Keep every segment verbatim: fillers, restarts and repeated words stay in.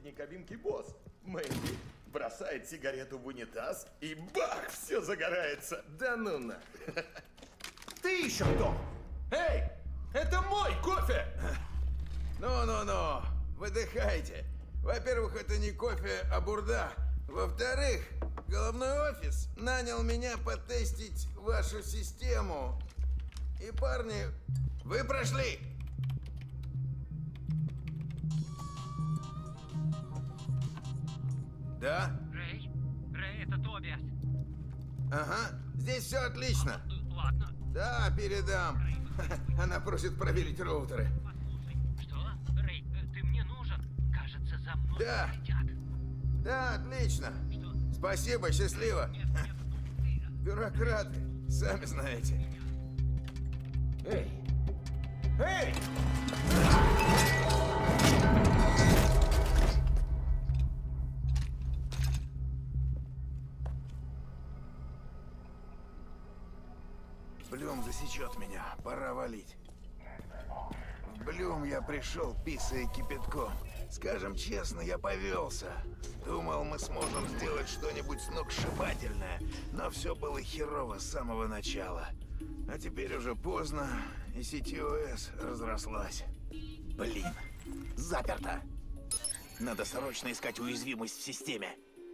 соседней кабинки босс. Мэнди бросает сигарету в унитаз, и бах, все загорается. Да ну на. Ты еще кто? Эй, это мой кофе! Ну-ну-ну, выдыхайте. Во-первых, это не кофе, а бурда. Во-вторых, головной офис нанял меня потестить вашу систему. И, парни, вы прошли. Да? Рэй? Рэй, это Тобиас. Ага, здесь все отлично. Ладно. Да, передам. Она просит проверить роутеры. Послушай, что? Рэй, ты мне нужен? Кажется, за мной Да. следят. Да, отлично. Что? Спасибо, счастливо. Нет, нет, ты... Бюрократы, сами знаете. Эй! Эй! Блюм засечет меня. Пора валить. В Блюм я пришел, писая кипятком. Скажем честно, я повелся. Думал, мы сможем сделать что-нибудь сногсшибательное, но все было херово с самого начала. А теперь уже поздно, и си ти о эс разрослась. Блин, заперто. Надо срочно искать уязвимость в системе.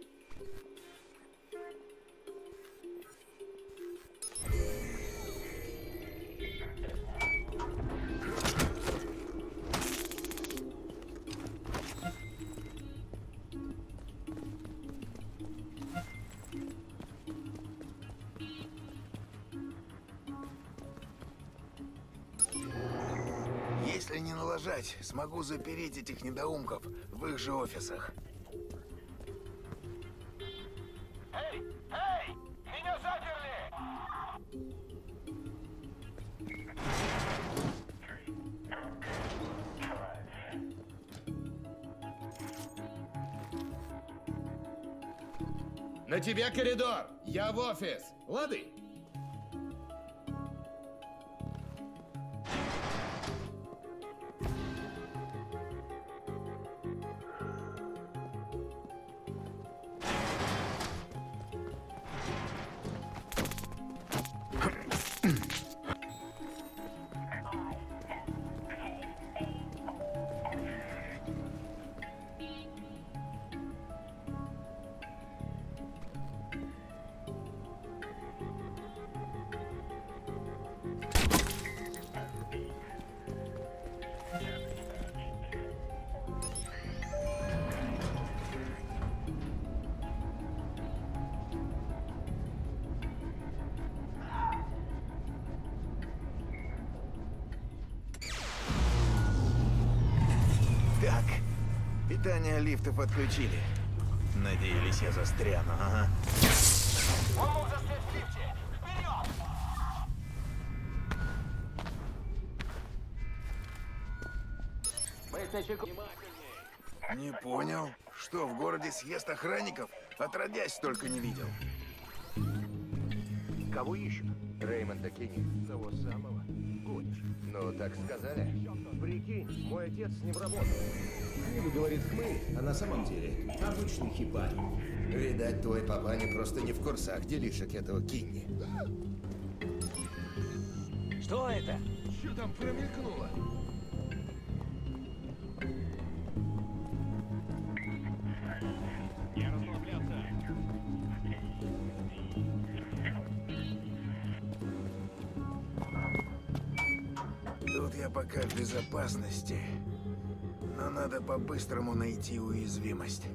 Если не налажать, смогу запереть этих недоумков в их же офисах. Эй! Эй! Меня заперли! На тебе коридор! Я в офис! Лады? Так, питание лифтов отключили. Надеялись, я застряну, ага. Он мог застрять в лифте! Вперед! Не понял. Что, в городе съезд охранников? Отродясь только не видел. Кого ищут? Реймонда Кинни. Того самого. Гонишь. Ну, так сказали. Прикинь, мой отец с ним работал. Книга говорит хмырь, а на самом деле обычный хипарь. Видать, твой папаня просто не в курсах делишек этого Кинни. Что это? Что там промелькнуло? Не расслабляться. Тут я пока в безопасности. Но надо по-быстрому найти уязвимость.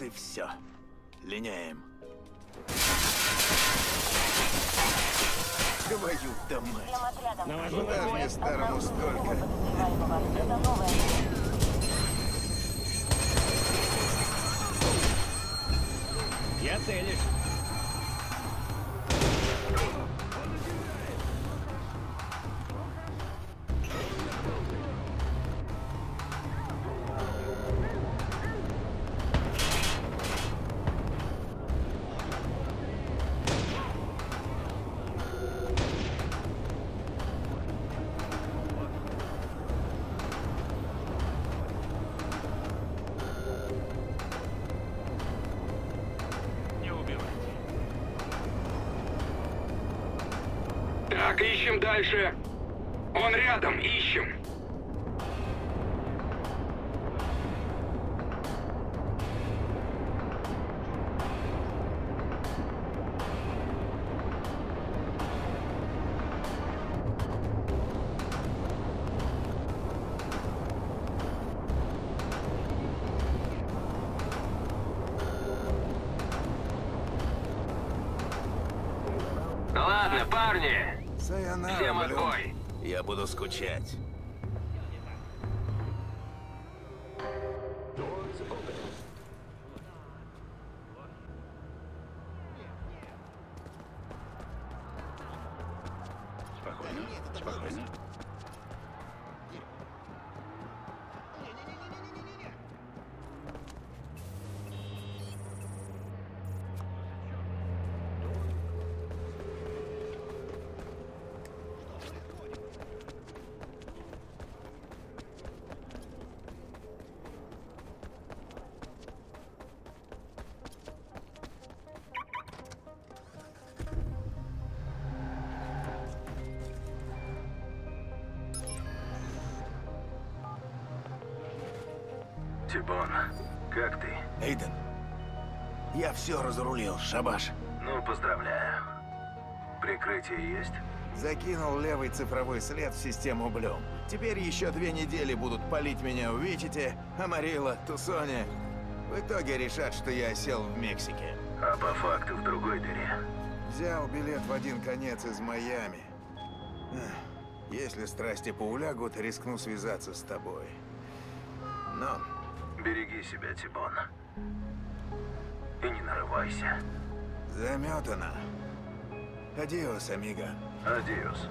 и все. Линяем. Твою-то мать. Всем отрядам. Куда ж мне старому столько? Это новая. Я целюсь. Так, ищем дальше. Он рядом, ищем. Ладно, парни. Сайонара, Всем блин. отбой. Я буду скучать. Спокойно, спокойно. Тибон, как ты? Эйден, я все разрулил, шабаш. Ну, поздравляю. Прикрытие есть? Закинул левый цифровой след в систему Блюм. Теперь еще две недели будут палить меня в Вичите, Амарилла, Тусоне. В итоге решат, что я осел в Мексике. А по факту в другой дыре. Взял билет в один конец из Майами. Эх, если страсти поулягут, рискну связаться с тобой. Но Береги себя, Тибон. И не нарывайся. заметано. Адиос, амиго. Адиос.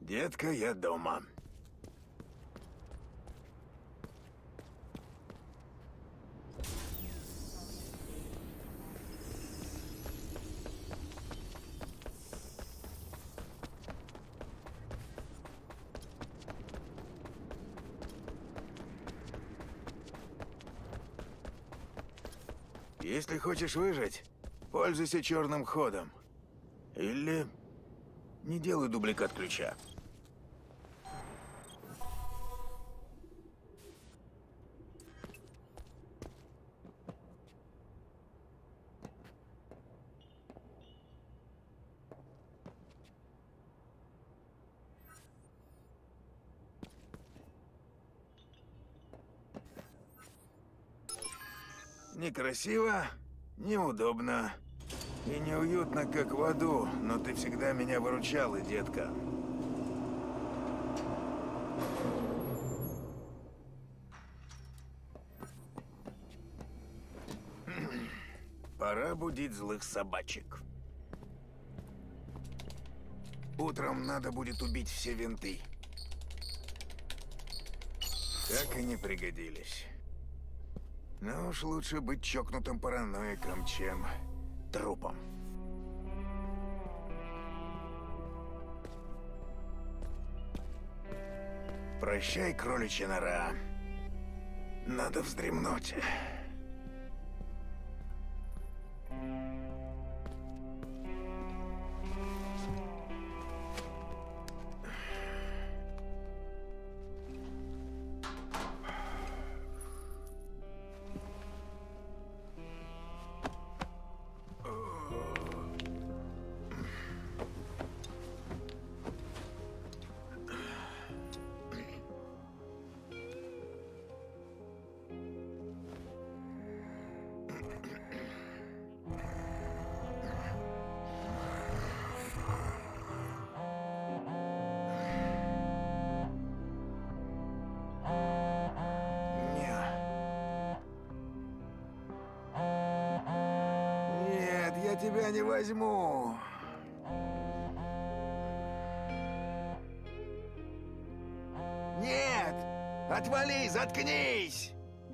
Детка, я дома. Если хочешь выжить, пользуйся черным ходом. Или не делай дубликат ключа. Некрасиво, неудобно и неуютно, как в аду, но ты всегда меня выручала, детка. Пора будить злых собачек. Утром надо будет убить все винты. Так и не пригодились. Но уж лучше быть чокнутым параноиком, чем трупом. Прощай, кроличья нора. Надо вздремнуть. Тебя не возьму. Нет! Отвали, заткнись!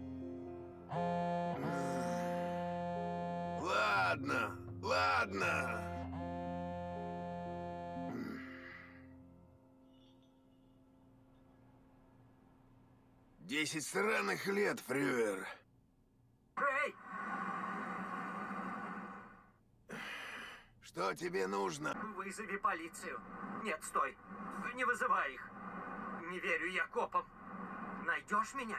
Ладно, ладно. Десять сраных лет, Фрюер. Рэй! Что тебе нужно? Вызови полицию. Нет, стой. Не вызывай их. Не верю я копам. Найдешь меня?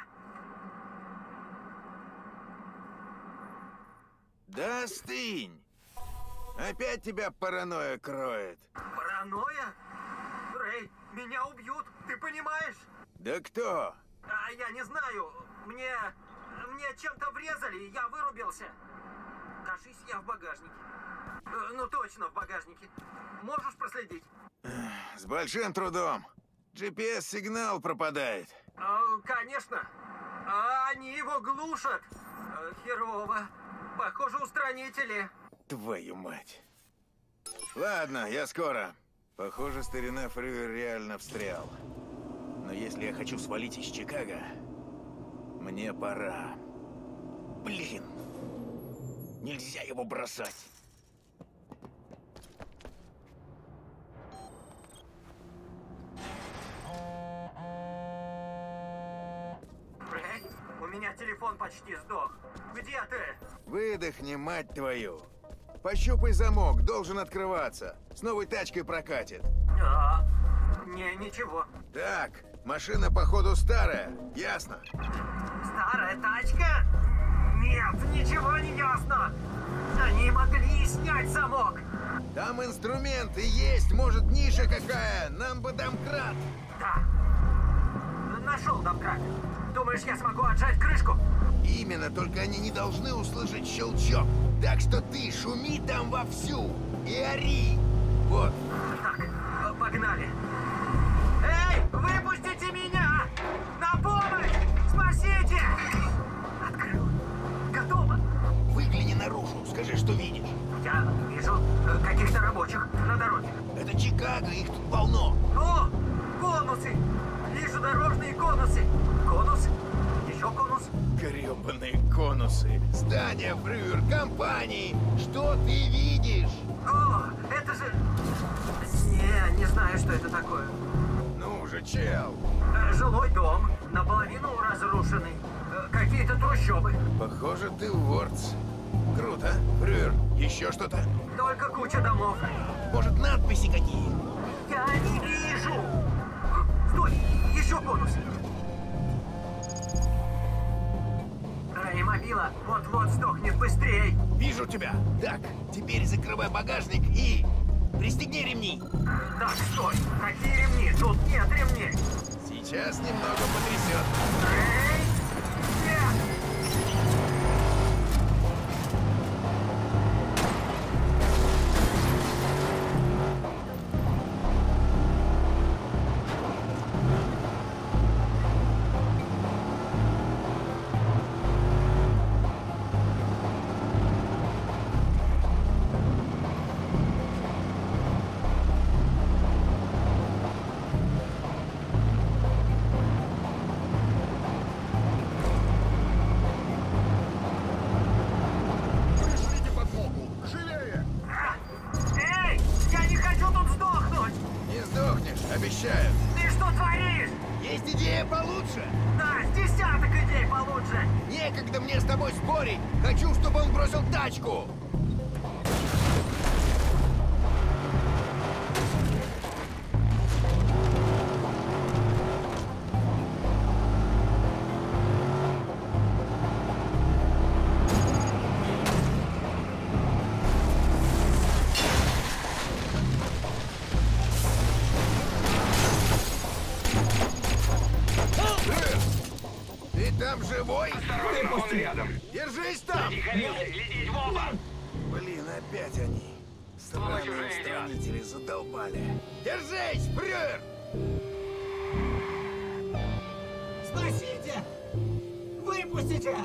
Да остынь. Опять тебя паранойя кроет. Паранойя? Рэй, меня убьют, ты понимаешь? Да кто? А я не знаю. Мне... Мне чем-то врезали, и я вырубился. Кажись, я в багажнике. Ну точно, в багажнике. Можешь проследить? С большим трудом. джи пи эс-сигнал пропадает. А, конечно. А они его глушат. А, херово. Похоже, устранители. Твою мать. Ладно, я скоро. Похоже, старина Фрюер реально встрял. Но если я хочу свалить из Чикаго, мне пора. Блин. Нельзя его бросать. Рэй, у меня телефон почти сдох. Где ты? Выдохни, мать твою. Пощупай замок, должен открываться. С новой тачкой прокатит. А, не, ничего. Так, машина, походу, старая. Ясно? Старая тачка? Нет, ничего не ясно. Они могли снять замок. Там инструменты есть, может, ниша какая. Нам бы домкрат. Да. Нашел домкрат. Думаешь, я смогу отжать крышку? Именно, только они не должны услышать щелчок. Так что ты шуми там вовсю и ори. Вот. Так, погнали. Эй, выпустите меня! На помощь! Спасите! Открыл. Готово. Выгляни наружу, скажи, что видишь. Я вижу э, каких-то рабочих на дороге. Это Чикаго, их тут полно. О, конусы! Вижу дорожные конусы! Конус? Еще конус? Гребаные конусы. Здания, фрюер, компании. Что ты видишь? О, это же... Не, не знаю, что это такое. Ну же, чел. Э, Жилой дом, наполовину разрушенный. Э, Какие-то трущобы. Похоже, ты в Вордс. Круто. Фрюер, еще что-то? Только куча домов. Может, надписи какие? Я не вижу! Стой! Еще конус! Рэй-мобила вот-вот сдохнет быстрей! Вижу тебя. Так, теперь закрывай багажник и... пристегни ремни. Так, стой! Какие ремни? Тут нет ремней! Сейчас немного потрясет. Рэй! Нет! Пришлите подмогу! Живее! Эй! Я не хочу тут сдохнуть! Не сдохнешь, обещаю. Ты что творишь? Есть идея получше. Да, с десяток идей получше! Некогда мне с тобой спорить. Хочу, чтобы он бросил тачку. Ты там живой? Осторожно, он рядом. Держись там! Тихо, глядеть в оба. Блин, опять они. Странные чужие устранители задолбали. Держись, фрюер! Спасите! Выпустите!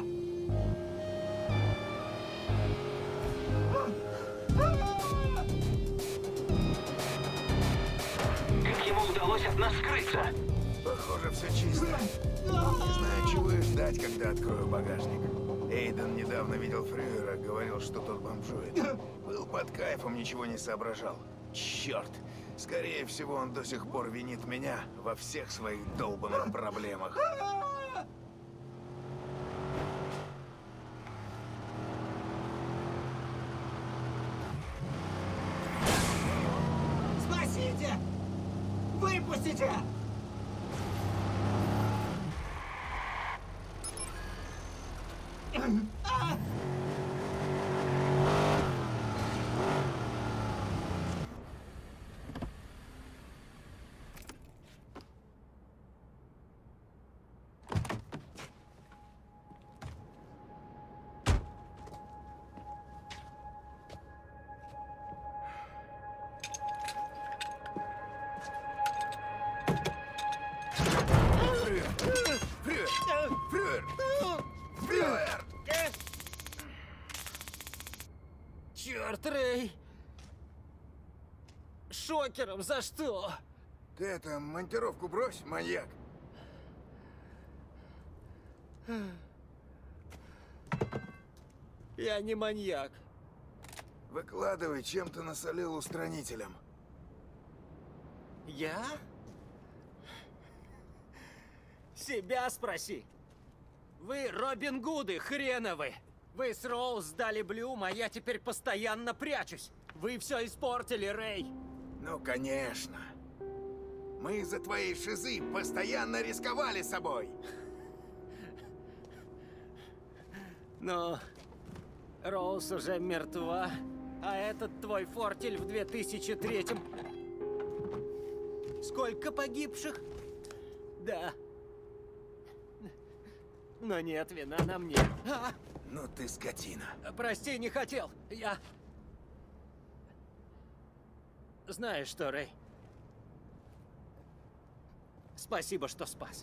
Как ему удалось от нас скрыться? Похоже, все чисто. Не знаю, чего и ждать, когда открою багажник. Эйден недавно видел Фрюера, говорил, что тот бомжует. Был под кайфом, ничего не соображал. Черт! Скорее всего, он до сих пор винит меня во всех своих долбанных проблемах. Спасите! Выпустите! Фрюер! Фрюер! Фрюер! Фрюер! Черт, Рэй! Шокером за что? Ты это, монтировку брось, маньяк. Я не маньяк. Выкладывай, чем ты насолил устранителям. Я? Себя спроси. Вы Робин Гуды хреновы. Вы с Роуз сдали Блюм, а я теперь постоянно прячусь. Вы все испортили, Рэй. Ну, конечно. Мы из-за твоей шизы постоянно рисковали собой. Но Роуз уже мертва, а этот твой фортель в две тысячи третьем. Сколько погибших? Да. Но нет, вина на мне. А! Ну ты скотина. Прости, не хотел. Я... Знаешь что, Рэй? Спасибо, что спас.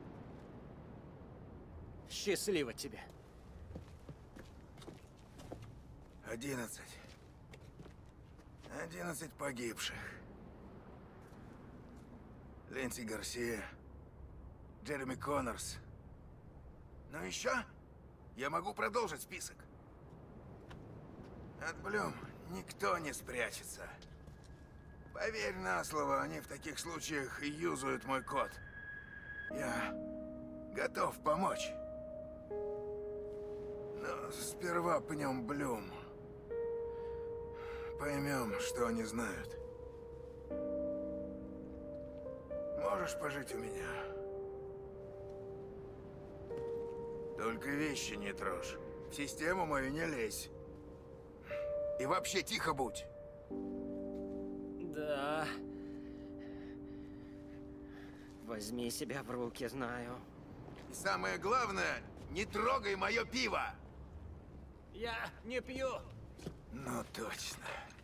Счастливо тебе. Одиннадцать. Одиннадцать погибших. Лэнси Гарсия, Джереми Коннорс. Ну еще я могу продолжить список. От Блюм никто не спрячется. Поверь на слово, они в таких случаях юзают мой код. Я готов помочь. Но сперва пнем Блюм. Поймем, что они знают. Можешь пожить у меня. Только вещи не трожь. В систему мою не лезь. И вообще тихо будь. Да. Возьми себя в руки, знаю. И самое главное, не трогай мое пиво. Я не пью. Ну точно.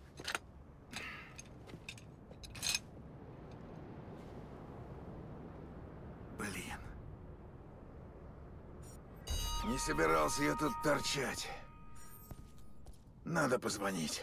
Блин. Не собирался я тут торчать. Надо позвонить.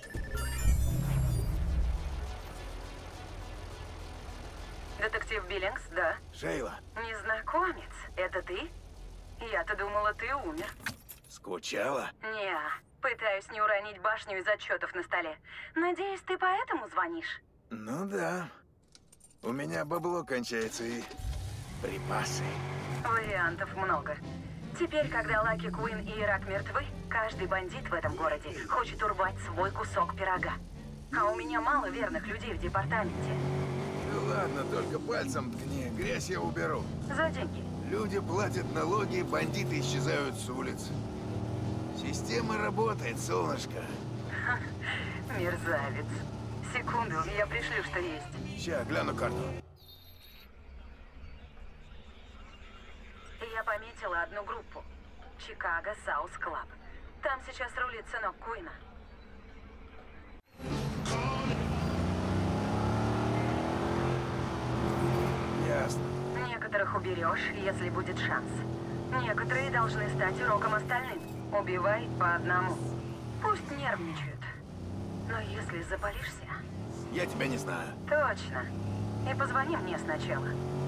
Детектив Биллингс, да. Шейла, Незнакомец, это ты? Я-то думала, ты умер. скучала? Не, пытаюсь не уронить башню из отчетов на столе. Надеюсь, ты поэтому звонишь? Ну да. У меня бабло кончается и припасы. Вариантов много. Теперь, когда Лаки Куин и Ирак мертвы, каждый бандит в этом городе хочет урвать свой кусок пирога. А у меня мало верных людей в департаменте. Ну ладно, только пальцем ткни, грязь я уберу. За деньги. Люди платят налоги, бандиты исчезают с улиц. Система работает, солнышко. Мерзавец. Секунду, я пришлю, что есть. Ща, гляну карту. Я пометила одну группу. Чикаго Саус Клаб. Там сейчас рулит сынок Куина. Ясно. Некоторых уберешь, если будет шанс. Некоторые должны стать уроком остальным. Убивай по одному. Пусть нервничают. Но если запалишься... Я тебя не знаю. Точно. И позвони мне сначала.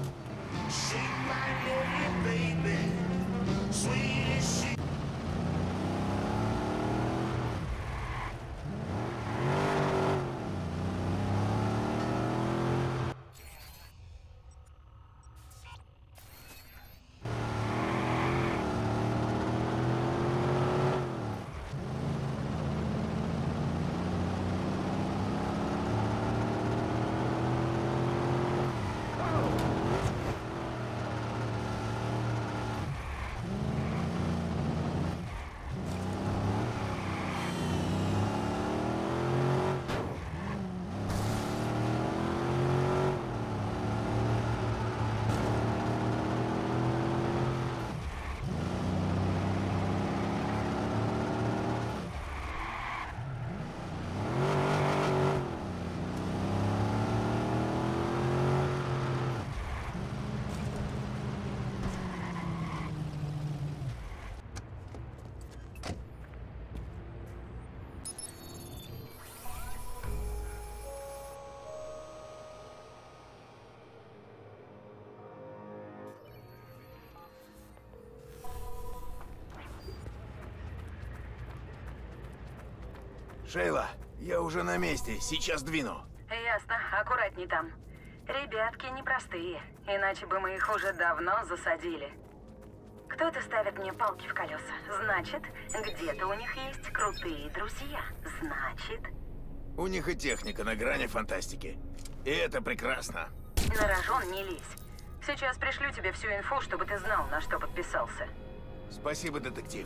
Шейла, я уже на месте, сейчас двину. Ясно, аккуратней там. Ребятки непростые, иначе бы мы их уже давно засадили. Кто-то ставит мне палки в колеса. Значит, где-то у них есть крутые друзья. Значит... У них и техника на грани фантастики. И это прекрасно. На рожон не лезь. Сейчас пришлю тебе всю инфу, чтобы ты знал, на что подписался. Спасибо, детектив.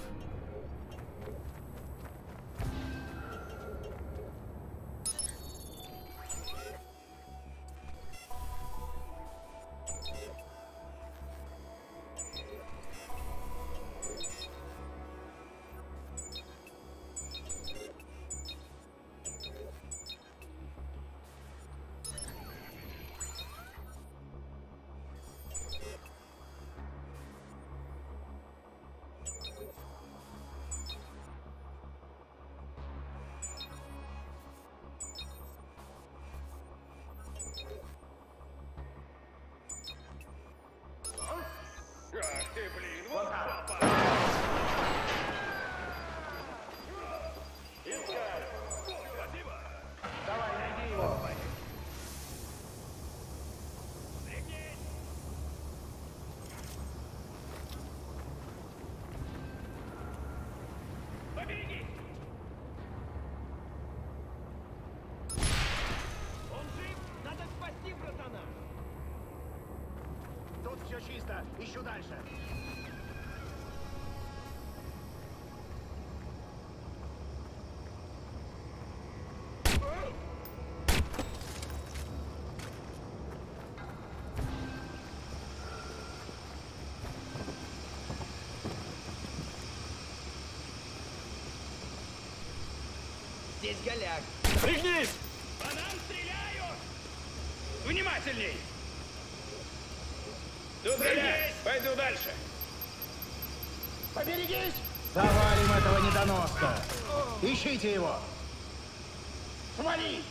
Все чисто. Ищу дальше. Здесь голяк. Пригнись! По нам стреляют! Внимательней! Тут голяк! Пойду дальше. Поберегись! Завалим этого недоноска. Ищите его. Свали!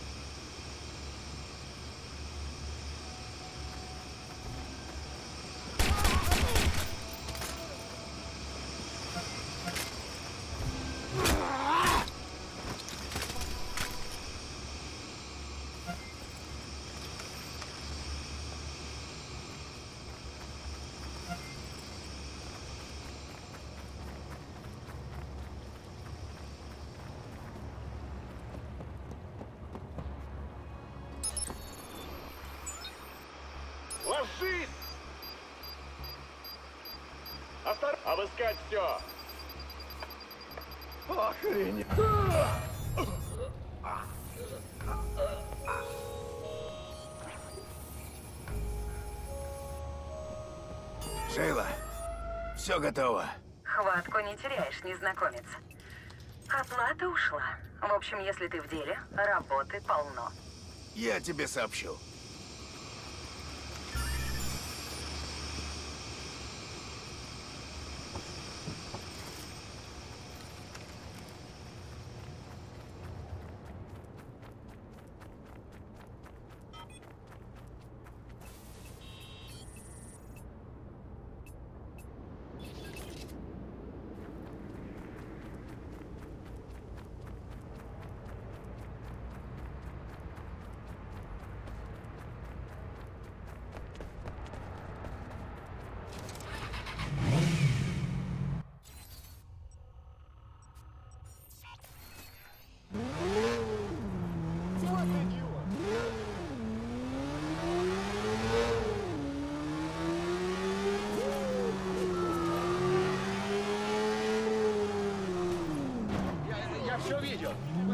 Ложись! Остар... Обыскать все! Охренеть! Шейла, все готово. Хватку не теряешь, незнакомец. Оплата ушла. В общем, если ты в деле, работы полно. Я тебе сообщу. Я все видел.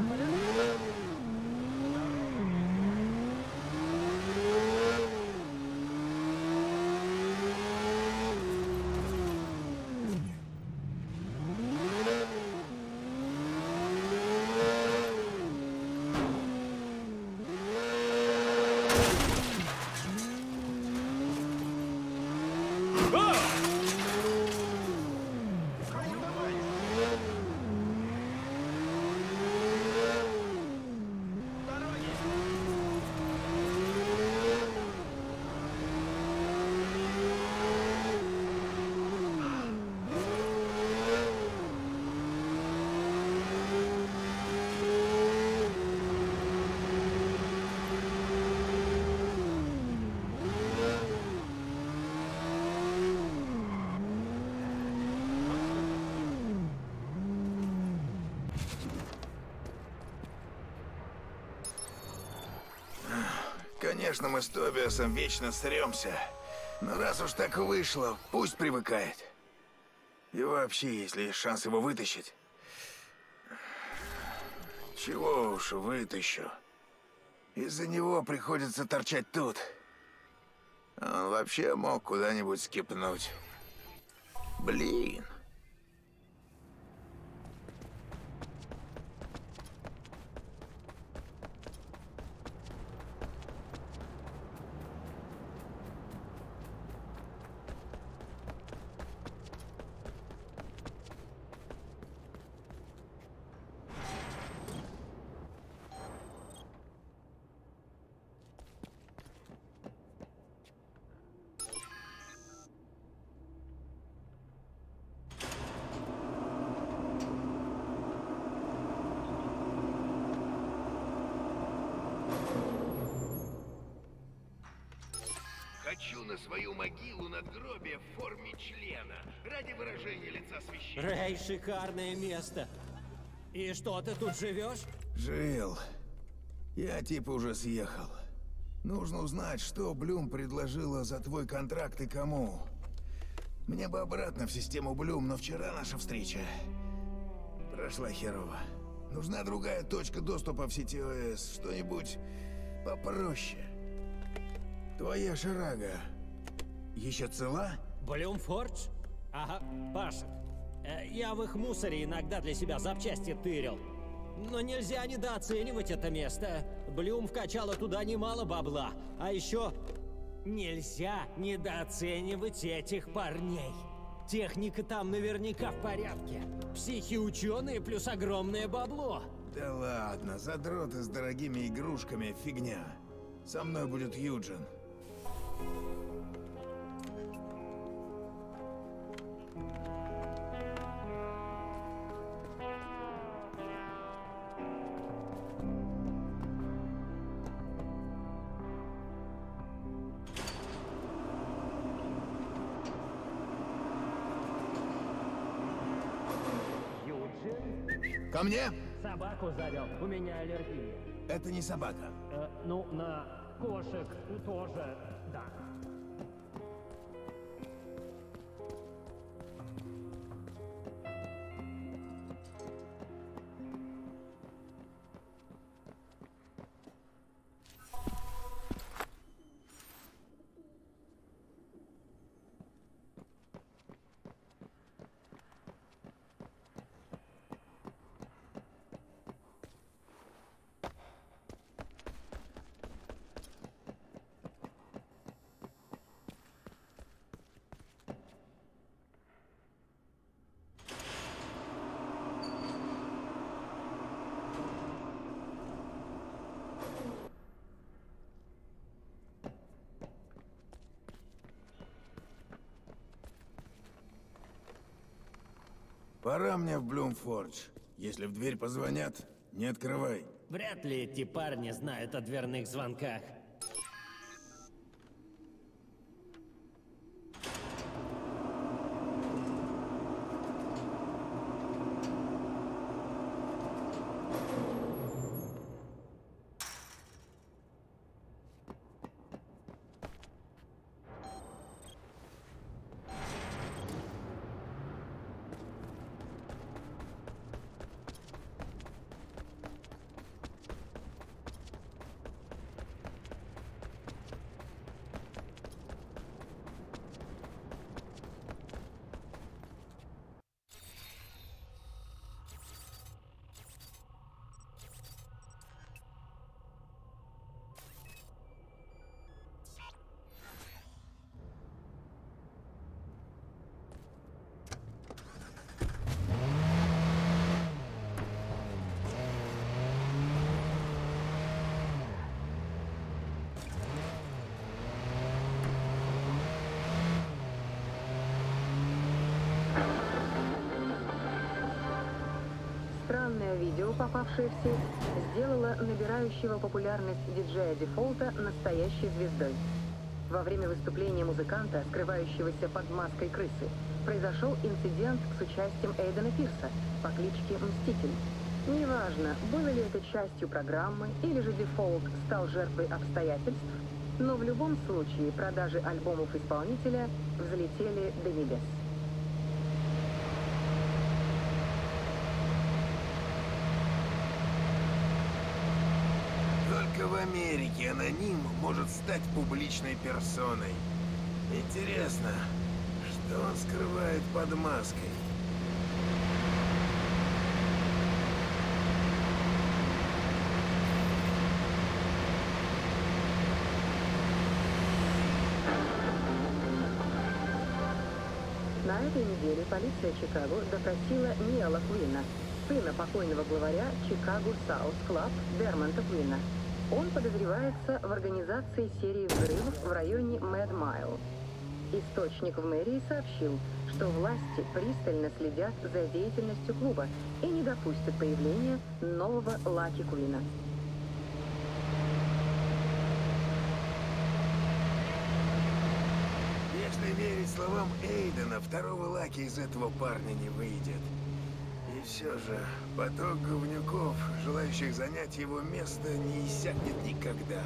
Конечно, мы с Тобиасом вечно сремся. Но раз уж так вышло, пусть привыкает. И вообще, если есть шанс его вытащить... Чего уж вытащу. Из-за него приходится торчать тут. Он вообще мог куда-нибудь скипнуть. Блин. на свою могилу надгробие в форме члена ради выражения лица священника. Рэй, шикарное место. И что, ты тут живешь? Жил. Я типа уже съехал. Нужно узнать, что Блюм предложила за твой контракт и кому. Мне бы обратно в систему Блюм, но вчера наша встреча прошла херово. Нужна другая точка доступа в сети ОС. Что-нибудь попроще. Твоя шарага еще цела? Блюмфордж? Ага, пашет. Э, Я в их мусоре иногда для себя запчасти тырил. Но нельзя недооценивать это место. Блюм вкачала туда немало бабла. А еще нельзя недооценивать этих парней. Техника там наверняка в порядке. Психи-ученые плюс огромное бабло. Да ладно, задроты с дорогими игрушками — фигня. Со мной будет Юджин. Ко мне? Собаку завел, у меня аллергия. Это не собака. Э, ну, на кошек тоже, да. Пора мне в Блюмфордж. Если в дверь позвонят, не открывай. Вряд ли эти парни знают о дверных звонках. Странное видео, попавшее в сеть, сделало набирающего популярность диджея Дефолта настоящей звездой. Во время выступления музыканта, скрывающегося под маской крысы, произошел инцидент с участием Эйдена Пирса по кличке Мститель. Неважно, было ли это частью программы или же Дефолт стал жертвой обстоятельств, но в любом случае продажи альбомов исполнителя взлетели до небес. Только в Америке аноним может стать публичной персоной. Интересно, что он скрывает под маской? На этой неделе полиция Чикаго допросила Ниала Куина, сына покойного главаря Чикаго Саус Клаб Дермонта Куина. Он подозревается в организации серии взрывов в районе Мэд Майл. Источник в мэрии сообщил, что власти пристально следят за деятельностью клуба и не допустят появления нового Лаки Куина. верить словам Эйдена, второго Лаки из этого парня не выйдет. И все же, поток говнюков, желающих занять его место, не иссякнет никогда.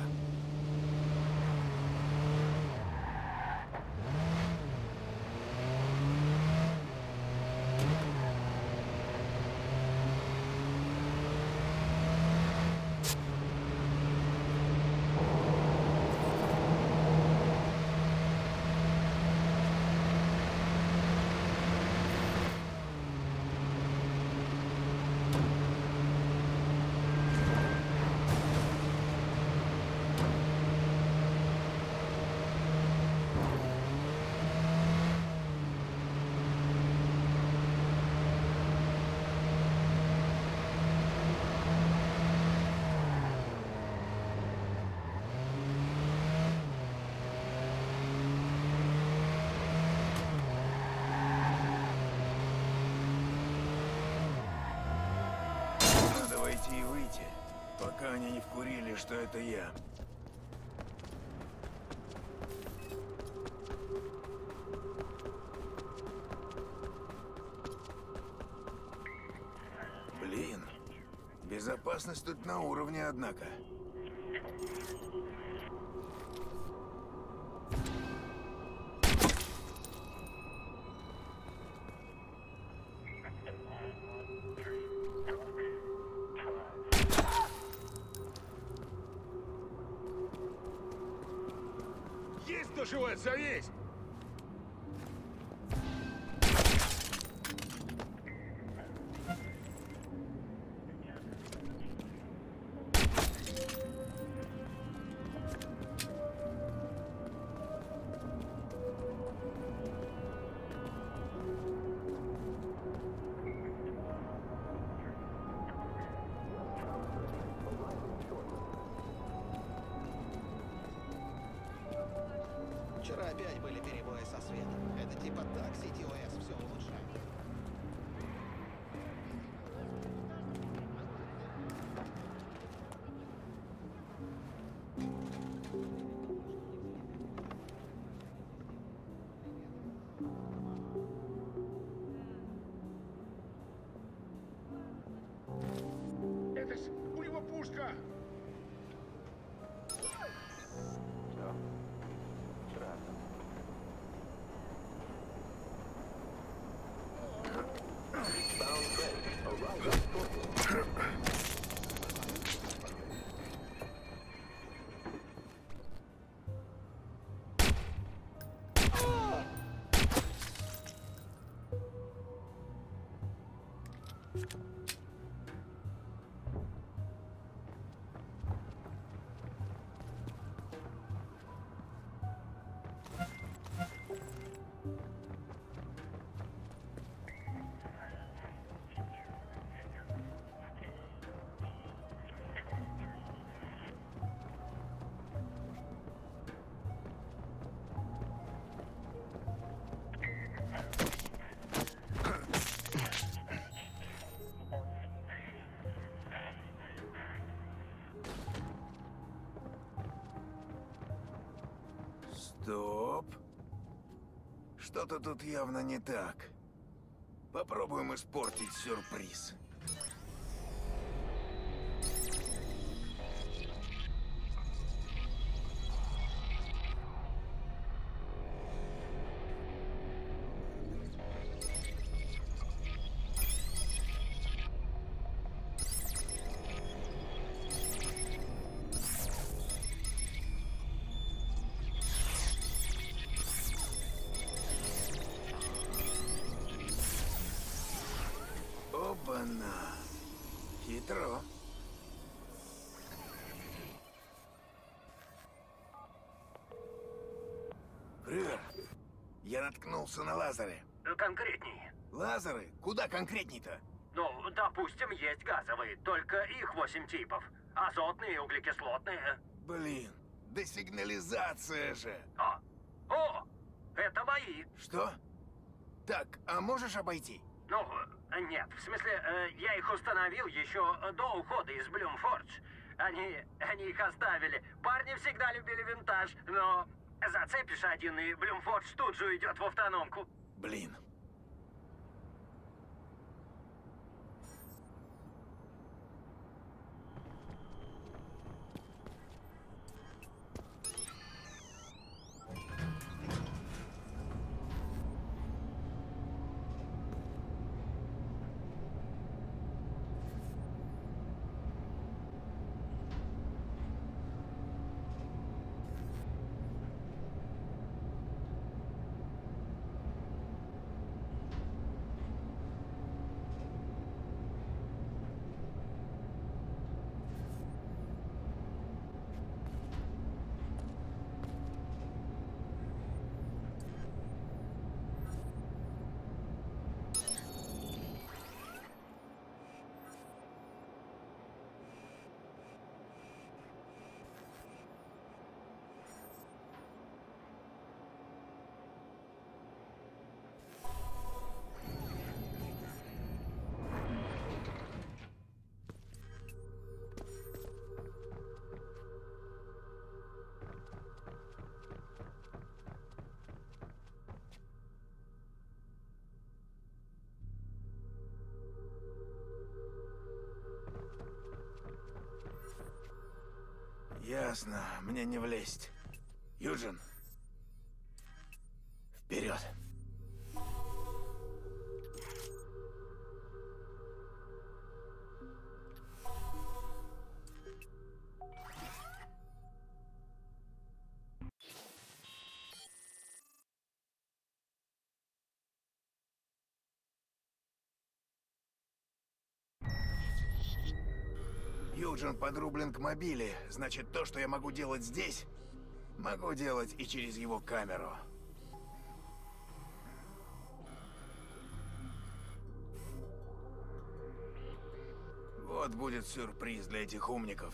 И выйти, пока они не вкурили, что это я. Блин, безопасность тут на уровне, однако. Есть кто живой, завесь! Вчера опять были перебои со светом. Это типа так си ти о эс все улучшает. Это ж у него пушка! Стоп. Что-то тут явно не так. Попробуем испортить сюрприз. Оба-на. Хитро. Привет. Я наткнулся на лазеры. Конкретнее. Лазеры? Куда конкретней-то? Ну, допустим, есть газовые, только их восемь типов. Азотные и углекислотные. Блин, да сигнализация же. О, о, это мои. Что? Так, а можешь обойти? Ну, нет, в смысле, э, я их установил еще до ухода из Блумфордж. Они, они их оставили. Парни всегда любили винтаж, но Зацепишь один, и Блюмфордж тут же уйдет в автономку. Блин. Ясно, мне не влезть. Юджин, вперед. Юджин подрублен к мобиле. Значит, то, что я могу делать здесь, могу делать и через его камеру. Вот будет сюрприз для этих умников.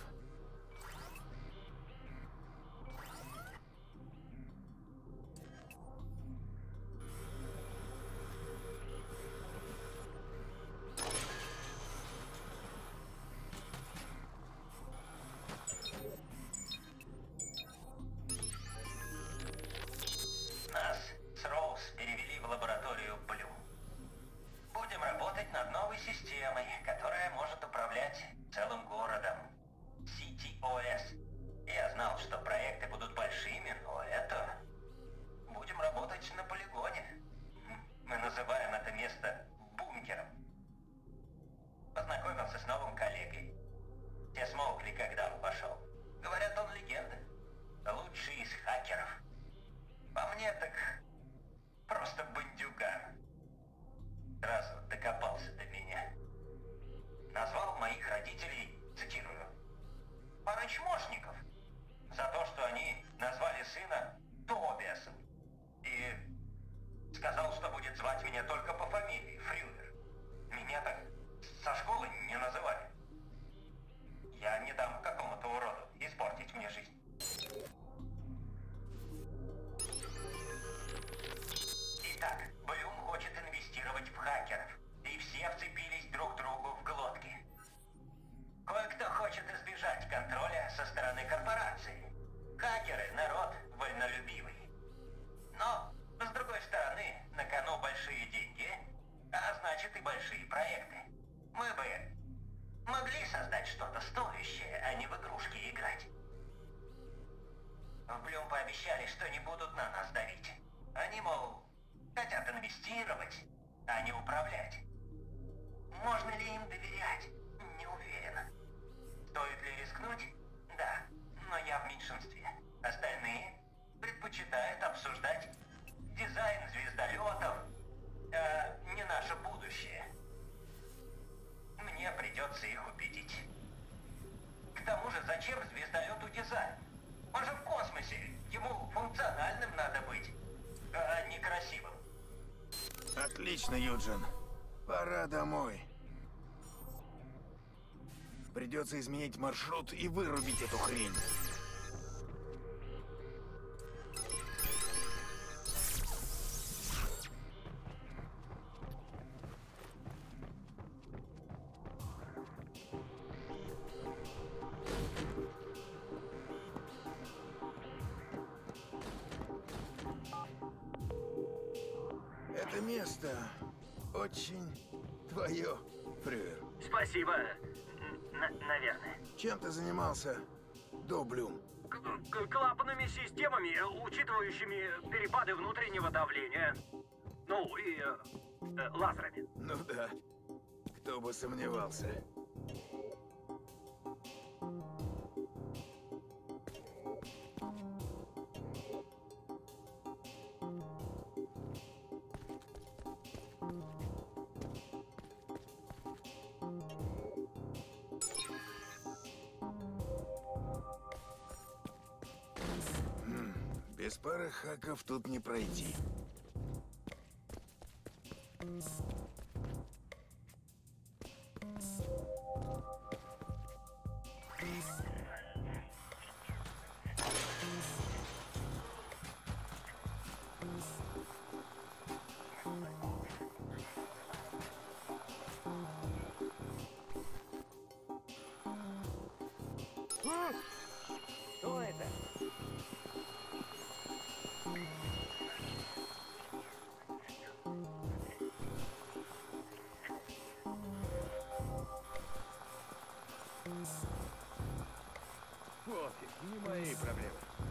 Нас с Роуз перевели в лабораторию Блюм. Будем работать над новой системой, которая может управлять целым городом. си ти о эс. Я знал, что проекты будут большими, но это... Будем работать на полигоне. Мы называем это место бункером. Познакомился с новым коллегой. Те смолкли, когда он пошел. Говорят, он легенда. Лучший из хакеров. По мне так просто бандюган. Сразу докопался до меня. Назвал моих родителей, цитирую, «пара чмошников» за то, что они назвали сына Тобиасом. И сказал, что будет звать меня только по фамилии Фрюер. Меня так со школы не называли. Я не дам какому-то уроду испортить мне жизнь. Итак, Блюм хочет инвестировать в хакеров, и все вцепились друг другу в глотки. Кое-кто хочет избежать контроля со стороны корпорации. Хакеры – народ вольнолюбивый. Но, с другой стороны, на кону большие деньги, а значит и большие проекты. Мы бы могли создать что-то стоящее, а не в игрушки играть. В Блюм пообещали, что не будут на нас давить. Они, мол, хотят инвестировать, а не управлять. Можно ли им доверять? Не уверена. Стоит ли рискнуть? Да, но я в меньшинстве. Остальные предпочитают обсуждать дизайн звездолетов, а не наше будущее. Мне придется их убедить. К тому же, зачем звездолету дизайн? Он же в космосе. Ему функциональным надо быть, а не красивым. Отлично, Юджин. Пора домой. Придется изменить маршрут и вырубить эту хрень. место очень твое, Фрюер. Спасибо. Н- наверное. Чем ты занимался до Блюм? К- клапанными системами, учитывающими перепады внутреннего давления. Ну и э, э, лазерами. Ну да. Кто бы сомневался. Без пары хаков тут не пройти. Что это? Пофиг, не мои проблемы.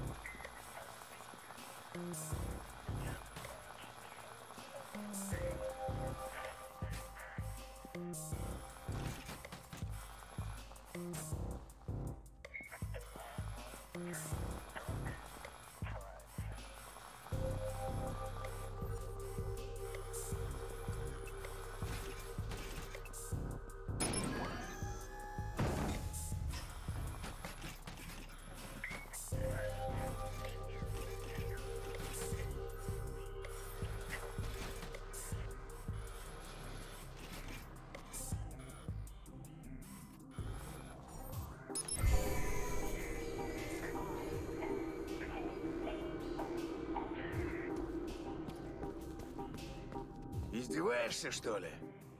Издеваешься, что ли?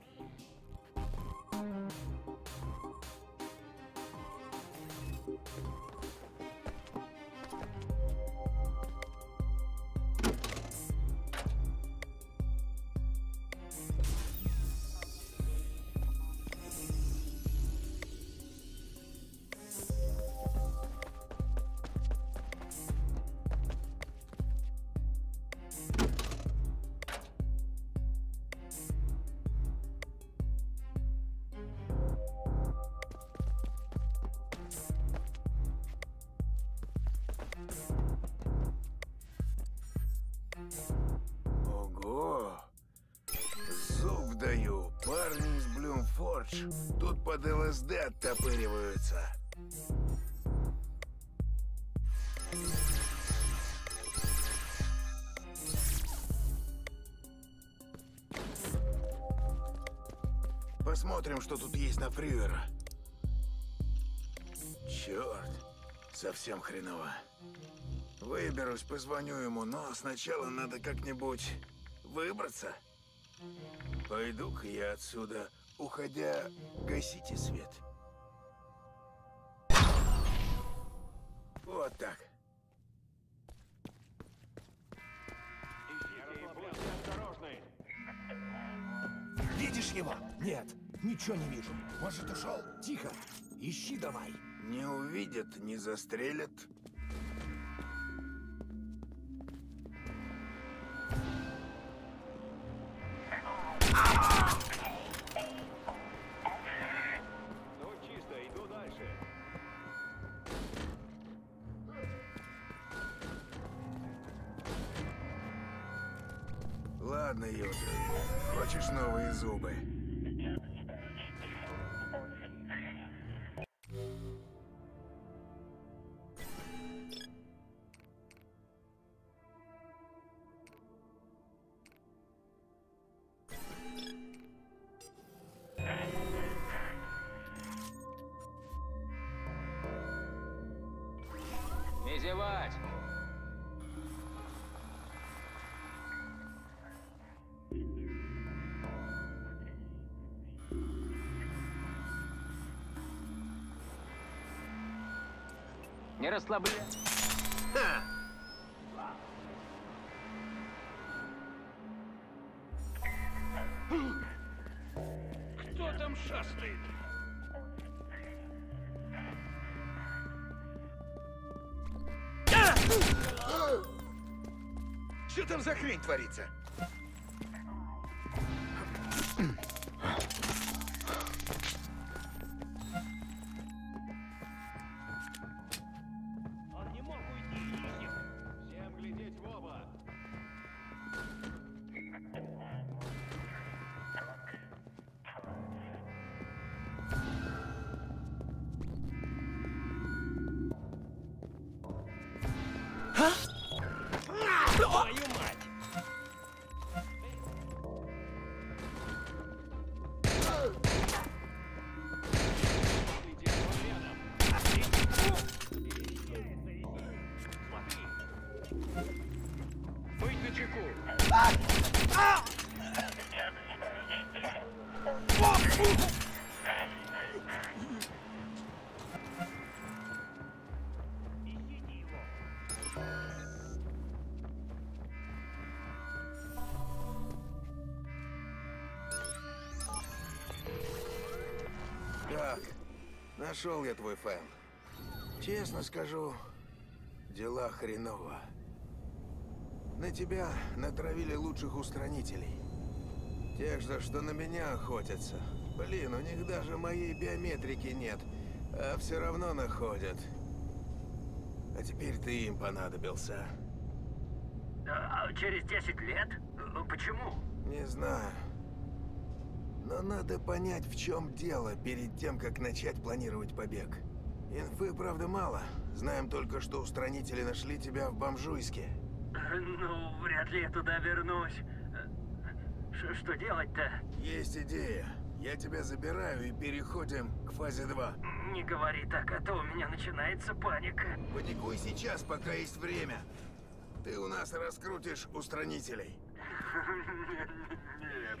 Ого! Зуб даю. Парни из Блюмфордж тут под ЛСД оттопыриваются. Посмотрим, что тут есть на Фрюера. Черт, совсем хреново. Выберусь, позвоню ему, но сначала надо как-нибудь выбраться. Пойду-ка я отсюда, уходя, гасите свет. Вот так. Видишь его? Нет, ничего не вижу. Может, ушел? Тихо. Ищи давай. Не увидят, не застрелят. Ну, чисто, иду дальше. Ладно, Юта. Хочешь новые зубы? Не зевать! Не расслабляй. там шастает? Что там за хрень творится? Он не мог уйти, ищем. Всем глядеть в оба. Твою мать! Быть начеку. Так, нашел я твой файл. Честно скажу, дела хреново. На тебя натравили лучших устранителей. Тех же, что на меня охотятся. Блин, у них даже моей биометрики нет, а все равно находят. А теперь ты им понадобился. А через десять лет? Почему? Не знаю. Но надо понять, в чем дело, перед тем, как начать планировать побег. Инфы, правда, мало. Знаем только, что устранители нашли тебя в Бомжуйске. Ну, вряд ли я туда вернусь. Ш- Что делать-то? Есть идея. Я тебя забираю и переходим к фазе два. Не говори так, а то у меня начинается паника. Паникуй сейчас, пока есть время. Ты у нас раскрутишь устранителей. Нет.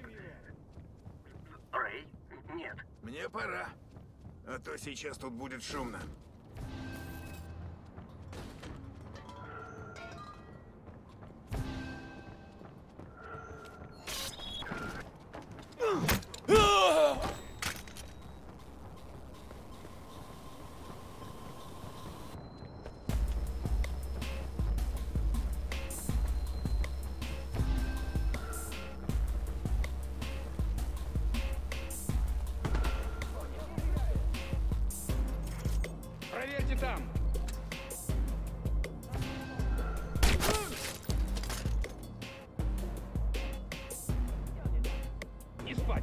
Рэй? Нет. Мне пора. А то сейчас тут будет шумно. Проверьте там. Не спать.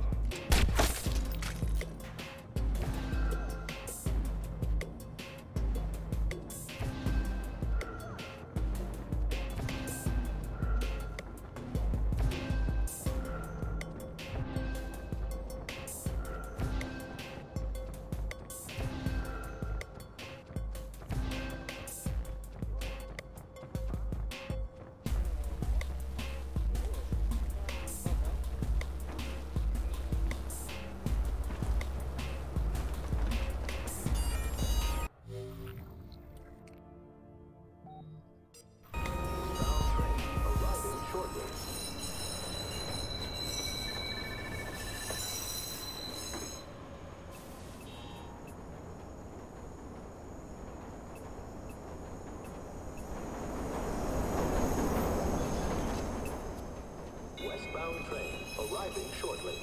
Westbound train arriving shortly.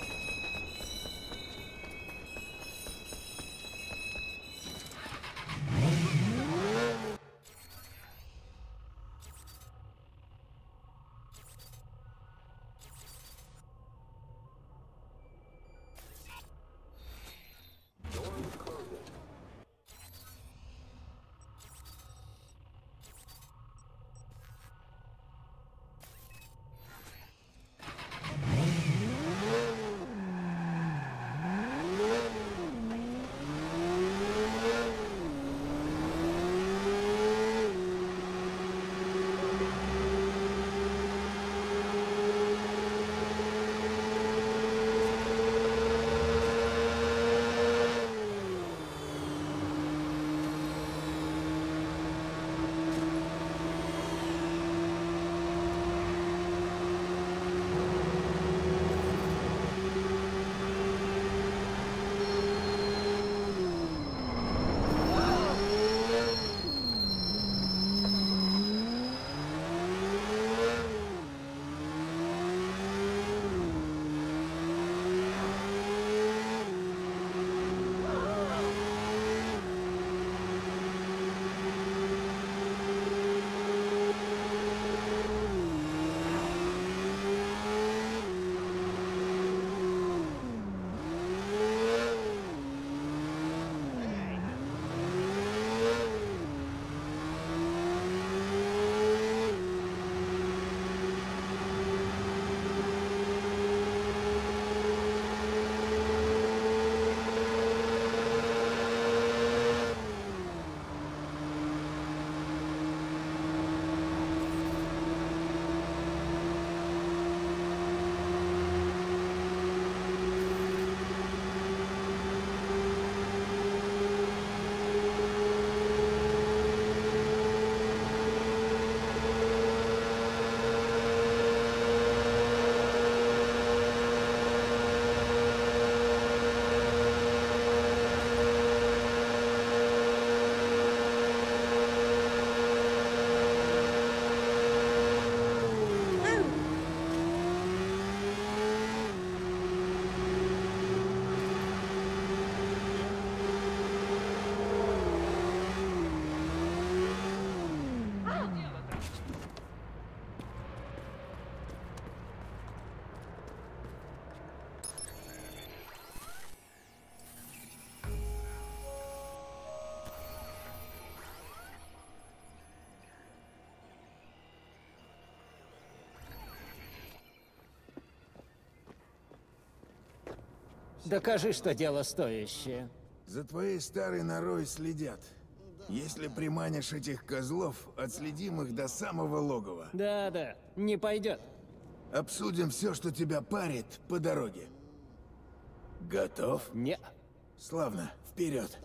Doors closing. Докажи, что дело стоящее. За твоей старой норой следят. Если приманишь этих козлов, отследим их до самого логова. Да-да, не пойдет. Обсудим все, что тебя парит, по дороге. Готов? Не. Славно, вперед.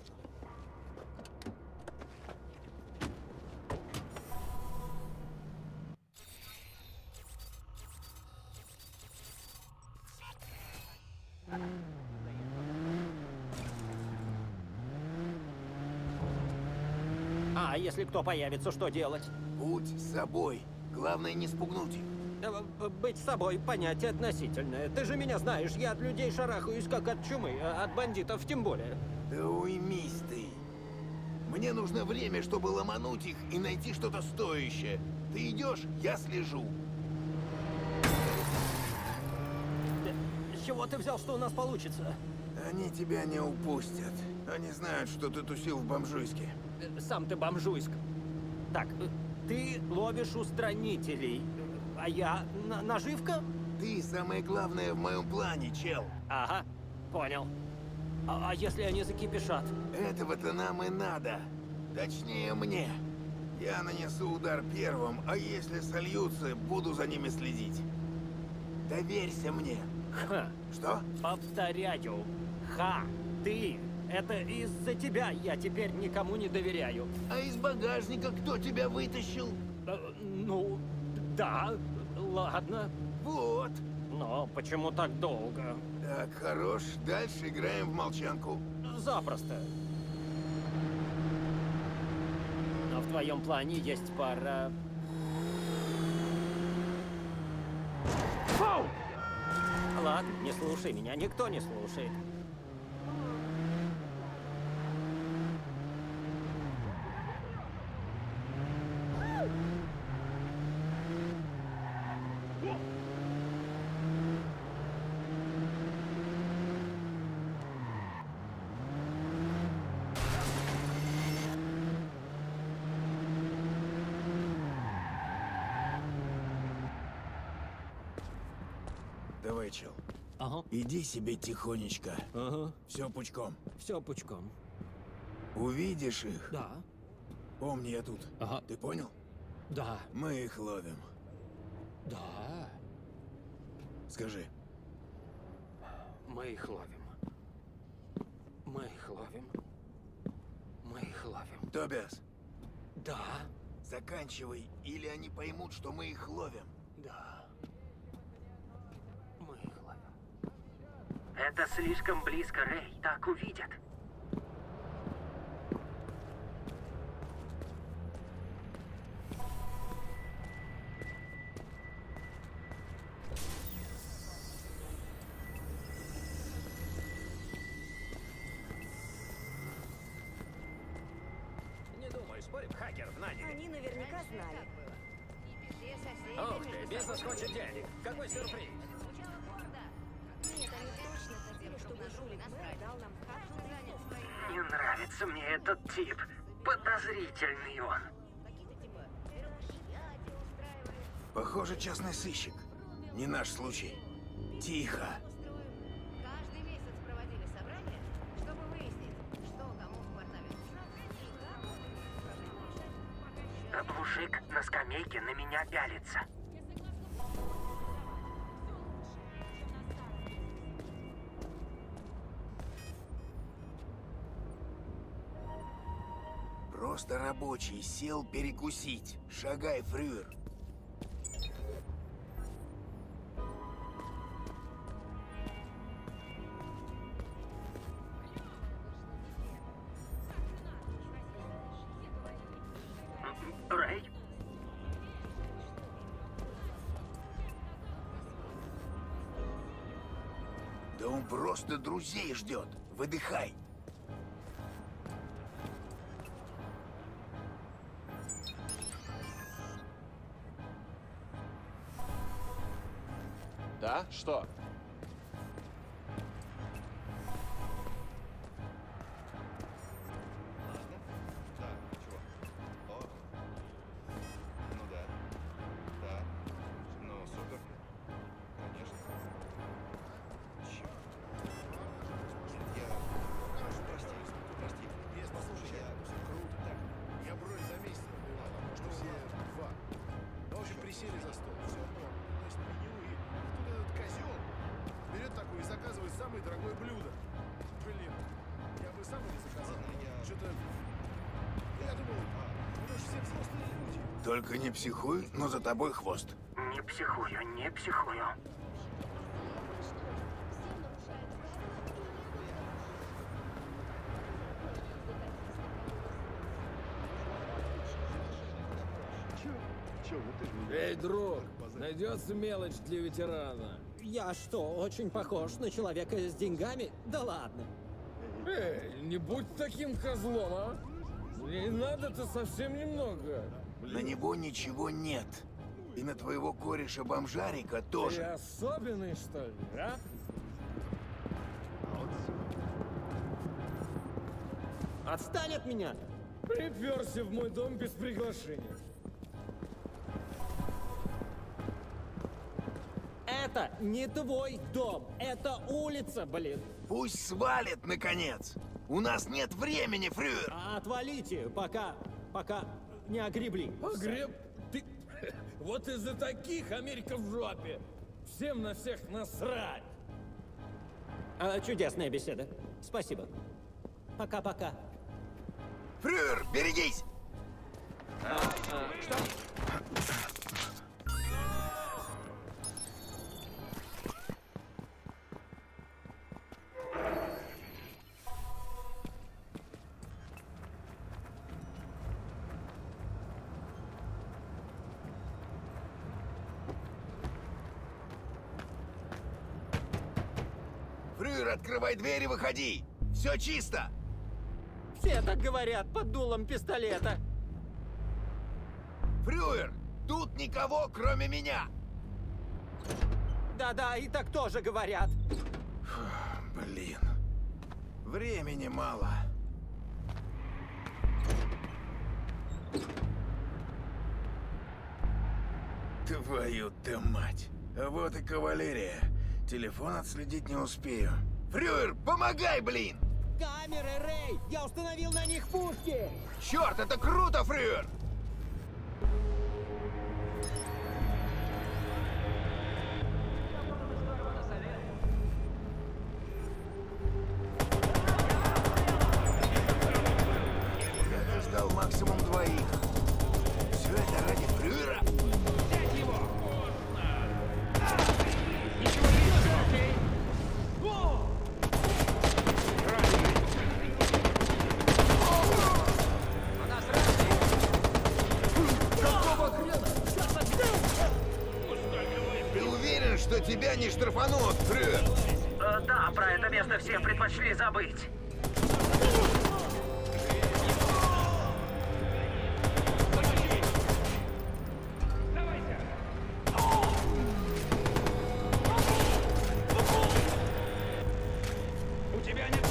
А если кто появится, что делать? Будь собой. Главное, не спугнуть их. Э, Быть собой — понятие относительное. Ты же меня знаешь, я от людей шарахаюсь, как от чумы, а от бандитов тем более. Да уймись ты. Мне нужно время, чтобы ломануть их и найти что-то стоящее. Ты идешь, я слежу. С чего ты взял, что у нас получится? Они тебя не упустят. Они знают, что ты тусил в Бомжуйске. Сам ты бомжуйск. Так, ты ловишь устранителей, а я на наживка? Ты самое главное в моем плане, чел. Ага, понял. А, а если они закипишат? Этого-то нам и надо. Точнее, мне. Я нанесу удар первым, а если сольются, буду за ними следить. Доверься мне. Ха. Что? Повторяю. Ха. Ты. Это из-за тебя я теперь никому не доверяю. А из багажника кто тебя вытащил? Э, ну, да. Ладно. Вот. Но почему так долго? Так, хорош. Дальше играем в молчанку. Запросто. Но в твоем плане есть пара... Фу! Ладно, не слушай меня, никто не слушает. Давай, чел. Ага. Иди себе тихонечко. Ага. Все пучком. Все пучком. Увидишь их? Да. Помни, я тут. Ага. Ты понял? Да. Мы их ловим. Да. Скажи. Мы их ловим. Мы их ловим. Мы их ловим. Тобиас. Да. Заканчивай, или они поймут, что мы их ловим. Да. Мы их ловим. Это слишком близко, Рэй. Так увидят. Не думаю, спорим, хакеров наняли. Они наверняка знали. Ух ты, бизнес хочет денег. Какой сюрприз. Нет, они точно хотели, чтобы жулик Мэр дал нам хак. Не нравится мне этот тип. Подозрительный он. Похоже, частный сыщик. Не наш случай. Тихо. Каждый месяц проводили собрание, чтобы выяснить, что кому в квартале нужно и как. Мужик на скамейке на меня пялится. Просто рабочий сел перекусить. Шагай, фрюер. Рэй? Да он просто друзей ждет. Выдыхай. Да? Что? присели за стол. Все норм. То есть меню и тут этот козел берет такой и заказывает самое дорогое блюдо. Блин, я бы сам не заказал. Что-то... Я думал, мы же все взрослые люди. Только не психуй, но за тобой хвост. Не психую, не психую. Эй, друг, найдется мелочь для ветерана. Я что, очень похож на человека с деньгами? Да ладно. Эй, не будь таким козлом, а? Мне надо-то совсем немного. На него ничего нет. И на твоего кореша-бомжарика Ты тоже. особенный, что ли, а? Отстань от меня! Приперся в мой дом без приглашения. Это не твой дом, это улица, блин. Пусть свалит, наконец. У нас нет времени, фрюер. А отвалите, пока, пока не огребли. Огреб? Ты... Вот из-за таких Америка в жопе. Всем на всех насрать. А, чудесная беседа. Спасибо. Пока-пока. Фрюер, берегись! А, а, что? Фрюер, открывай дверь и выходи! Все чисто! Все так говорят под дулом пистолета. Фрюер, тут никого, кроме меня! Да-да, и так тоже говорят. Фу, блин. Времени мало. Твою-то мать. А вот и кавалерия. Телефон отследить не успею. Фрюер, помогай, блин! Камеры, Рэй! Я установил на них пушки! Черт, это круто, Фрюер! Я ждал максимум двоих. Все это ради Фрюера? Взять его! Ничего не идет, окей? О! У нас раненый! Какого хрена? Ты уверен, что тебя не штрафанут, Фрюер? Э, да, про это место все предпочли забыть. У тебя нет...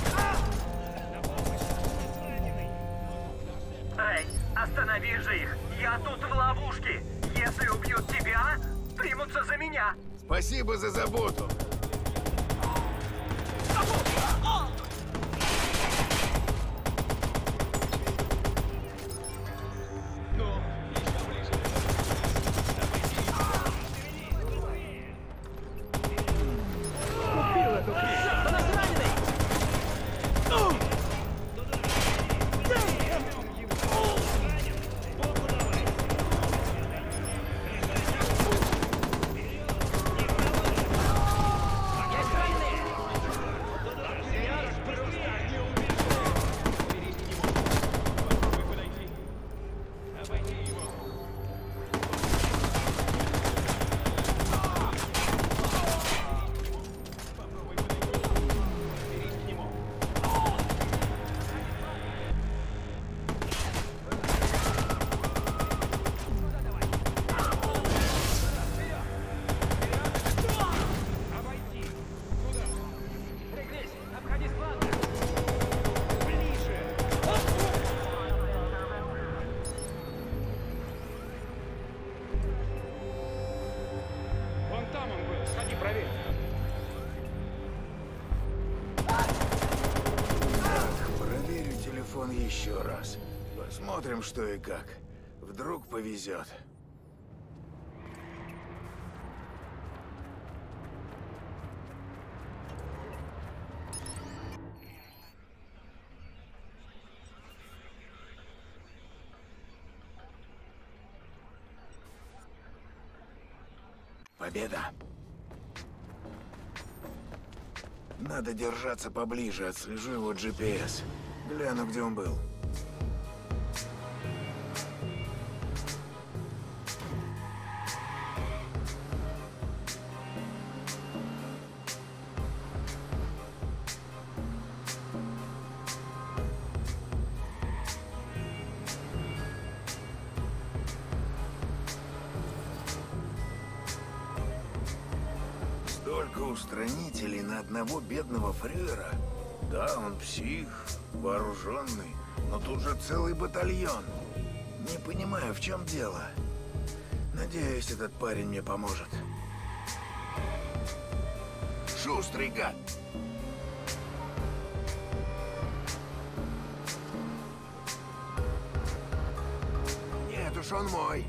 Эй, останови же их! Я тут в ловушке! Если убьют тебя, примутся за меня! Спасибо за заботу. Еще раз. Посмотрим, что и как. Вдруг повезет. Победа. Надо держаться поближе, отслежу его джи пи эс. Гляну, где он был. Столько устранителей на одного бедного фрюера. Да, он псих, вооруженный, но тут же целый батальон. Не понимаю, в чем дело. Надеюсь, этот парень мне поможет. Шустрый гад! Нет уж, он мой.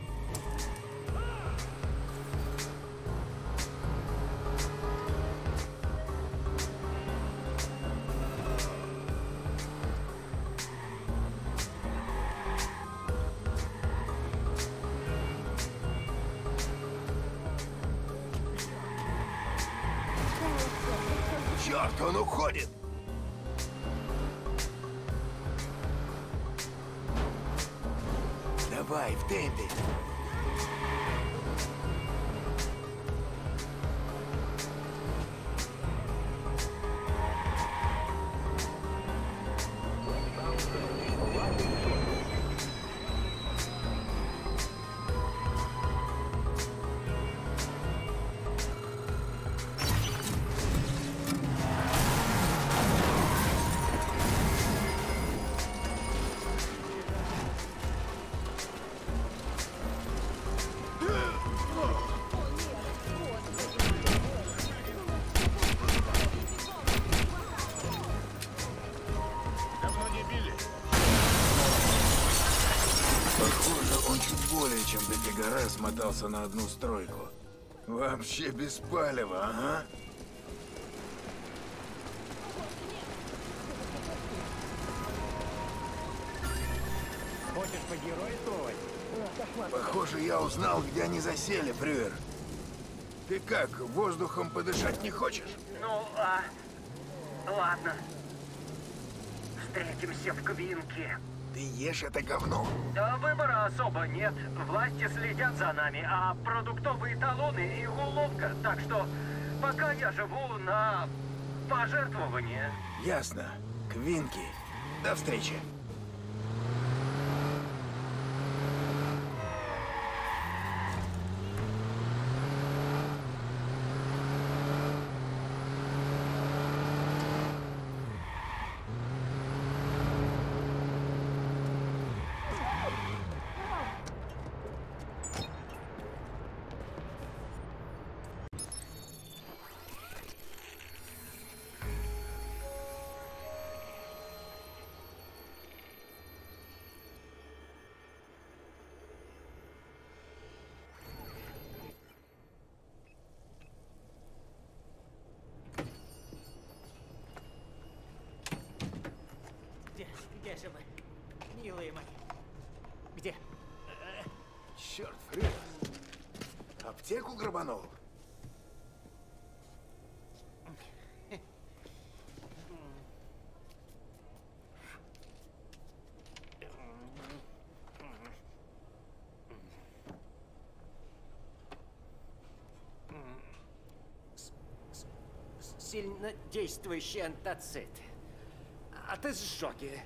Черт, он уходит! Давай, в темпе! Чем дофига смотался на одну стройку. Вообще без палева, ага. Хочешь погеройствовать? Похоже, я узнал, где они засели, Фрюер. Ты как, воздухом подышать не хочешь? Ну, а... ладно. Встретимся в кабинке. Ты ешь это говно? Да выбора особо нет. Власти следят за нами, а продуктовые талоны их уловка. Так что пока я живу на пожертвования. Ясно. Квинки. До встречи. Где же вы, милые мои? Где? Черт, Фрюер. Аптеку грабанул? Сильнодействующий антацид. От изжоги.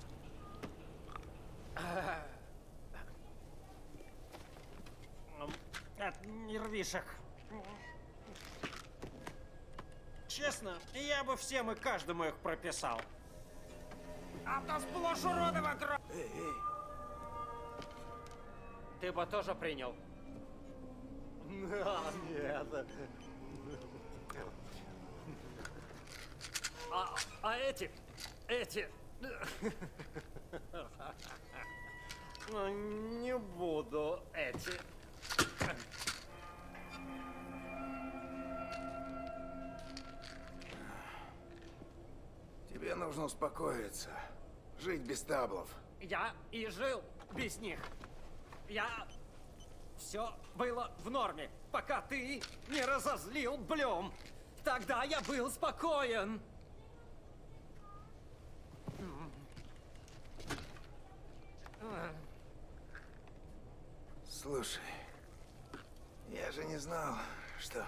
От нервишек. Честно, я бы всем и каждому их прописал. А то сплошь уродово кровь. Эй, эй. Ты бы тоже принял? А, нет. А, а эти? Эти? Ну, не буду эти. Тебе нужно успокоиться. Жить без таблов. Я и жил без них. Я Все было в норме, пока ты не разозлил Блюм. Тогда я был спокоен. Слушай, я же не знал, что...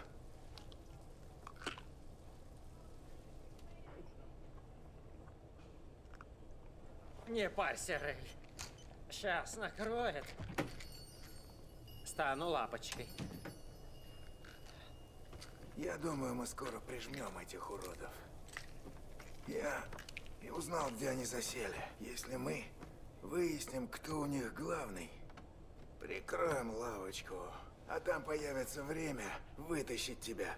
Не парься, Рэй. Сейчас накроет. Стану лапочкой. Я думаю, мы скоро прижмем этих уродов. Я и узнал, где они засели. Если мы выясним, кто у них главный, прикроем лавочку, а там появится время вытащить тебя.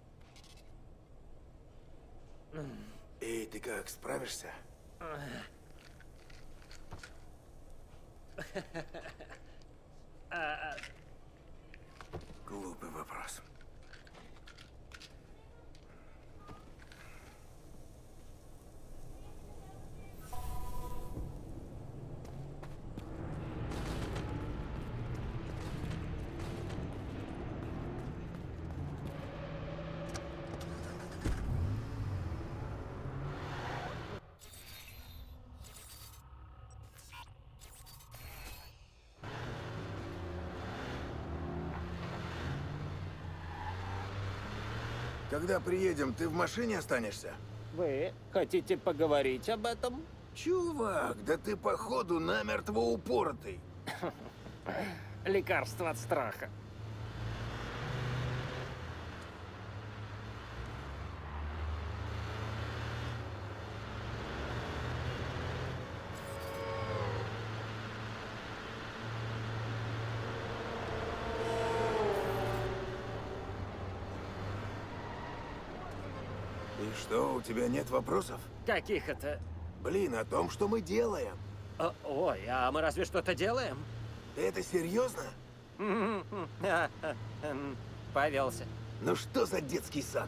И ты как, справишься? Глупый вопрос. Когда приедем, ты в машине останешься? Вы хотите поговорить об этом? Чувак, да ты походу намертво упоротый. Лекарство от страха. И что, у тебя нет вопросов? Каких это? Блин, о том, что мы делаем. О, ой, а мы разве что-то делаем? Ты это серьезно? Повелся. Ну что за детский сад?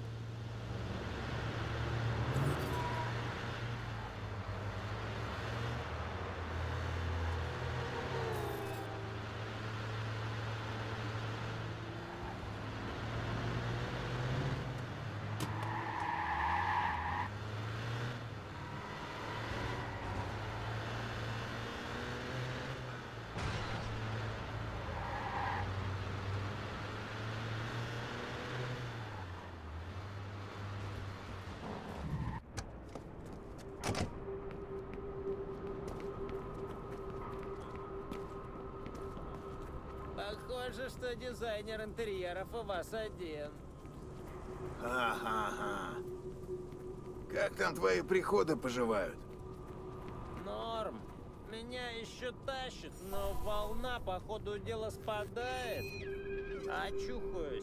Похоже, что дизайнер интерьеров у вас один. Ага-ага. Как там твои приходы поживают? Норм. Меня еще тащит, но волна по ходу дела спадает. Очухаюсь.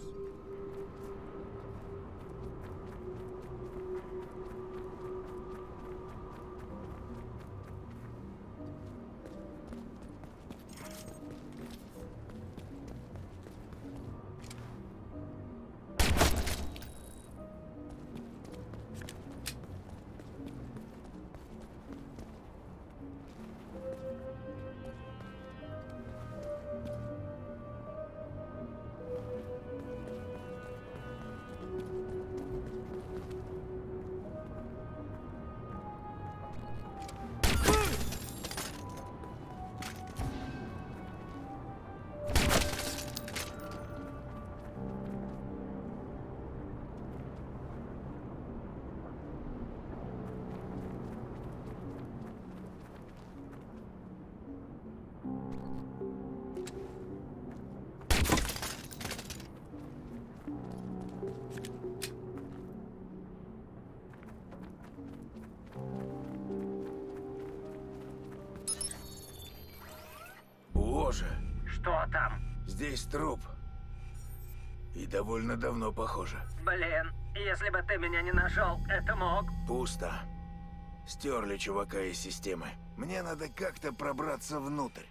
Боже. Что там? Здесь труп. И довольно давно, похоже. Блин, если бы ты меня не нашел, это мог. Пусто. Стерли чувака из системы. Мне надо как-то пробраться внутрь.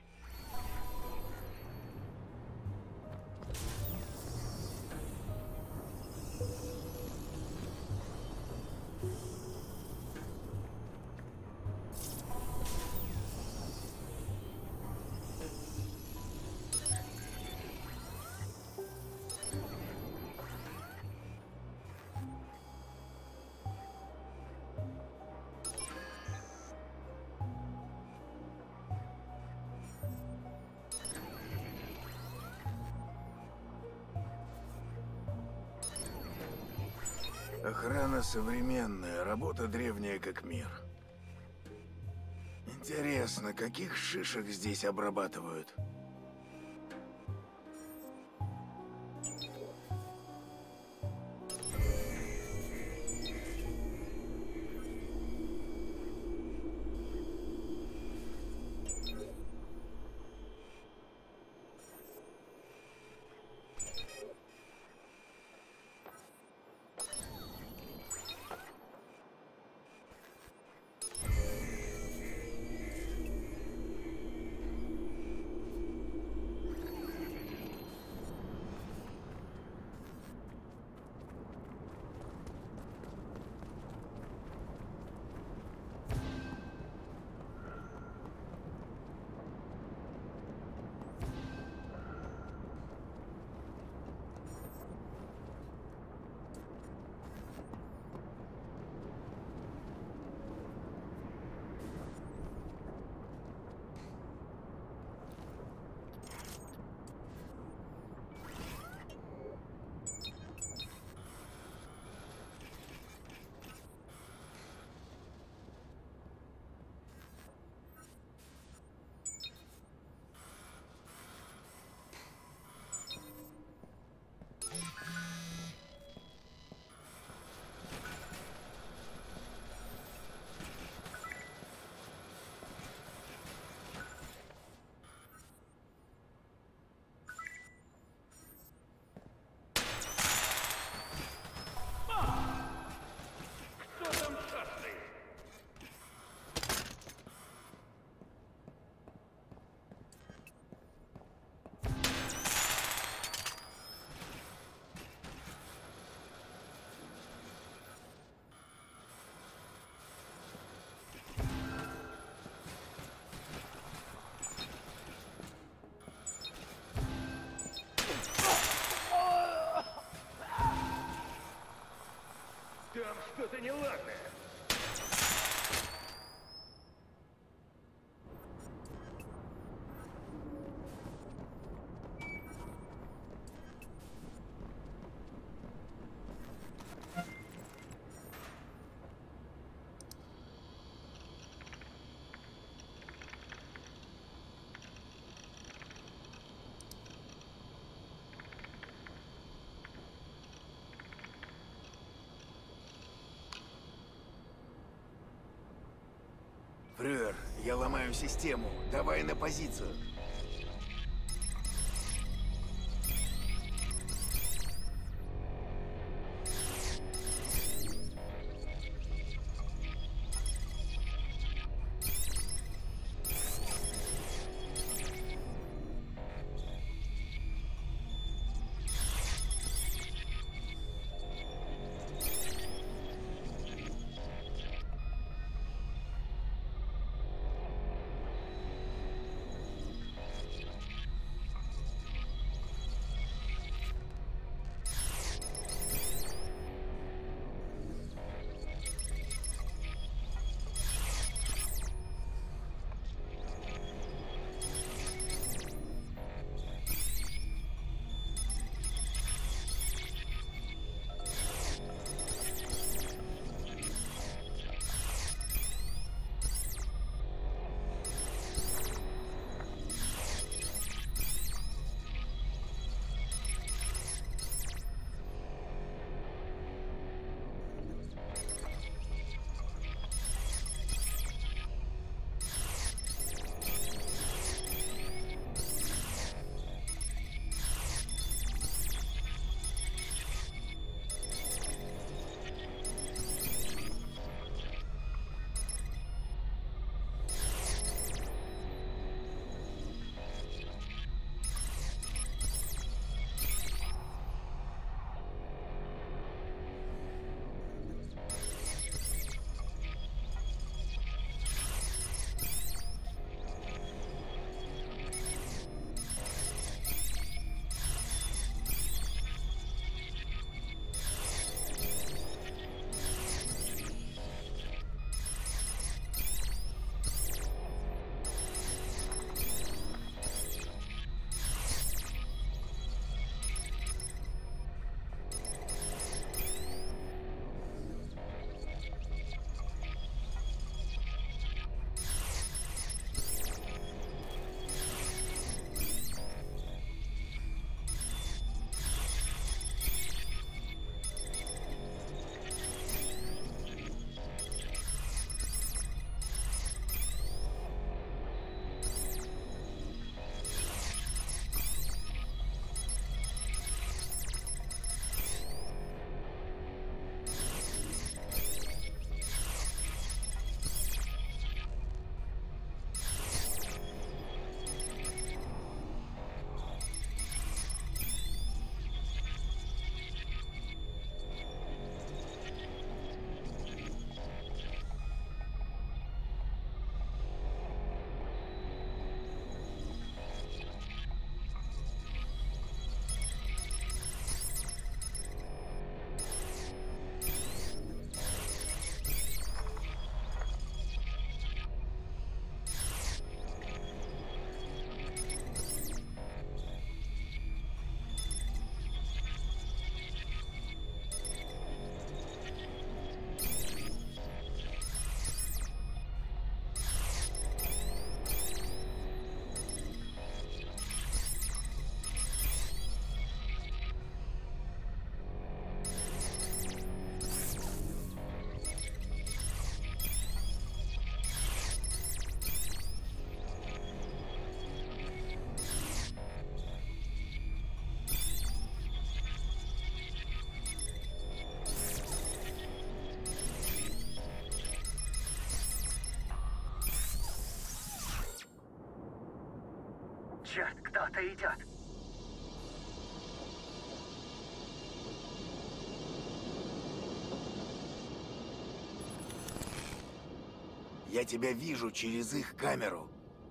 Охрана современная, работа древняя как мир. Интересно, каких шишек здесь обрабатывают? Там что-то неладное. Фрёер, я ломаю систему. Давай на позицию. Черт, кто-то идет. Я тебя вижу через их камеру.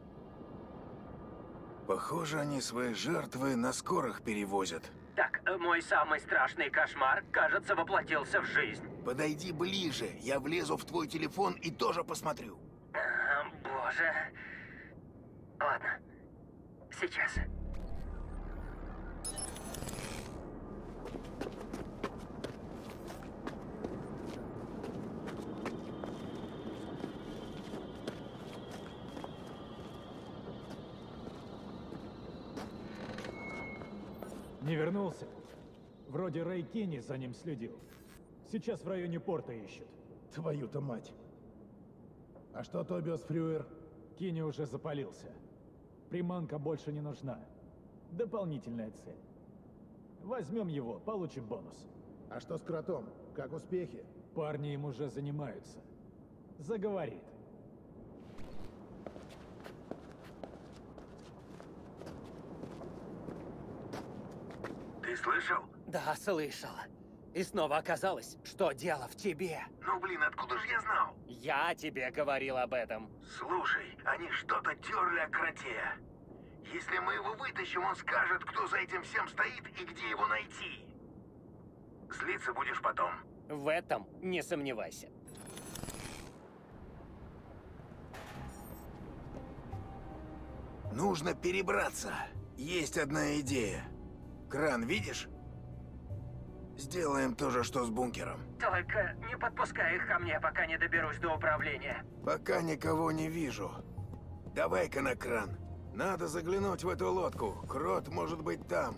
Похоже, они свои жертвы на скорых перевозят. Так, мой самый страшный кошмар, кажется, воплотился в жизнь. Подойди ближе, я влезу в твой телефон и тоже посмотрю. А, боже. Ладно, сейчас. Не вернулся? Вроде Рэй Кенни за ним следил. Сейчас в районе порта ищут. Твою-то мать. А что Тобиас Фрюер? Кенни уже запалился. Приманка больше не нужна. Дополнительная цель. Возьмем его, получим бонус. А что с кротом? Как успехи? Парни им уже занимаются. Заговорит. Ты слышал? Да, слышал. И снова оказалось, что дело в тебе. Ну блин, откуда же я знал? Я тебе говорил об этом. Слушай, они что-то терли о кроте. Если мы его вытащим, он скажет, кто за этим всем стоит и где его найти. Злиться будешь потом. В этом не сомневайся. Нужно перебраться. Есть одна идея. Кран, видишь? Сделаем то же, что с бункером. Только не подпускай их ко мне, пока не доберусь до управления. Пока никого не вижу. Давай-ка на кран. Надо заглянуть в эту лодку. Крот может быть там.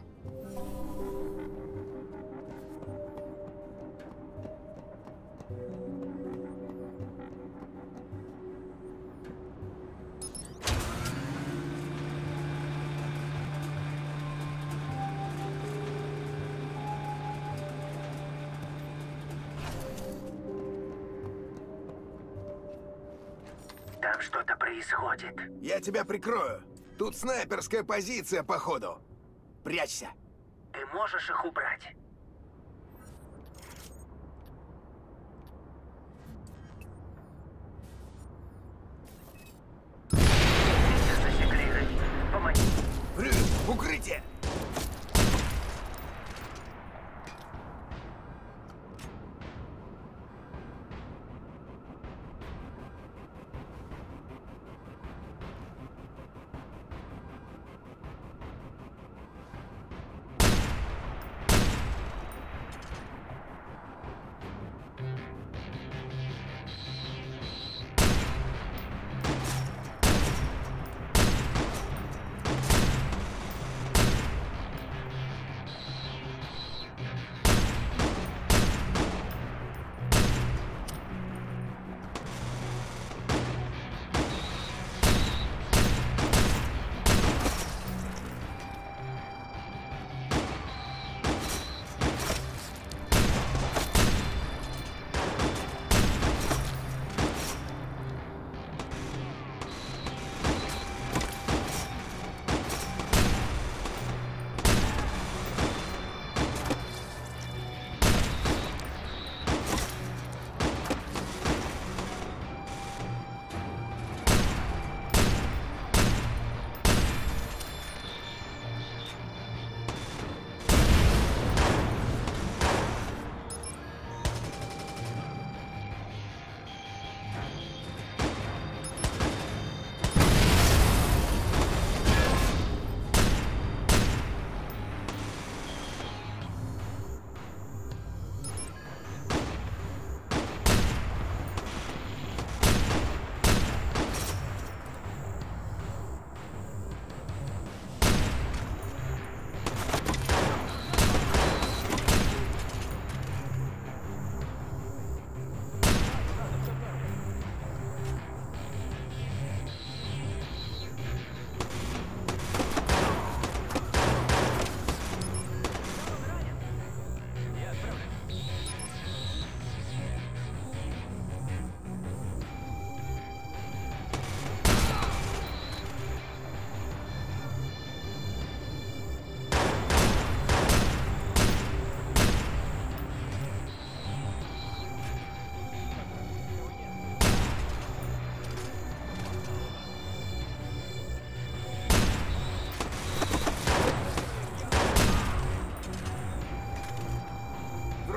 Там что-то происходит. Я тебя прикрою. Тут снайперская позиция, походу. Прячься. Ты можешь их убрать? Засекли, Рэй. Помоги. Фрю, укрытие!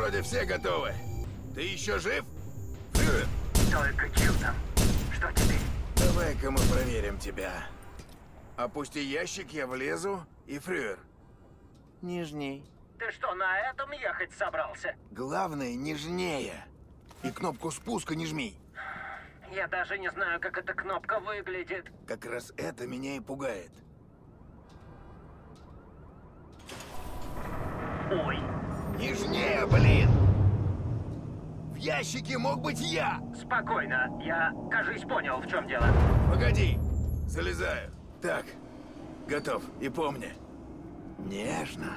Вроде все готовы. Ты еще жив? Фрюер? Только чудом. Что теперь? Давай-ка мы проверим тебя. Опусти ящик, я влезу. И Фрюер. Нежней. Ты что, на этом ехать собрался? Главное, нежнее. И кнопку спуска не жми. Я даже не знаю, как эта кнопка выглядит. Как раз это меня и пугает. Ой. Нежнее, блин! В ящике мог быть я! Спокойно, я, кажись, понял, в чем дело. Погоди, залезаю. Так, готов. И помни, нежно.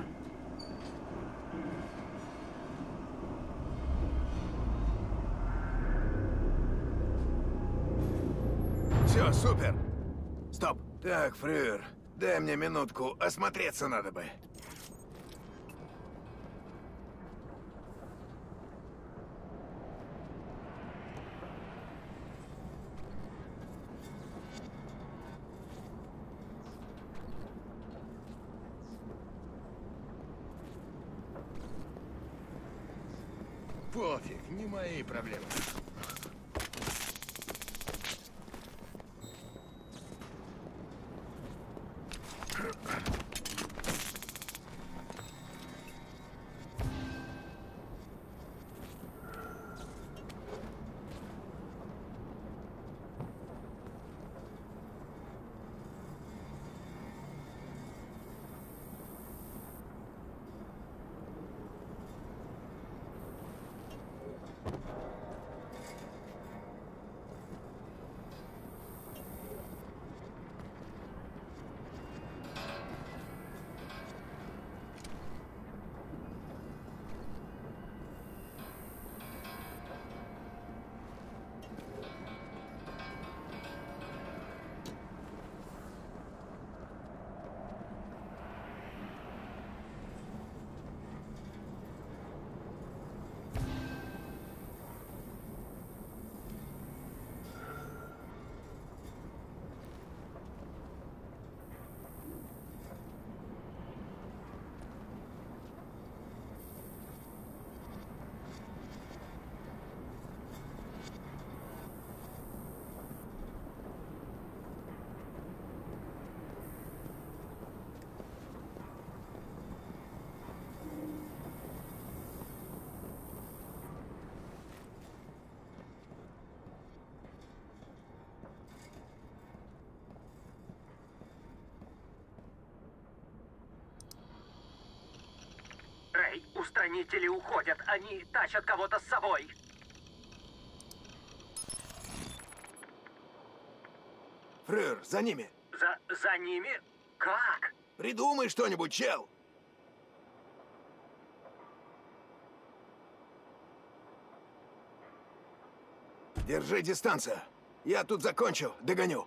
Все, супер. Стоп. Так, Фрюер, дай мне минутку, осмотреться надо бы. Пофиг, не мои проблемы. Рэй, устранители уходят. Они тащат кого-то с собой. Фрюер, за ними. За... за ними? Как? Придумай что-нибудь, чел. Держи дистанцию. Я тут закончу, догоню.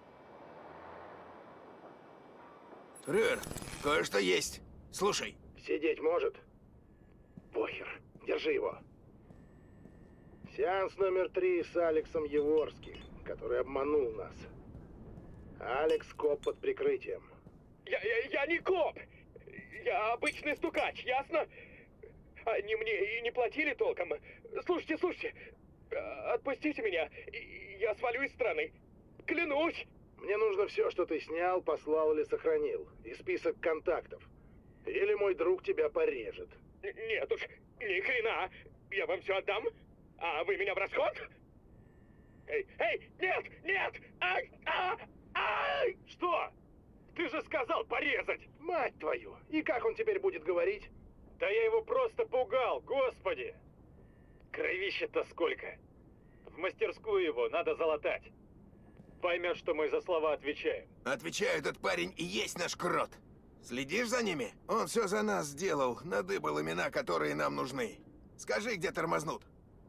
Фрюер, кое-что есть. Слушай. Сидеть может? Похер. Держи его. Сеанс номер три с Алексом Еворским, который обманул нас. Алекс коп под прикрытием. Я, я, я не коп! Я обычный стукач, ясно? Они мне и не платили толком. Слушайте, слушайте. Отпустите меня, и я свалю из страны. Клянусь! Мне нужно все, что ты снял, послал или сохранил. И список контактов. Или мой друг тебя порежет. Нет уж, ни хрена. Я вам все отдам, а вы меня в расход? Эй, эй, нет, нет! Ай, а, ай! Что? Ты же сказал порезать! Мать твою! И как он теперь будет говорить? Да я его просто пугал, господи! Кровища-то сколько! В мастерскую его надо залатать. Поймет, что мы за слова отвечаем. Отвечаю, этот парень и есть наш крот. Следишь за ними? Он все за нас сделал, надыбал имена, которые нам нужны. Скажи, где тормознут.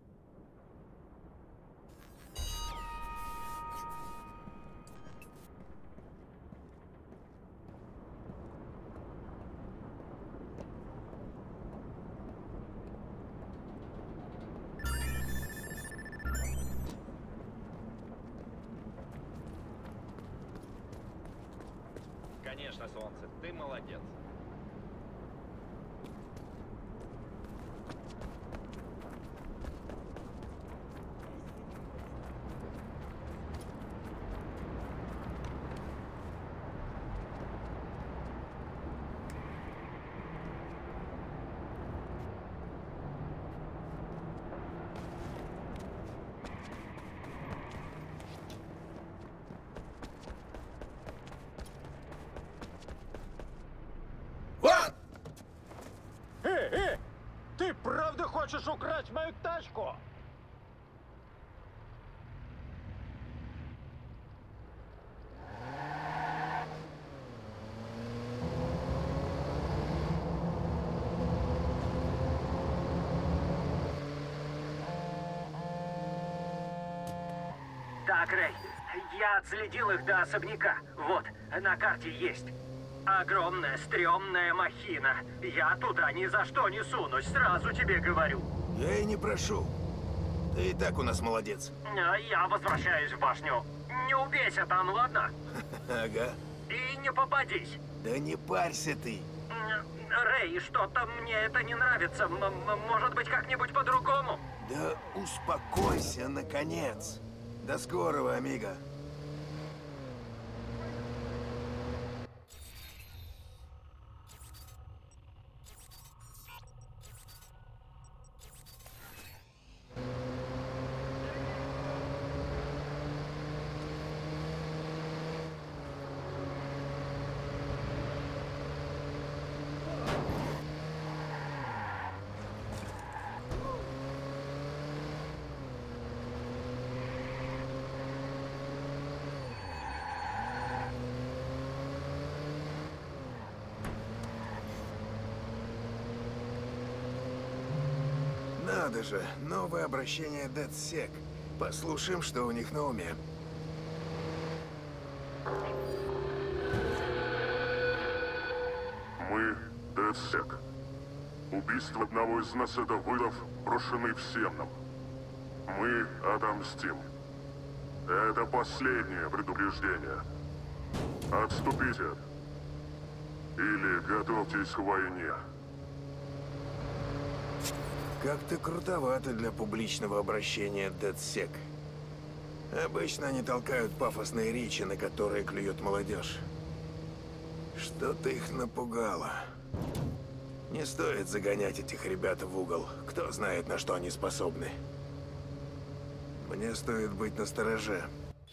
Конечно, солнце, ты молодец. Хочешь украсть мою тачку? Так, Рэй, я отследил их до особняка. Вот, на карте есть. Огромная, стрёмная махина. Я туда ни за что не сунусь, сразу тебе говорю. Я и не прошу. Ты и так у нас молодец. А я возвращаюсь в башню. Не убейся там, ладно? Ага. И не попадись. Да не парься ты. Рэй, что-то мне это не нравится. М -м может быть, как-нибудь по-другому? Да успокойся, наконец. До скорого, амиго. Надо же, новое обращение DedSec. Послушаем, что у них на уме. Мы DedSec. Убийство одного из нас — это вызов, брошенный всем нам. Мы отомстим. Это последнее предупреждение. Отступите. Или готовьтесь к войне. Как-то крутовато для публичного обращения DedSec. Обычно они толкают пафосные речи, на которые клюет молодежь. Что-то их напугало. Не стоит загонять этих ребят в угол. Кто знает, на что они способны. Мне стоит быть настороже.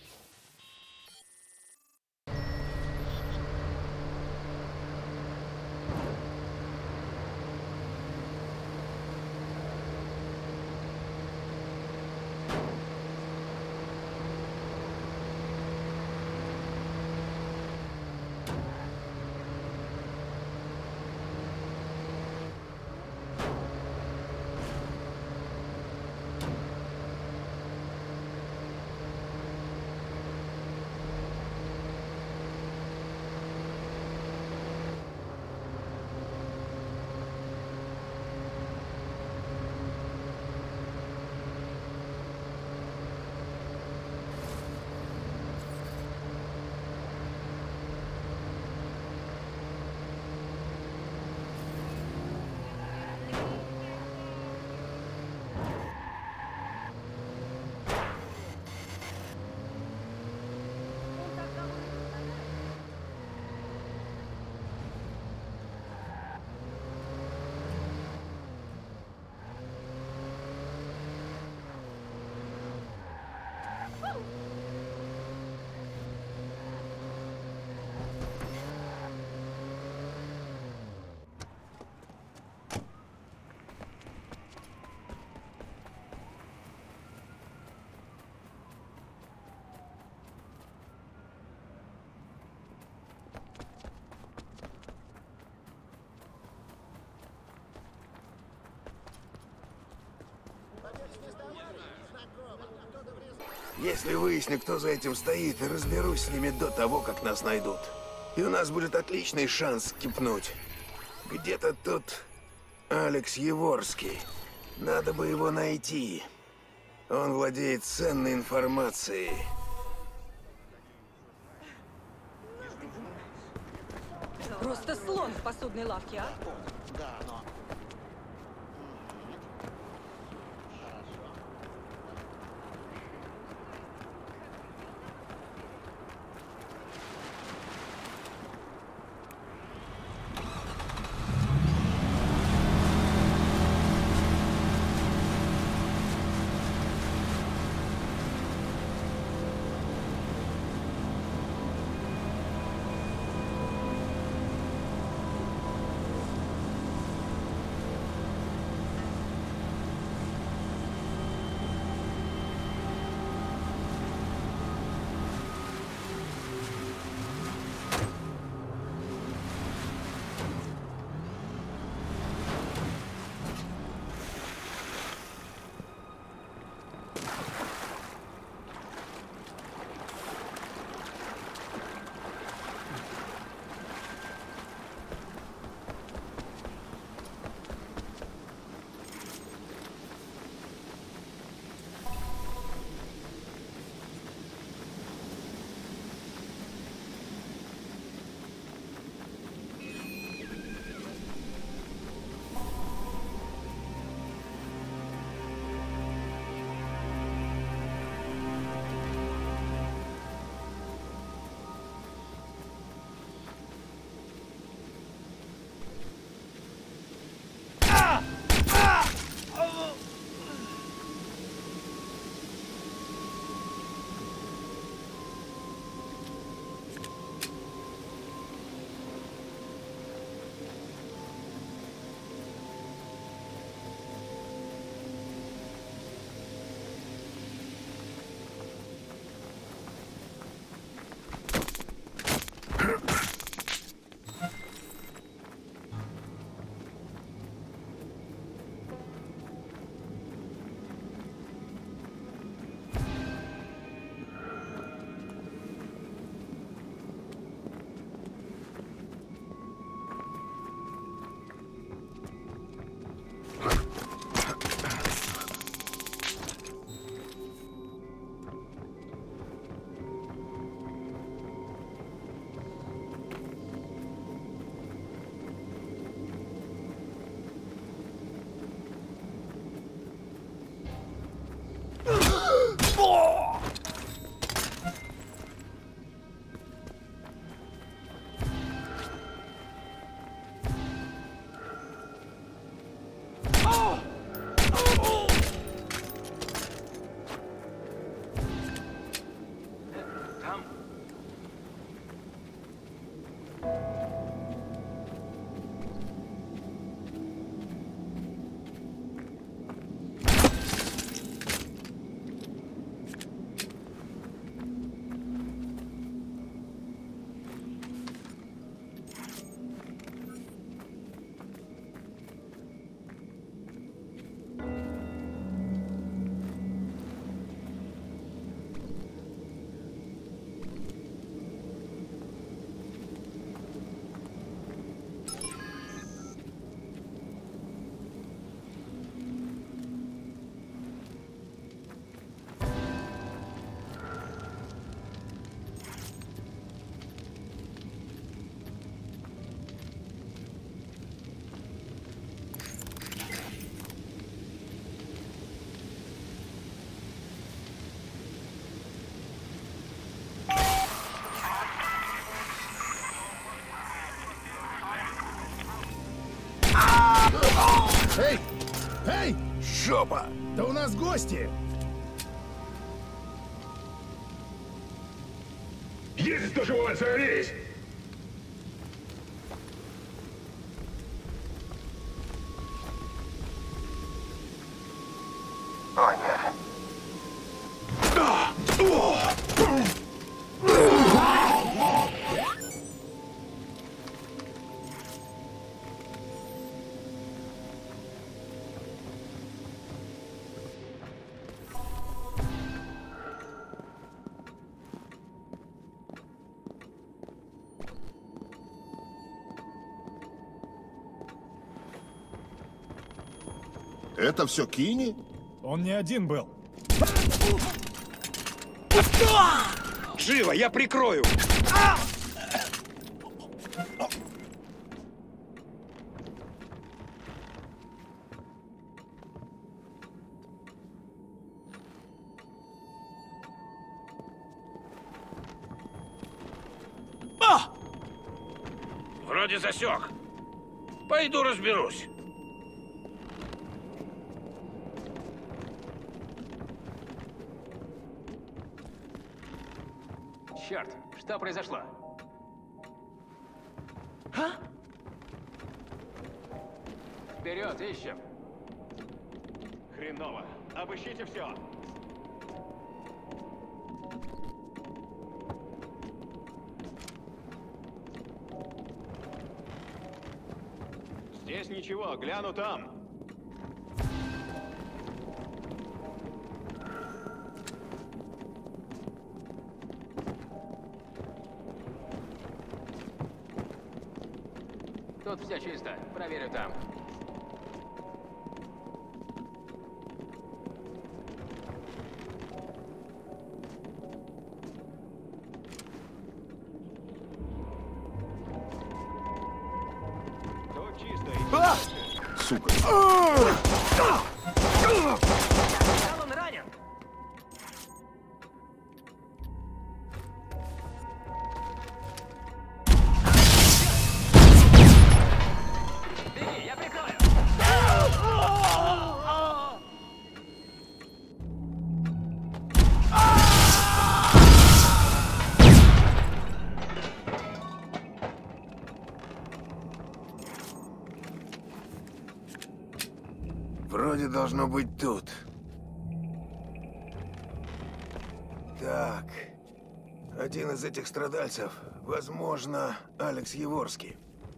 Если выясню, кто за этим стоит, разберусь с ними до того, как нас найдут. И у нас будет отличный шанс кипнуть. Где-то тут Алекс Еворский. Надо бы его найти. Он владеет ценной информацией. Просто слон в посудной лавке, а? Да, но... Эй! Эй! Жопа! Да у нас гости! Есть кто живой, остановись! О, нет. Это все Кини? Он не один был. Живо, я прикрою! Вроде засек. Пойду разберусь. Черт, что произошло? А? Вперед, ищем. Хреново. Обыщите все. Здесь ничего, гляну там. Тут все чисто. Проверю там. Тут чисто. А! Сука. Он ранен. Беги, я прикрою. Вроде должно быть тут. Так. Один из этих страдальцев, возможно, Алекс Еворский.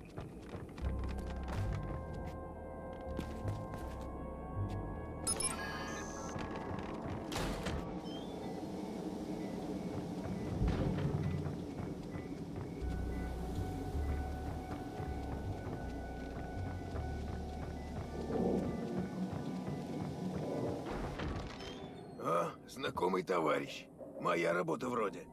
А, знакомый товарищ. Моя работа вроде.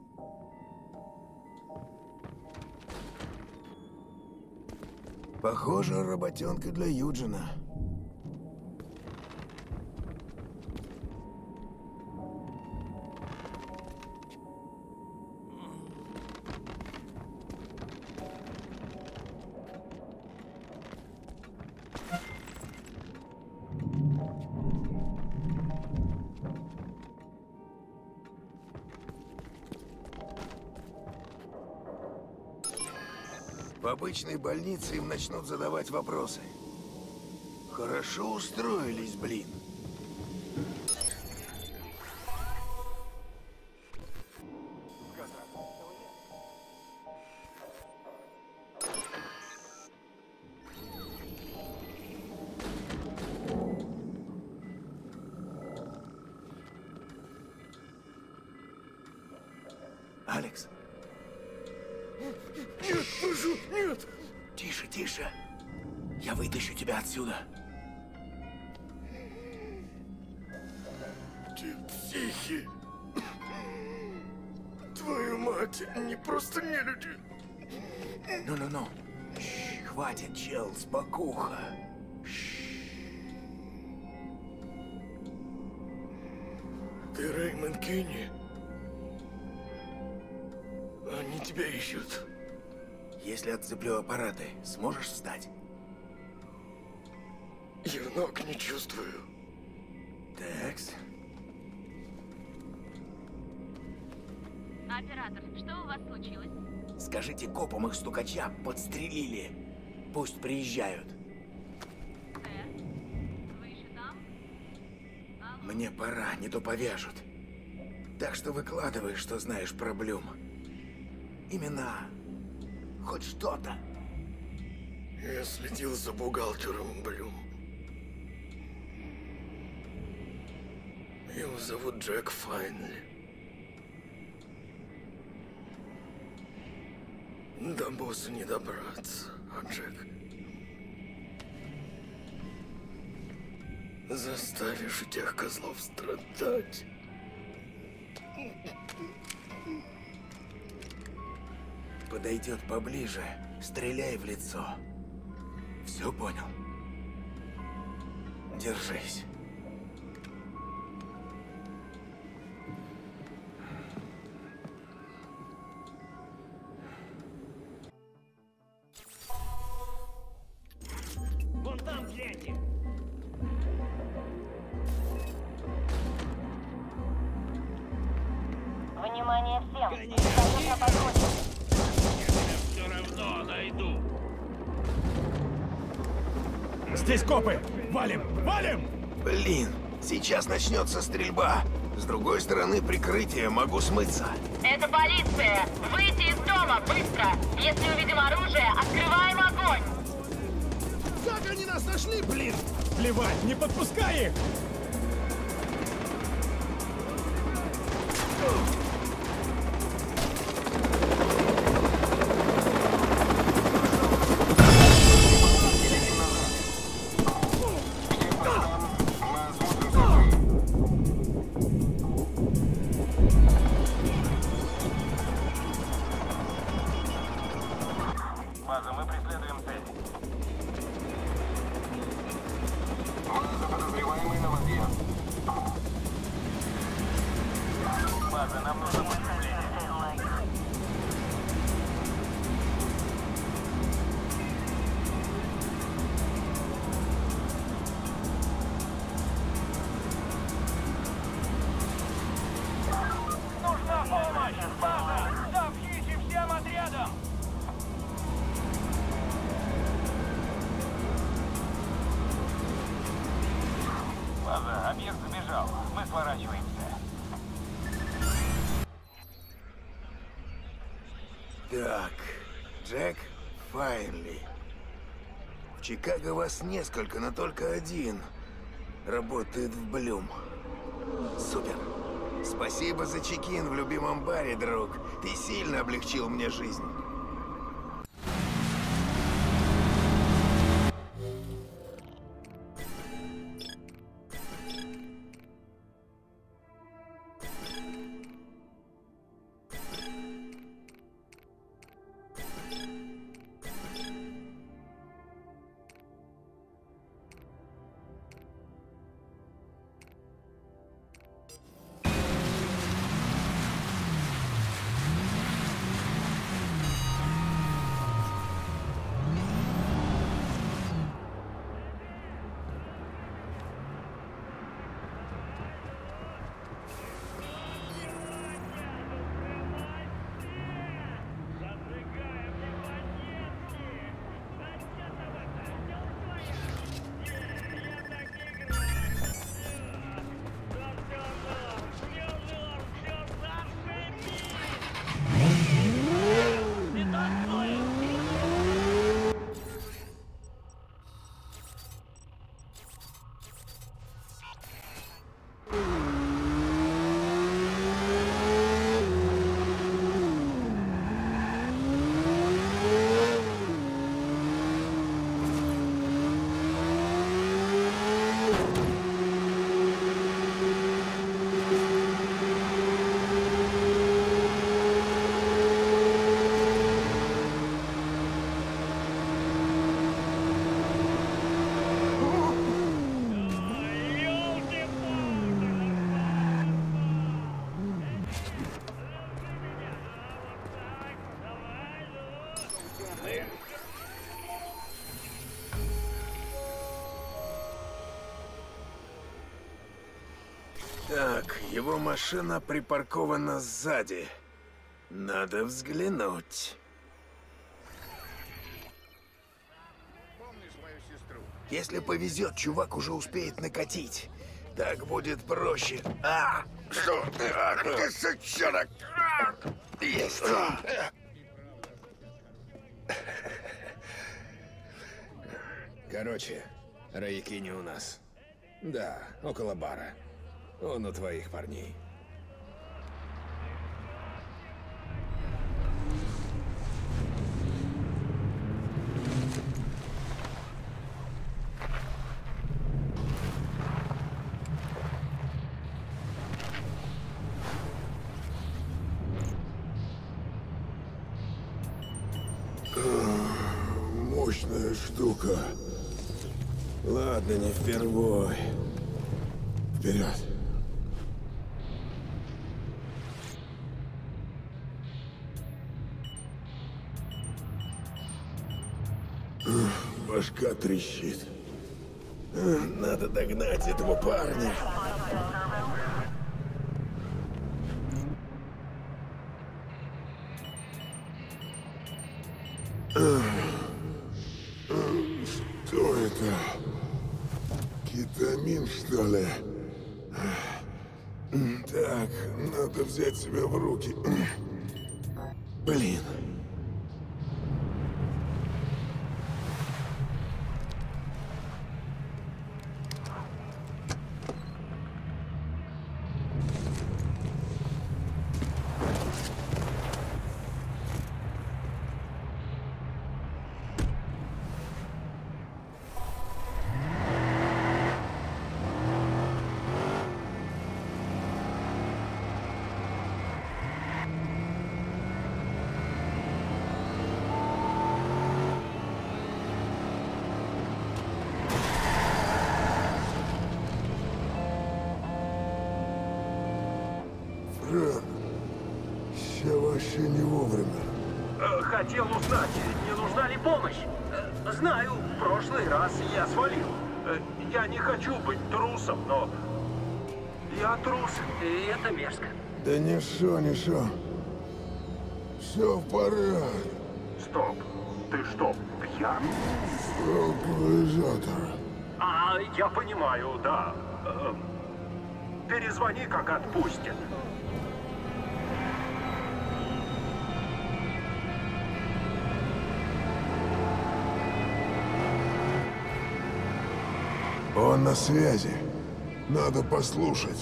Похоже, работенка для Юджина. В обычной больнице им начнут задавать вопросы. Хорошо устроились, блин. Алекс. Нет, прошу, нет! Тише, тише. Я вытащу тебя отсюда. Ты психи. Твою мать, они просто не люди. Ну-ну-ну. Хватит, чел, спокуха. Ты Рэймонд Кенни? Они тебя ищут. Если отцеплю аппараты, сможешь встать? Я ног не чувствую. Текс. Оператор, что у вас случилось? Скажите копам, их стукача подстрелили. Пусть приезжают. Сэр, вы еще там? Алло? Мне пора, не то повяжут. Так что выкладывай, что знаешь про Блюм. Имена. Хоть что-то. Я следил за бухгалтером Блюм. Его зовут Джек Файнли. До босса не добраться, а Джек... Заставишь этих козлов страдать. Подойдет поближе, стреляй в лицо. Все понял? Держись. Вон там, гляньте! Внимание всем! Гони! На подходе. Я тебя все равно найду. Здесь копы! Валим! Валим! Блин, сейчас начнется стрельба. С другой стороны прикрытия, могу смыться. Это полиция! Выйти из дома, быстро! Если увидим оружие, открываем огонь! Как они нас нашли, блин? Плевать, не подпускай их! База, мы преследуем цель. Подозреваемый на воде. База, нам нужно подкрепление. Нужна помощь! База, сообщите всем отрядам! База, объект забежал. Мы сворачиваемся. Так, Джек Файнли. В Чикаго вас несколько, но только один работает в Блюм. Супер. Спасибо за чекин в любимом баре, друг. Ты сильно облегчил мне жизнь. Так, его машина припаркована сзади. Надо взглянуть. Если повезет, чувак уже успеет накатить. Так будет проще. А! Что? Ах ты, сучонок! Есть! Короче, Райкини у нас. Да, около бара. Он у твоих парней. Мощная штука. Ладно, не впервой. Вперед. Башка трещит. Надо догнать этого парня. Что это? Кетамин, что ли? Так, надо взять себя в руки. Блин. Фрэн, я вообще не вовремя. Хотел узнать, не нужна ли помощь. Знаю, в прошлый раз я свалил. Я не хочу быть трусом, но я трус, и это мерзко. Да не шо, не шо. Все в порядке. Стоп. Ты что, пьян? Транквилизатор. А, я понимаю, да. Перезвони, как отпустят. Он на связи. Надо послушать.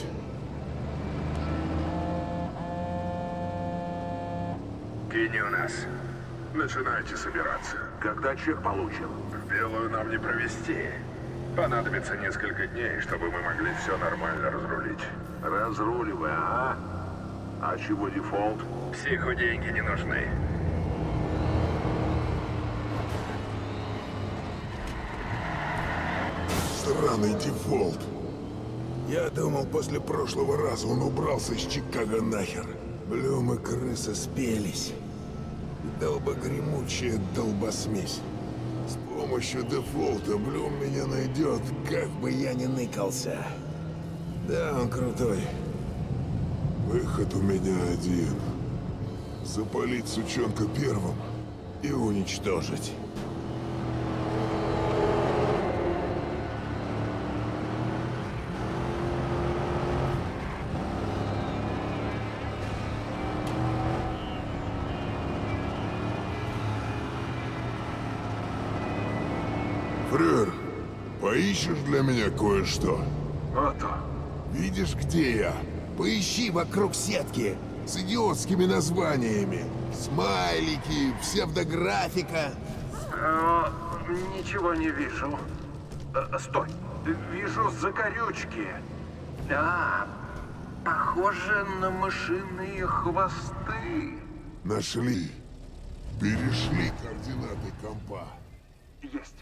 Кини у нас. Начинайте собираться. Когда чек получим? В белую нам не провести. Понадобится несколько дней, чтобы мы могли все нормально разрулить. Разруливай, ага. А чего дефолт? Психу деньги не нужны. Странный дефолт. Я думал, после прошлого раза он убрался из Чикаго нахер. Блюм и крыса спелись. Долбогремучая долбосмесь. С помощью дефолта Блюм меня найдет, как бы я ни ныкался. Да, он крутой. Выход у меня один. Запалить сучонка первым и уничтожить. Фрер, поищешь для меня кое-что? Это. Видишь, где я? Поищи вокруг сетки с идиотскими названиями. Смайлики, псевдографика. Э, ничего не вижу. Э, стой. Вижу закорючки. А, похоже на мышиные хвосты. Нашли. Перешли координаты компа. Есть.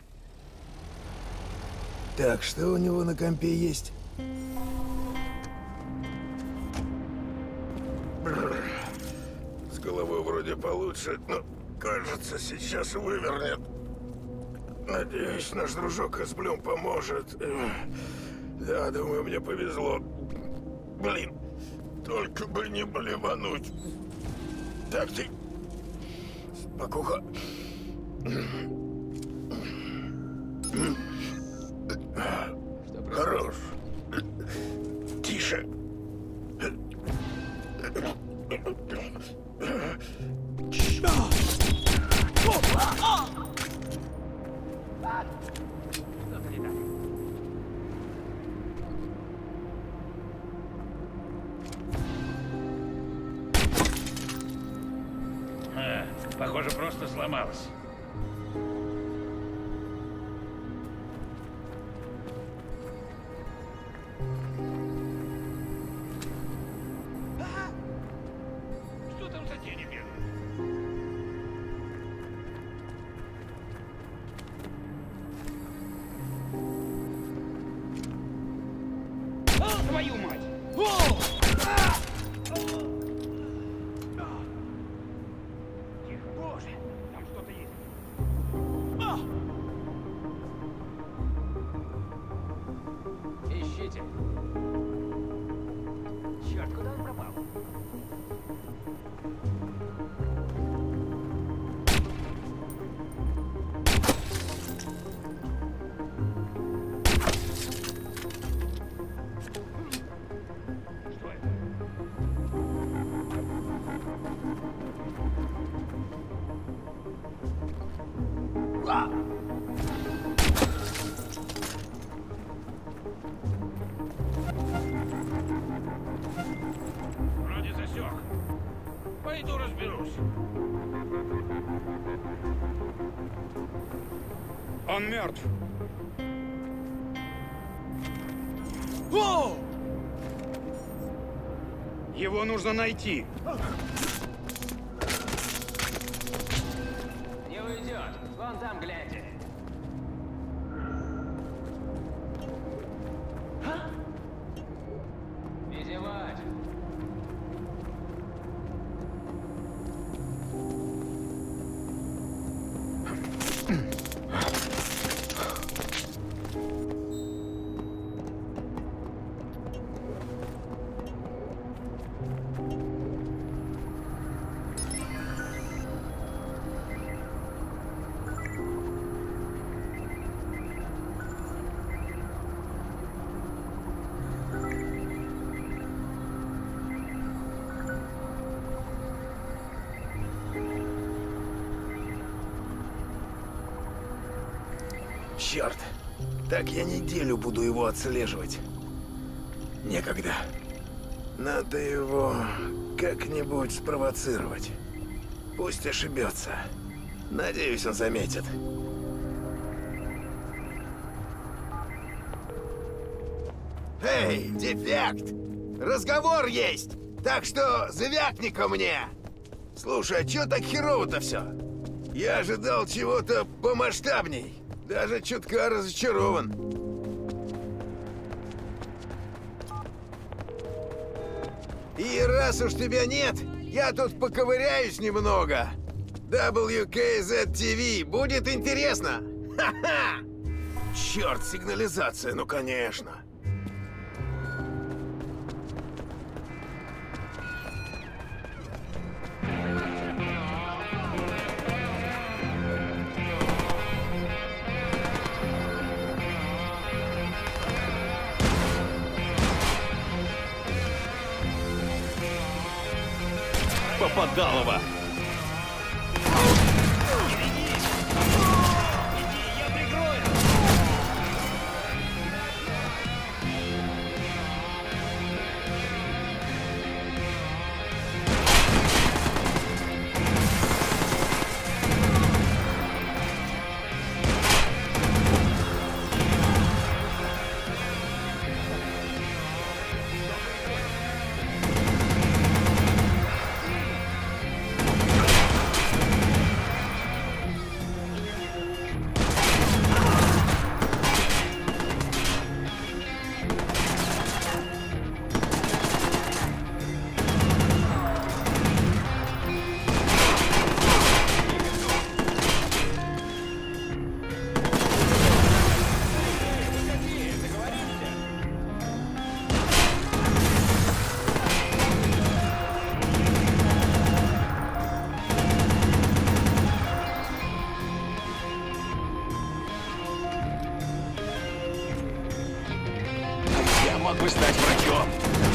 Так, что у него на компе есть? С головой вроде получше, но кажется, сейчас вывернет. Надеюсь, наш дружок из Блюм поможет. Да, думаю, мне повезло. Блин, только бы не блевануть. Так ты... Спокуха. Хорош. Тише. А, похоже, просто сломалась. Что там за тени бегают? А, твою мать! Тихо, боже, там что-то есть. Ищите. Черт, куда он пропал? Что это? Вроде засек. Пойду разберусь. Он мертв. О! Его нужно найти. Не уйдет. Вон там гляньте. Визивать. Черт, так я неделю буду его отслеживать. Некогда. Надо его как-нибудь спровоцировать. Пусть ошибется. Надеюсь, он заметит. Эй, дефект! Разговор есть! Так что завякни ко мне! Слушай, а чё так херово-то все? Я ожидал чего-то помасштабней. Даже чутка разочарован. И раз уж тебя нет, я тут поковыряюсь немного. дабл ю кей зет ти ви, будет интересно? Ха-ха! Черт, сигнализация, ну конечно. Попадалово! мог бы стать врачом.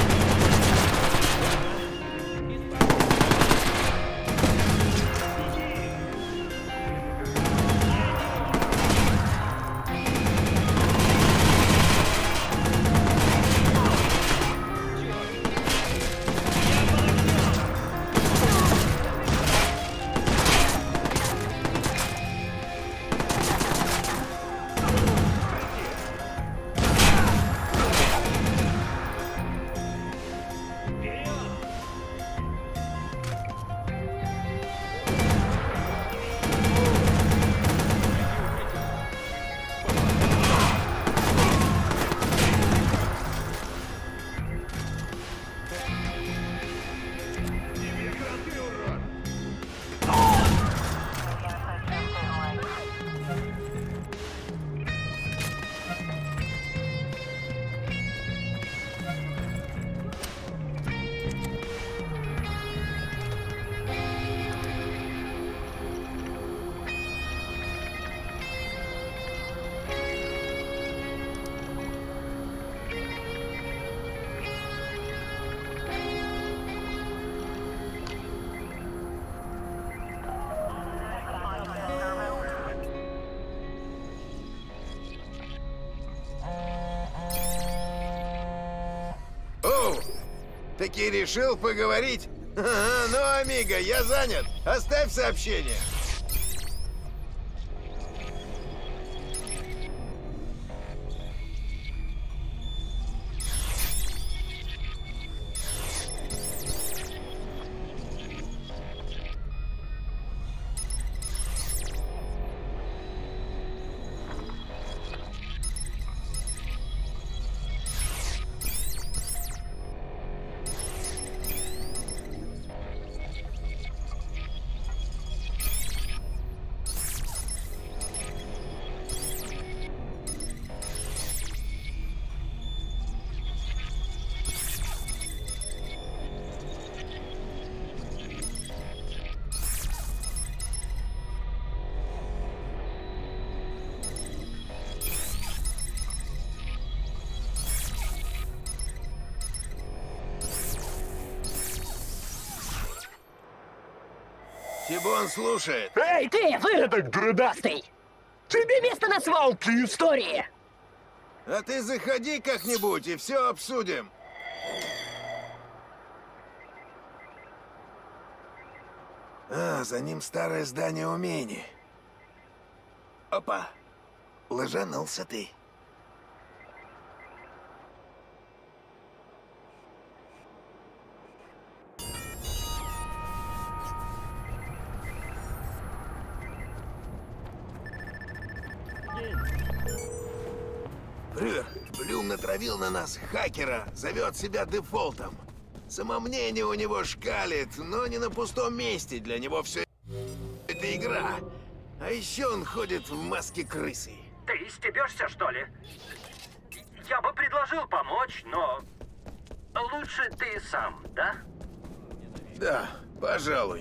Таки решил поговорить? Ага, ну, амиго, я занят. Оставь сообщение. Тибон слушает. Эй, ты, выродок грудастый! Тебе место на свалке истории! А ты заходи как-нибудь и все обсудим. А, за ним старое здание умений. Опа, ложанулся ты. Брюер, Блюм натравил на нас хакера, зовет себя дефолтом. Самомнение у него шкалит, но не на пустом месте. Для него все это игра. А еще он ходит в маске крысы. Ты стебешься, что ли? Я бы предложил помочь, но лучше ты сам, да? Да, пожалуй.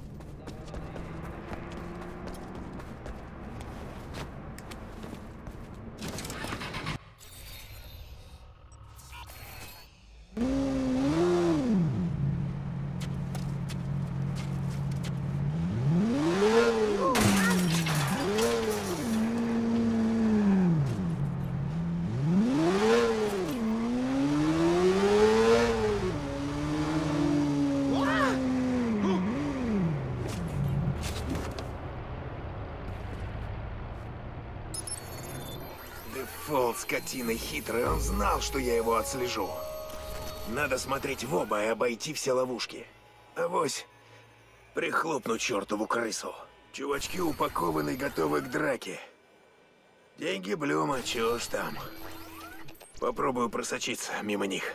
Дефолт, скотина хитрый, он знал, что я его отслежу. Надо смотреть в оба и обойти все ловушки. Авось прихлопну чертову крысу. Чувачки упакованы, готовы к драке. Деньги Блюма, чего ж там. Попробую просочиться мимо них.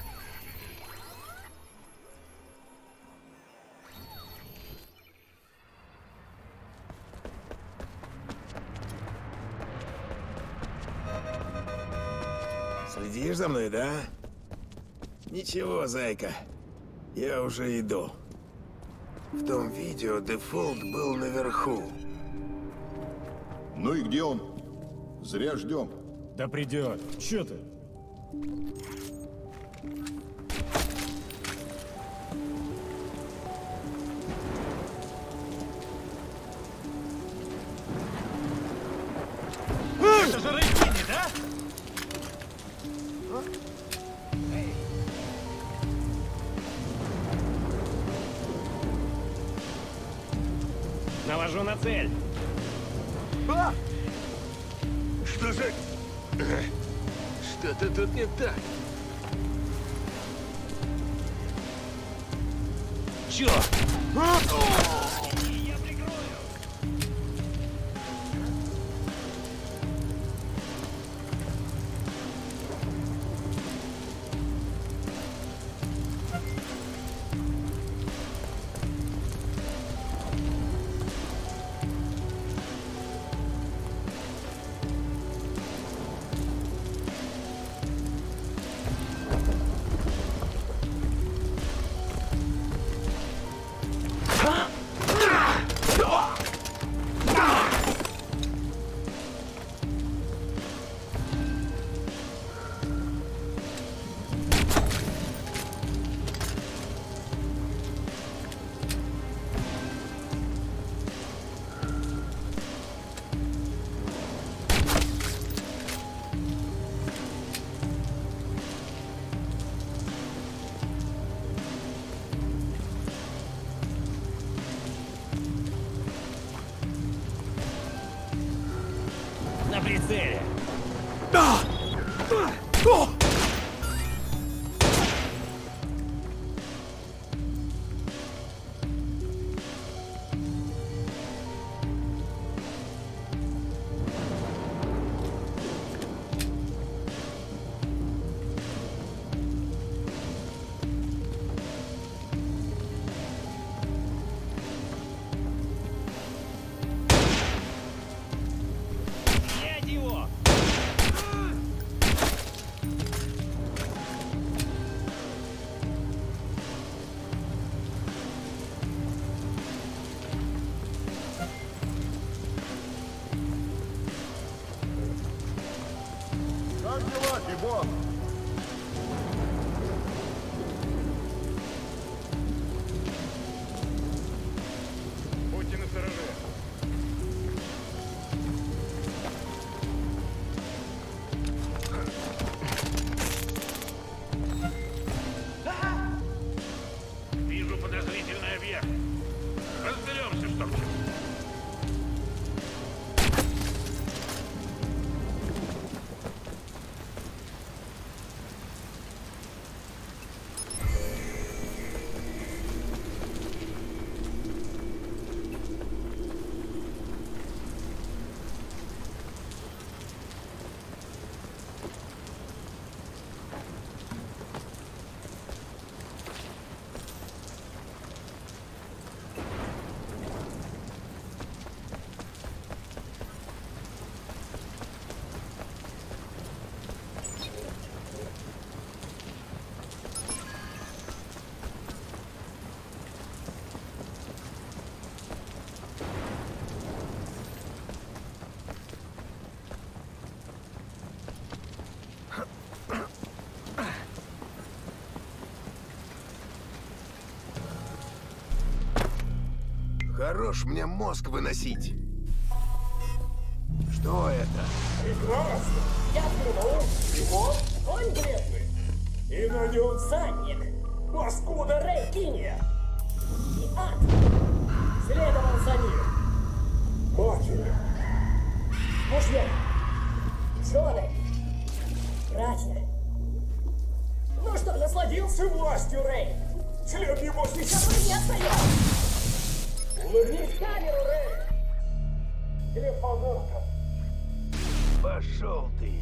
Следишь за мной, да? Ничего, зайка. Я уже иду. В том видео Дефолт был наверху. Ну и где он? Зря ждем. Да придет. Че ты? Это же Рейкини, да? Навожу на цель. А! Что за... Что-то тут не так. Чё? А! Я прикрою. На прицеле. Едь его! Как дела, Тибон? Будьте настороже. Вижу подозрительный объект. Разберемся, что к чему. Хорош мне мозг выносить. Что это? Прекрасно. Я взглянул. И вот конь бледный. И на нем всадник. Паскуда Рейкини. И ад следовал за ним. Матери. Мужья. Жены. Братья. Ну что, насладился властью, Рей? Член его сейчас не стоял. Улыбнись в камеру, Рей. Или фанатка. Пошел ты.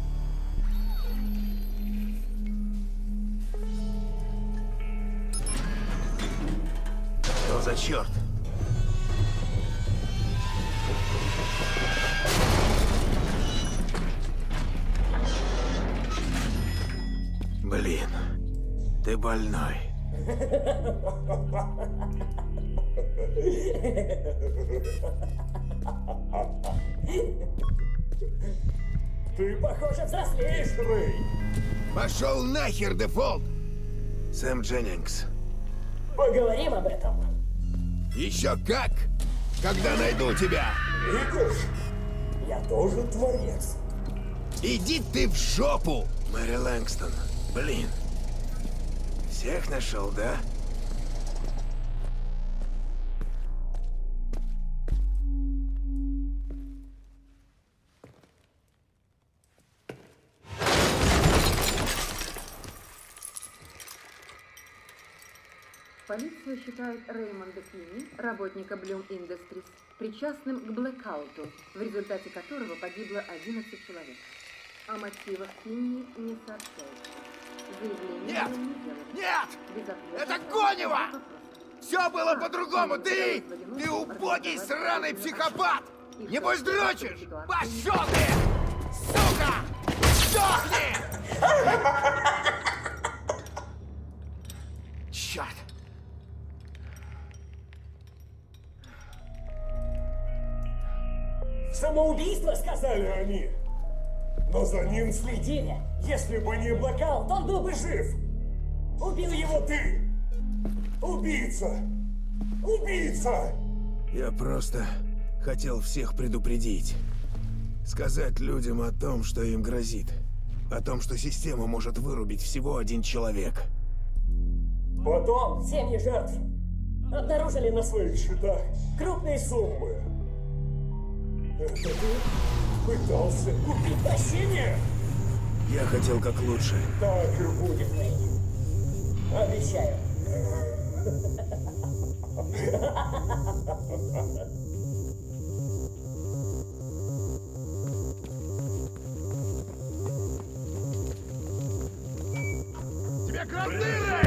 Что за черт? Блин, ты больной. Ты, похоже, взрослеешь, Рэй. Пошел нахер, дефолт! Сэм Дженнингс. Поговорим об этом. Еще как! Когда найду тебя! Видишь? Я тоже творец. Иди ты в жопу! Мэри Лэнгстон. Блин. Всех нашел, да? Полиция считает Реймонда Кинни, работника Bloom Industries, причастным к блэкауту, в результате которого погибло одиннадцать человек. О мотивах Кинни не сообщается. Заявление Нет! не делает. Нет! Без ответа Это на Конева! вопрос. Все было по-другому! Ты! Ты убогий сраный психопат! Небось дрочишь! Пошел ты! Сука! Сдохни! Черт! Самоубийство, сказали они. Но за ним следили. Если бы не блокаут, он был бы жив. Убил его ты. Убийца. Убийца. Я просто хотел всех предупредить. Сказать людям о том, что им грозит. О том, что систему может вырубить всего один человек. Потом семьи жертв обнаружили на своих счетах крупные суммы. Это ты пытался купить прощение? Я хотел как лучше. Так и будет, Нейт. Обещаю. Тебе кранты, Рэй!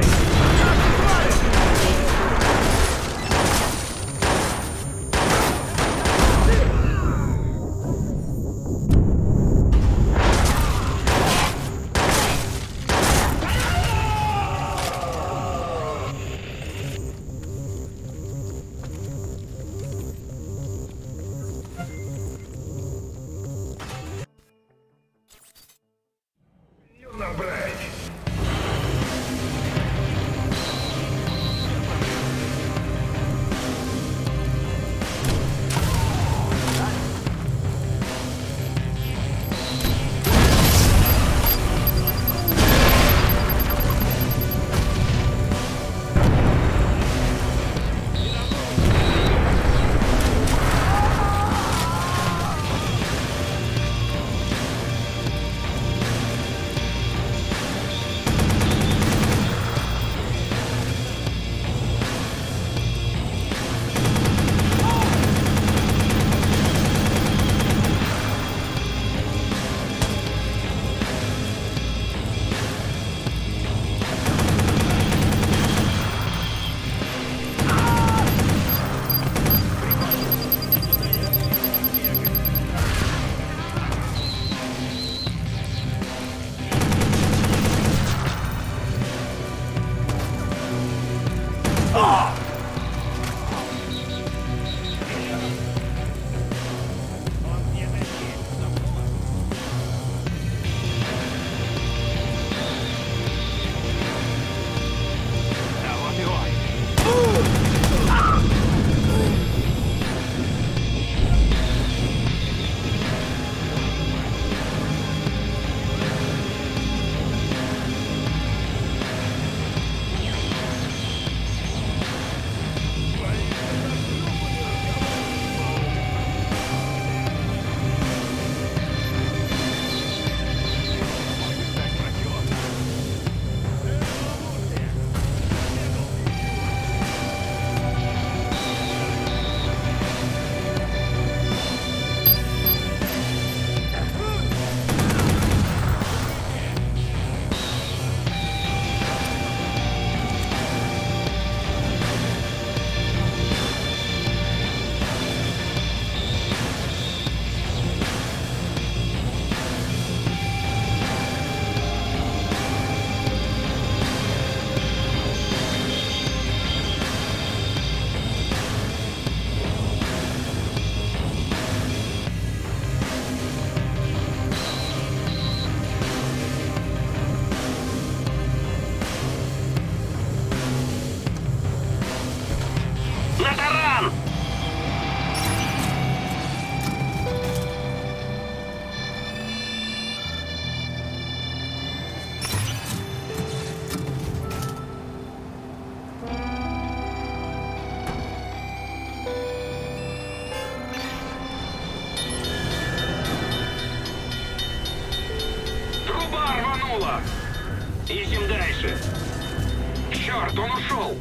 Рвануло! Ищем дальше. Черт, он ушел!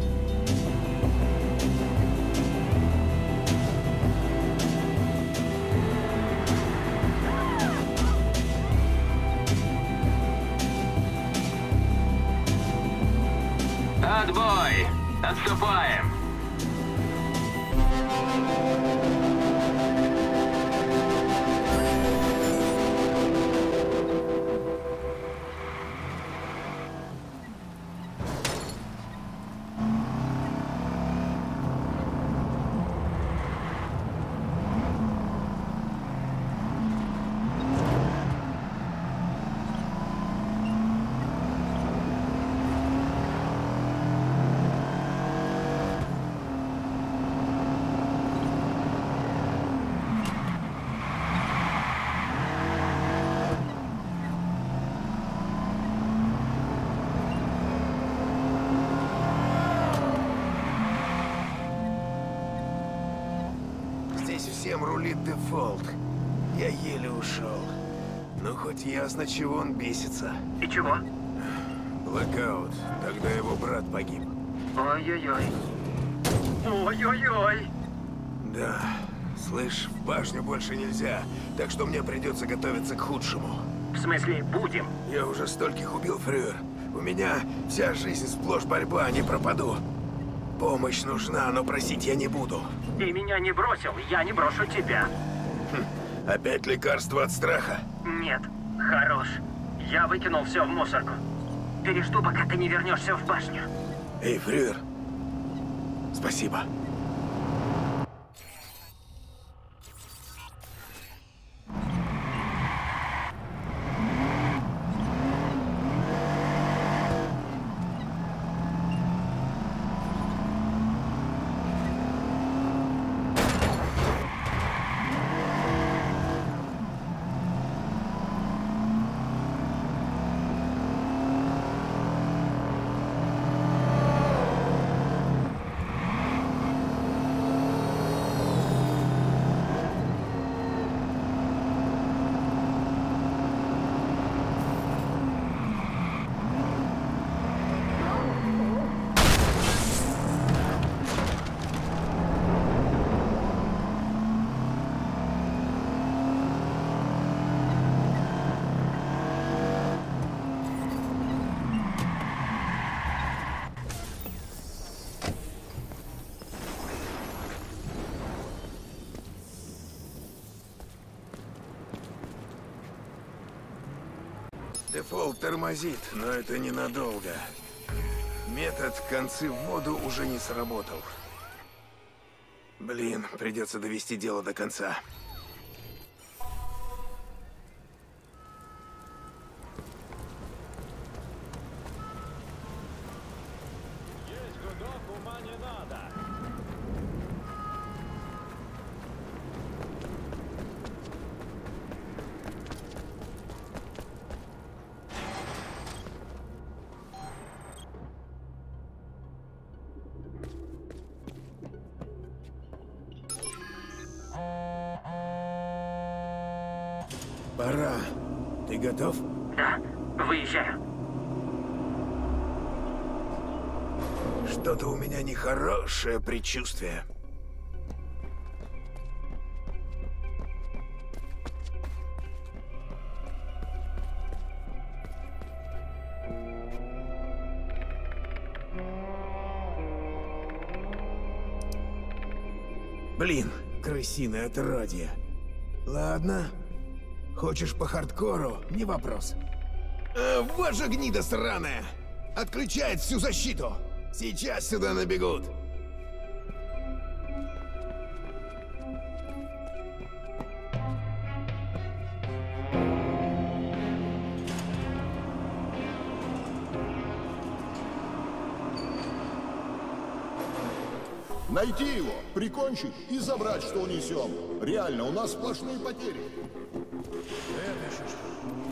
Отбой! Отступаем! Всем рулит дефолт. Я еле ушел. Но хоть ясно, чего он бесится. И чего? Блэкаут. Тогда его брат погиб. Ой-ой-ой. Ой-ой-ой. Да. Слышь, в башню больше нельзя. Так что мне придется готовиться к худшему. В смысле, будем? Я уже стольких убил, фрюер. У меня вся жизнь сплошь борьба, не пропаду. Помощь нужна, но просить я не буду. Ты меня не бросил, я не брошу тебя. Хм, опять лекарство от страха? Нет, хорош. Я выкинул все в мусорку. Пережду, пока ты не вернешься в башню. Эй, фрюер. Спасибо. Дефолт тормозит, но это ненадолго. Метод «концы в воду» уже не сработал. Блин, придется довести дело до конца. Есть гудок, ума не надо. Пора. Ты готов? Да, выезжаю. Что-то у меня нехорошее предчувствие. Блин, крысиное отродье. Ладно. Хочешь по хардкору? Не вопрос. А, вот же гнида сраная! Отключает всю защиту! Сейчас сюда набегут! Найти его, прикончить и забрать, что унесем. Реально, у нас сплошные потери. Это еще что?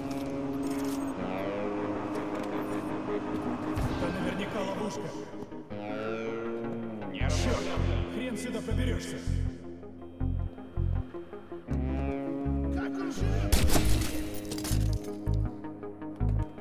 Это наверняка ловушка. Черт, хрен сюда проберешься. Как он живет?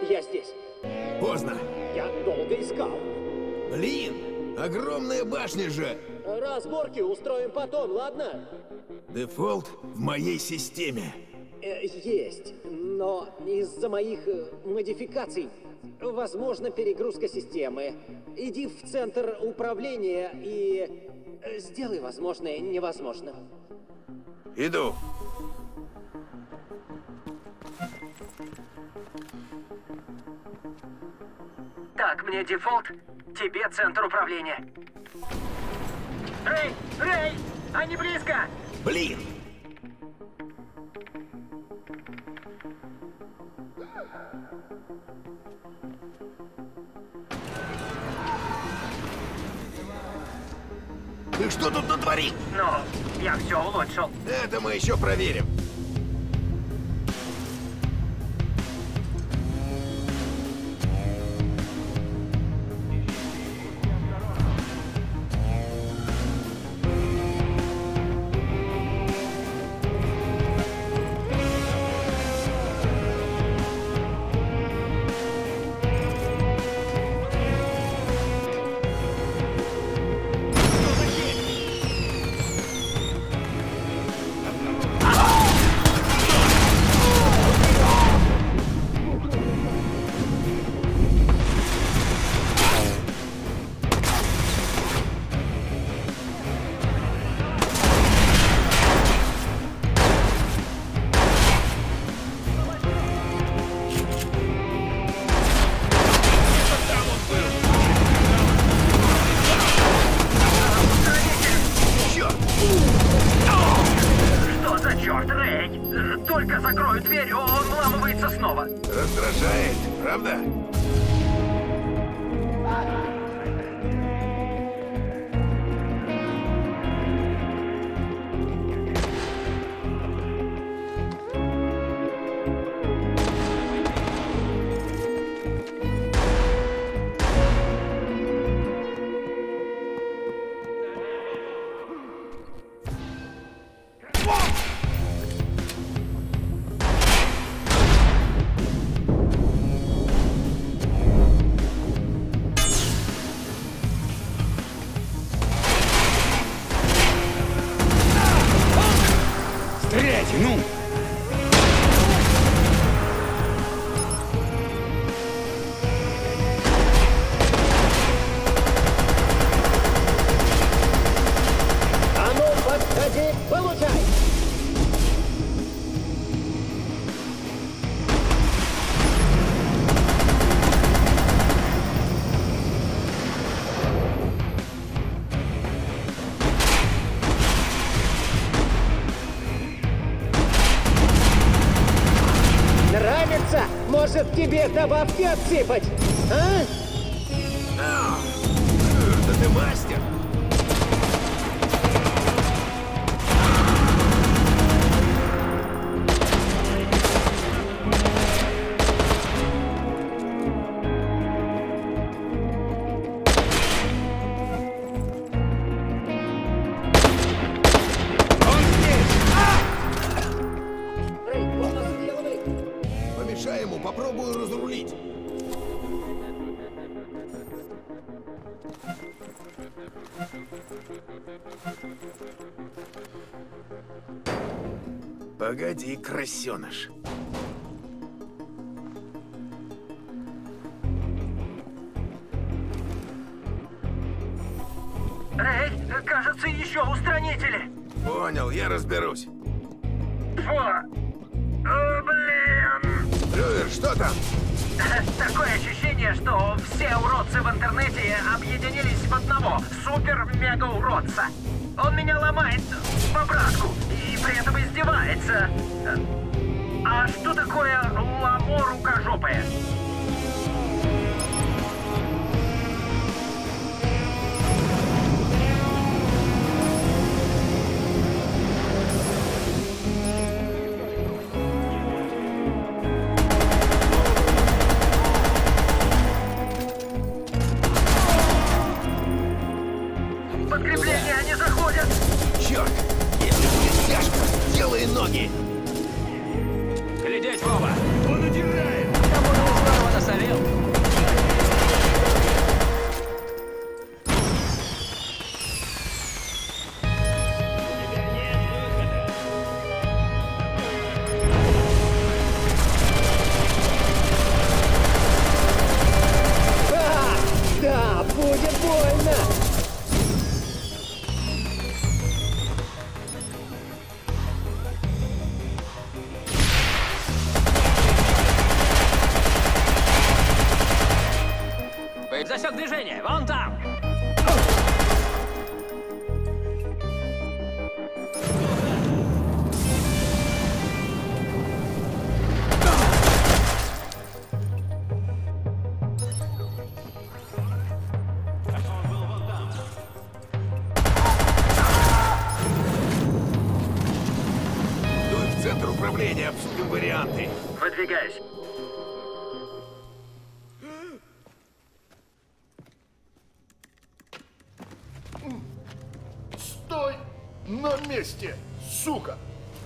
Я здесь. Поздно. Я долго искал. Блин, огромная башня же. Разборки устроим потом, ладно? Дефолт в моей системе. Э, есть, но из-за моих э, модификаций возможна перегрузка системы. Иди в центр управления и э, сделай возможное невозможным. Иду. Так, мне дефолт, тебе центр управления. Рэй! Рэй! Они близко! Блин! Ты что тут натворил? Ну, я все улучшил. Это мы еще проверим. Раздражает, правда? Ну! А ну, подходи, получай! Нравится? Может, тебе добавки отсыпать? А? Да ты мастер! Помешай ему, попробую разрулить. Погоди, крысеныш. Рэй, кажется, еще устранители. Понял, я разберусь. Фу. О, блин. Рюер, что там? Такое ощущение, что все уродцы в интернете объединились в одного супер-мега-уродца. Он меня ломает по-братку и при этом издевается. А что такое ламо рукожопое? Подкрепления не заходят! Черт! Если будет тяжко, делай ноги! Глядеть, Вова! Он удирает! в движение! Вон там! Дуй в центр управления, обсудим варианты. Выдвигаюсь. Стой на месте, сука!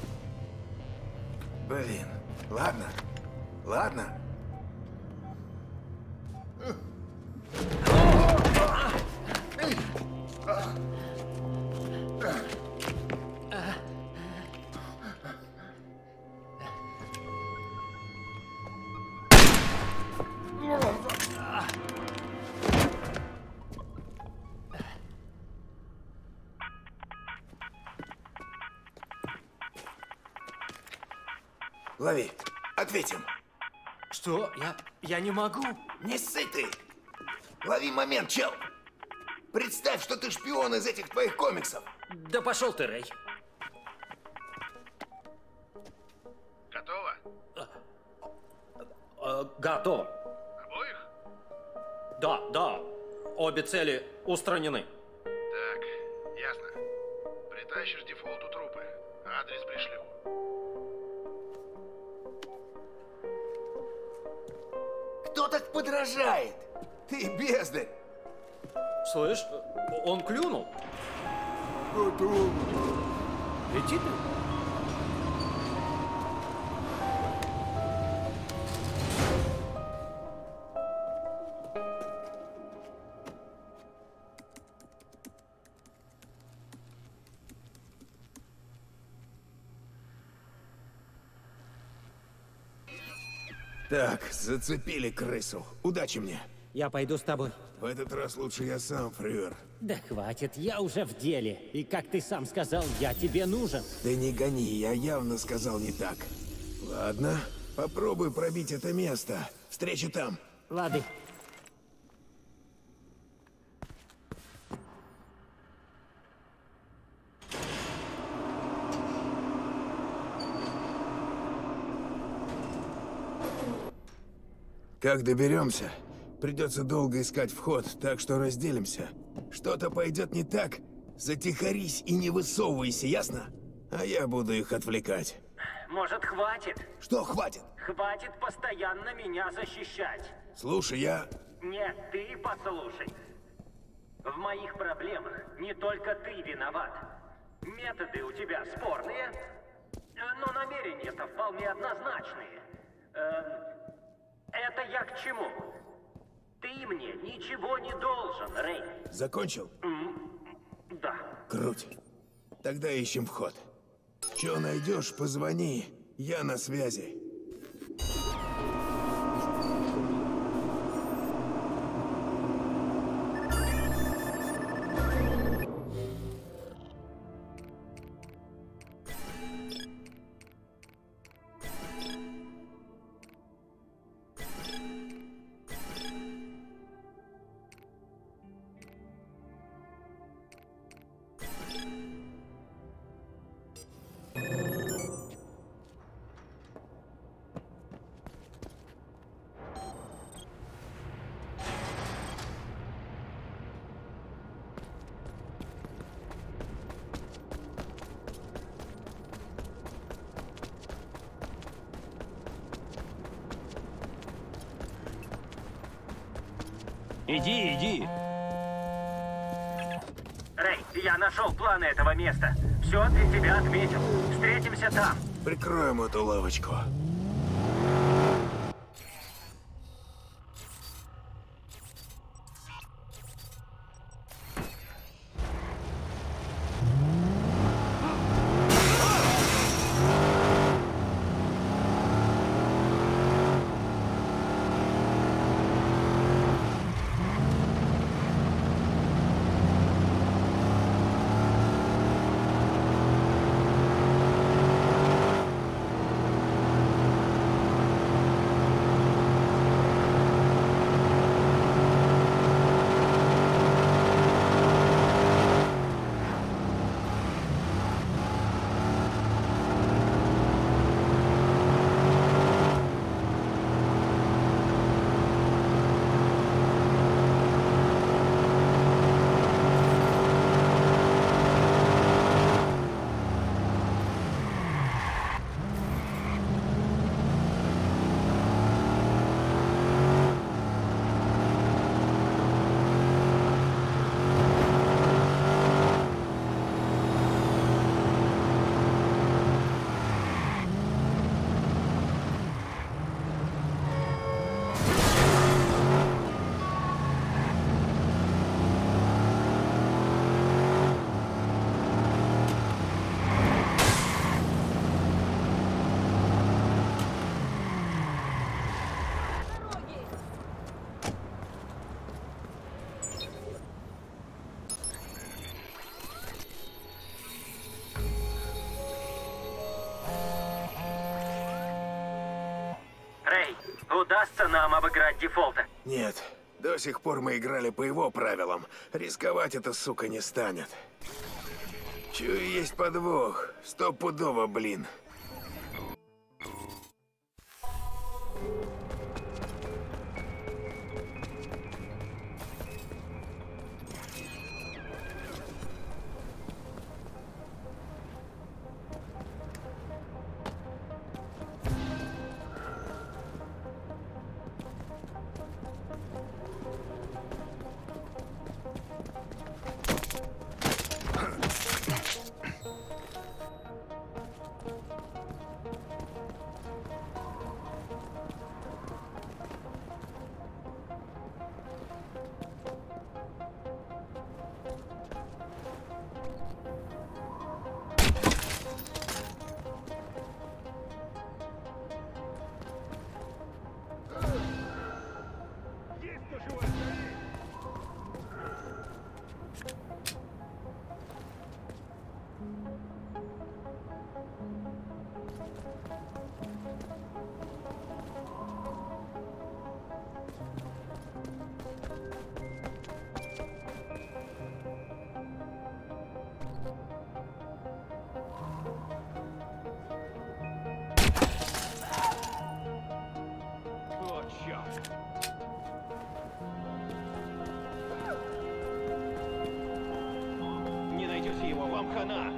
Блин, ладно, ладно. Лови, ответим. Что? Я... я не могу. Не ссы ты! Лови момент, чел! Представь, что ты шпион из этих твоих комиксов. Да пошел ты, Рэй. Готово? Э, готово. Обоих? Да, да. Обе цели устранены. Так, ясно. Притащишь дефолту трупы. Адрес пришлю. Кто так подражает? Ты бездарь! Слышь, он клюнул. Готово. Лети ты. Так, зацепили крысу. Удачи мне. Я пойду с тобой. В этот раз лучше я сам, Фрюер. Да хватит, я уже в деле. И как ты сам сказал, я тебе нужен. Да не гони, я явно сказал не так. Ладно, попробуй пробить это место. Встреча там. Лады. Как доберемся? Придется долго искать вход, так что разделимся. Что-то пойдет не так, затихарись и не высовывайся, ясно? А я буду их отвлекать. Может, хватит? Что хватит? Хватит постоянно меня защищать. Слушай, я... Нет, ты послушай. В моих проблемах не только ты виноват. Методы у тебя спорные, но намерения-то вполне однозначные. Эм, это я к чему? Ты мне ничего не должен, Рэй. Закончил? Да. Круть. Тогда ищем вход. Чё найдешь, позвони. Я на связи. Иди, иди. Рэй, я нашел планы этого места. Все для тебя отметил. Встретимся там. Прикроем эту лавочку. Удастся нам обыграть дефолта? Нет. До сих пор мы играли по его правилам. Рисковать эта сука не станет. Чую, есть подвох. Стопудово, блин. Не найдете его, вам хана.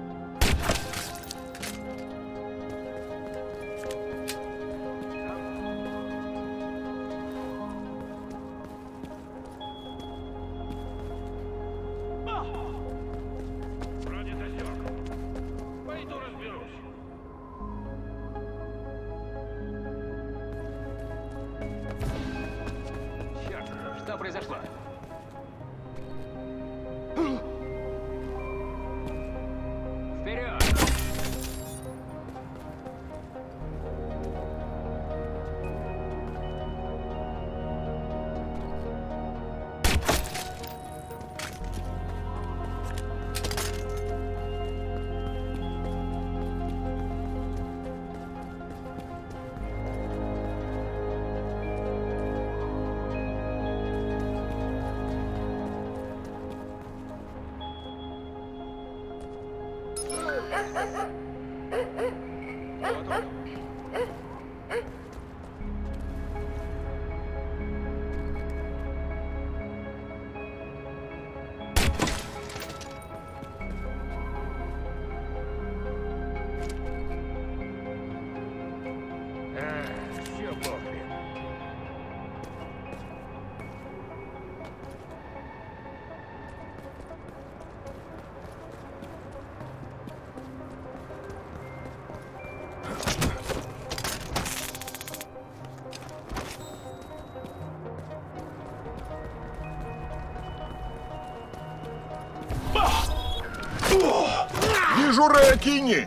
Вроде засек. Пойду разберусь. Черт, что произошло? Вперед! Все похрен. Вижу Рэкини!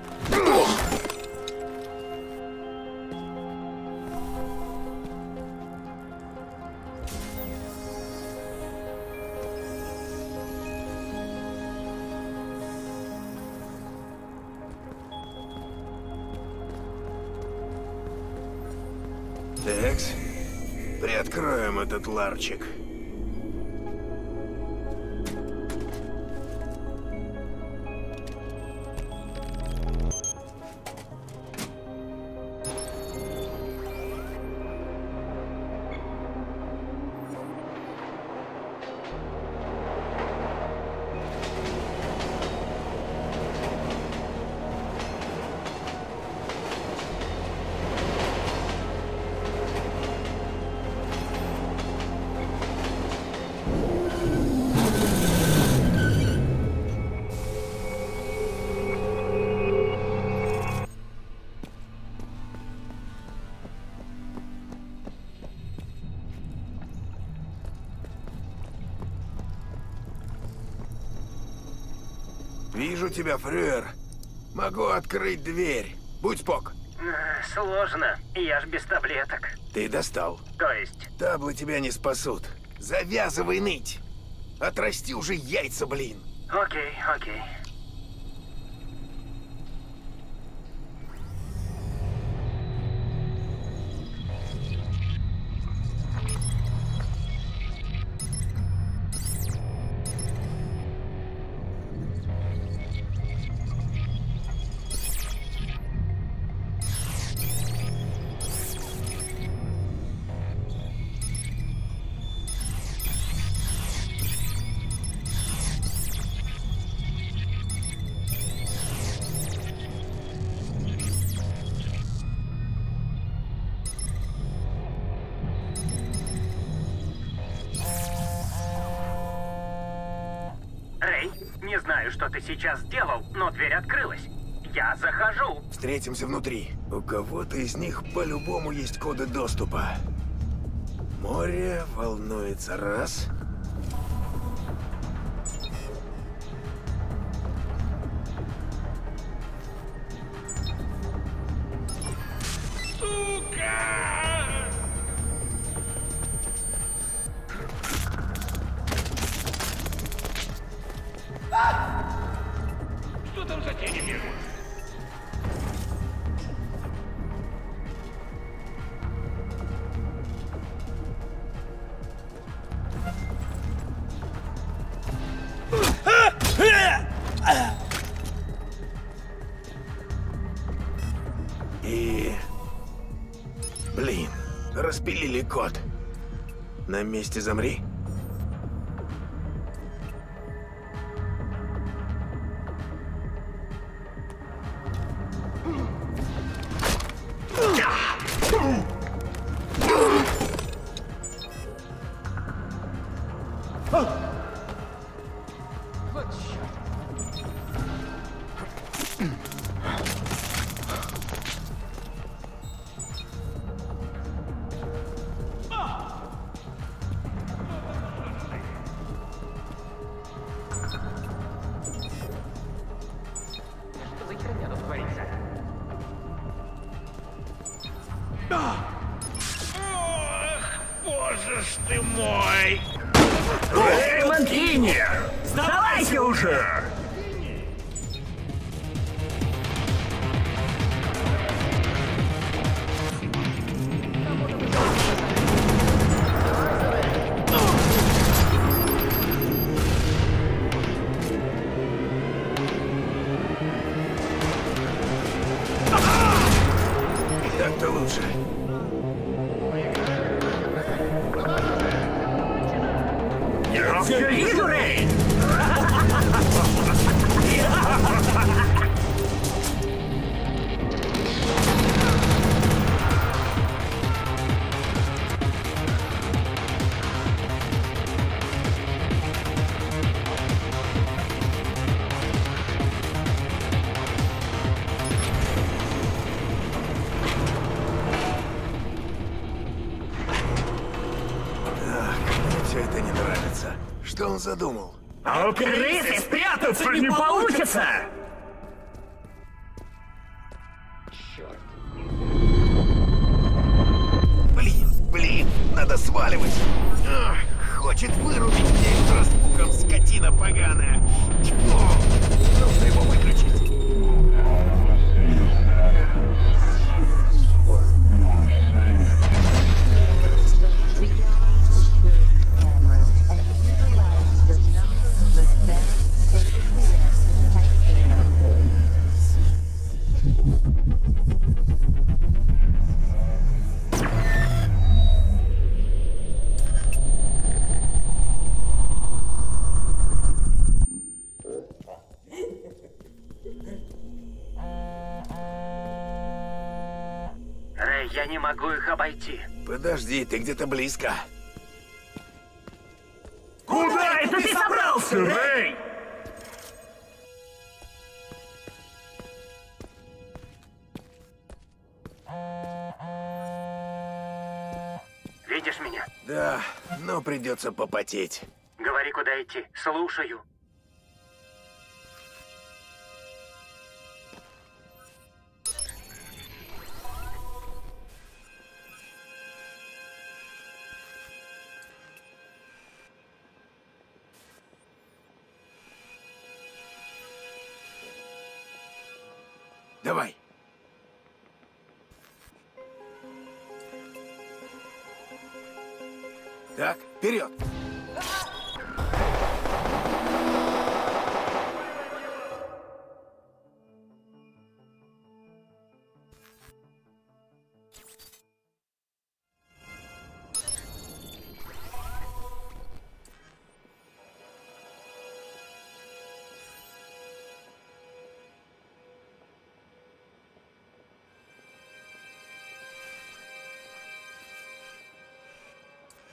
Текс, приоткроем этот ларчик. Вижу тебя, Фрюер. Могу открыть дверь. Будь спок. Сложно. Я ж без таблеток. Ты достал. То есть? Таблы тебя не спасут. Завязывай ныть. Отрасти уже яйца, блин. Окей, окей. знаю, что ты сейчас сделал, но дверь открылась. Я захожу. Встретимся внутри. У кого-то из них по-любому есть коды доступа. Море волнуется раз. Что там за тени бегут? И... Блин, распилили код. На месте замри. Вот черт. Что за херня тут творится? Ох, боже ж ты мой! Эй, Манкини! Сдавайся уже! Так-то лучше. Я все вижу, Рэй! Все это не нравится. Что он задумал? А у крысы спрятаться не получится! Черт. Блин, блин, надо сваливать. Ах, хочет вырубить меня из распухом, скотина поганая. Тьфу, нужно его выключить. Рэй, я не могу их обойти. Подожди, ты где-то близко. Куда это ты собрался, Рэй? Видишь меня? Да, но придется попотеть. Говори, куда идти. Слушаю. Давай. Так, вперед.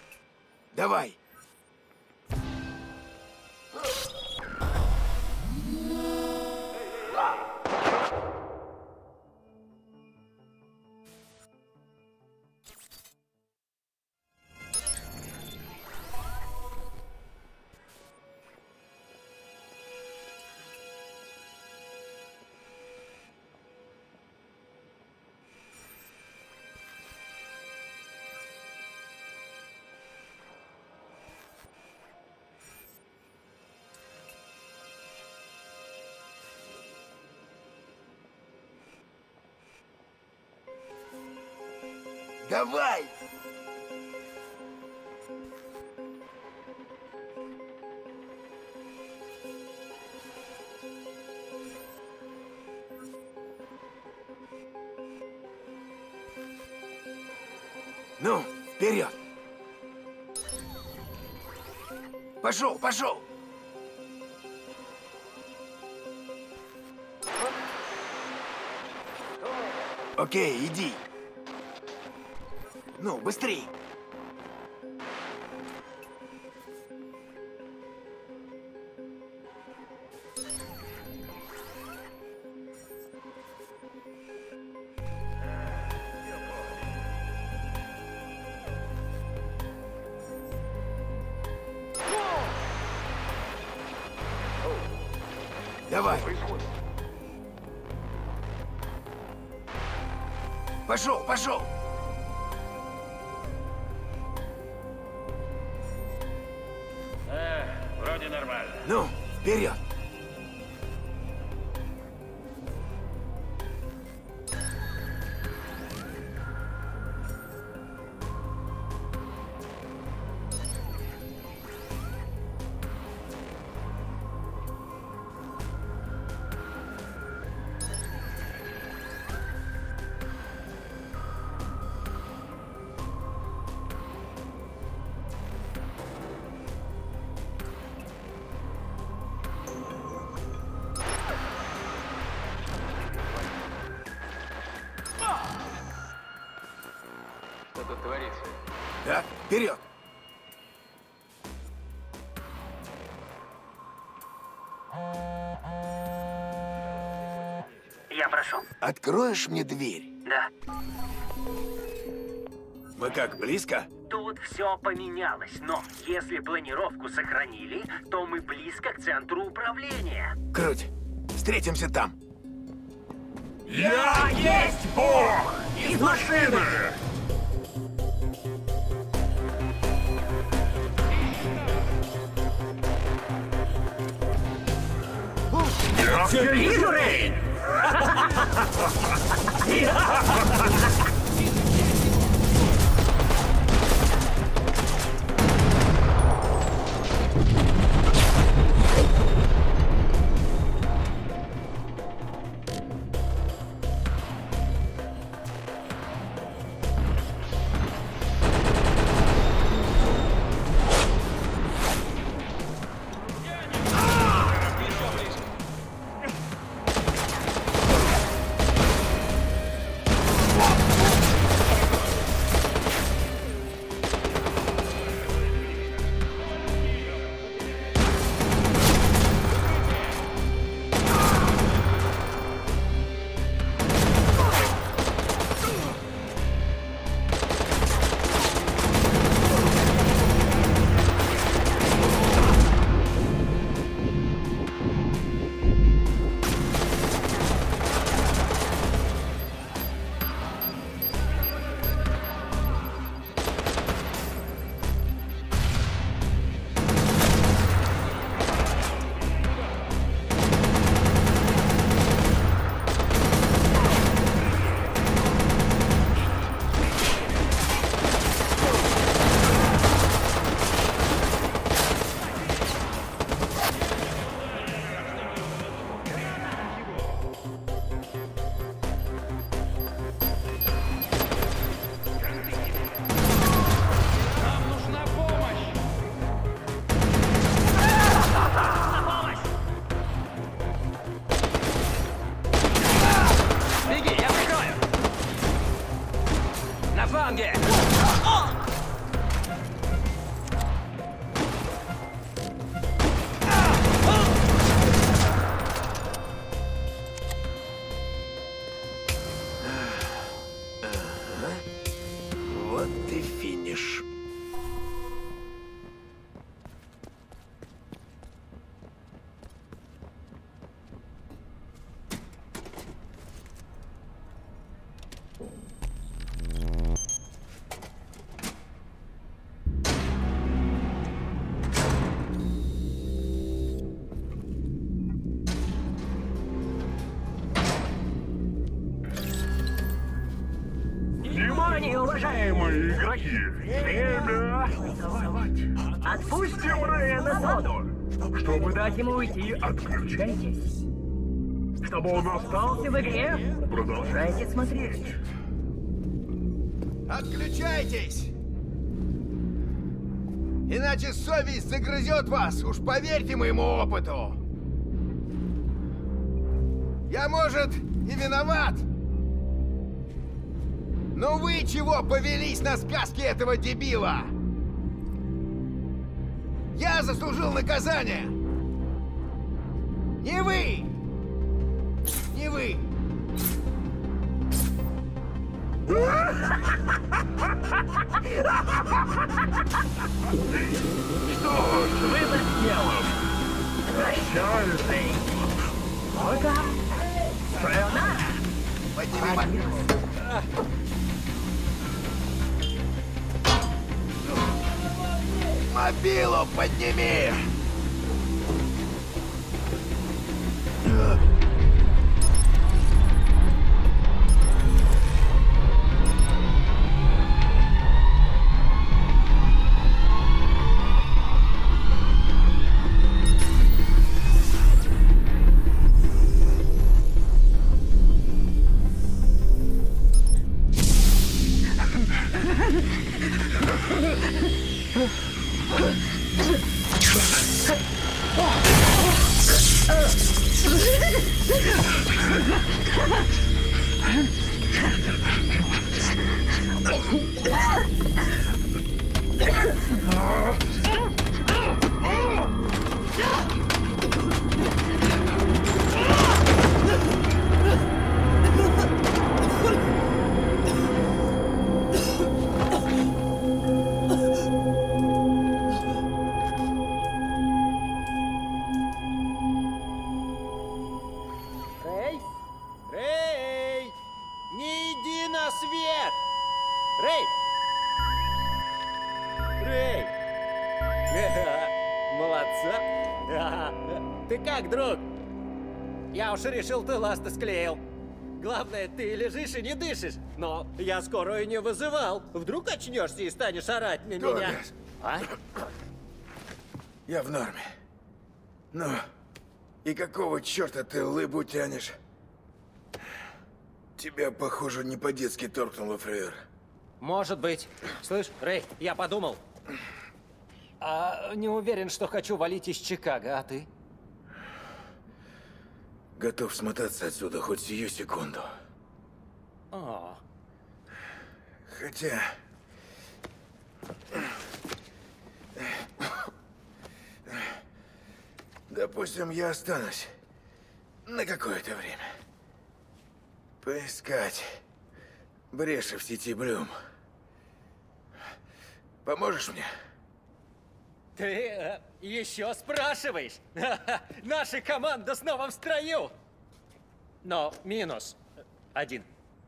Давай. Давай! Ну, вперед! Пошел, пошел! Окей, иди. Ну, быстрей. Давай. Пошел, пошел. Э, вроде нормально. Ну, вперед. Что тут творится? Так, вперед. Я прошу. Откроешь мне дверь? Да. Мы как, близко? Тут все поменялось, но если планировку сохранили, то мы близко к центру управления. Круть. Встретимся там. Я есть Бог! Из машины! Я все вижу, Рейн! What? Уважаемые игроки, время Отпустим Рэя на зону. Чтобы дать ему уйти, отключайтесь. Чтобы он остался в игре, продолжайте смотреть. Отключайтесь! Иначе совесть загрызет вас, уж поверьте моему опыту. Я, может, и виноват. Но вы чего повелись на сказки этого дебила? Я заслужил наказание. Не вы! Не вы! Что ж, выбор сделан. Прощай, Рэй. Ну-ка. Sayonara. Подними мобилу. Мобилу подними! Рэй? Рэй! Не иди на свет! Рэй! Рэй! Молодца! Ты как, друг? Я уж решил, ты ласты склеил. Главное, ты лежишь и не дышишь. Но я скорую не вызывал. Вдруг очнешься и станешь орать на меня. А? Я в норме. Ну, и какого черта ты лыбу тянешь? Тебя, похоже, не по-детски торкнуло, фрейр. Может быть. Слышь, Рэй, я подумал. А не уверен, что хочу валить из Чикаго, а ты? Готов смотаться отсюда хоть сию секунду. О. Хотя... Допустим, я останусь на какое-то время. Поискать бреши в сети Блюм. Поможешь мне? Ты э, еще спрашиваешь? Наша команда снова в строю. Но минус один.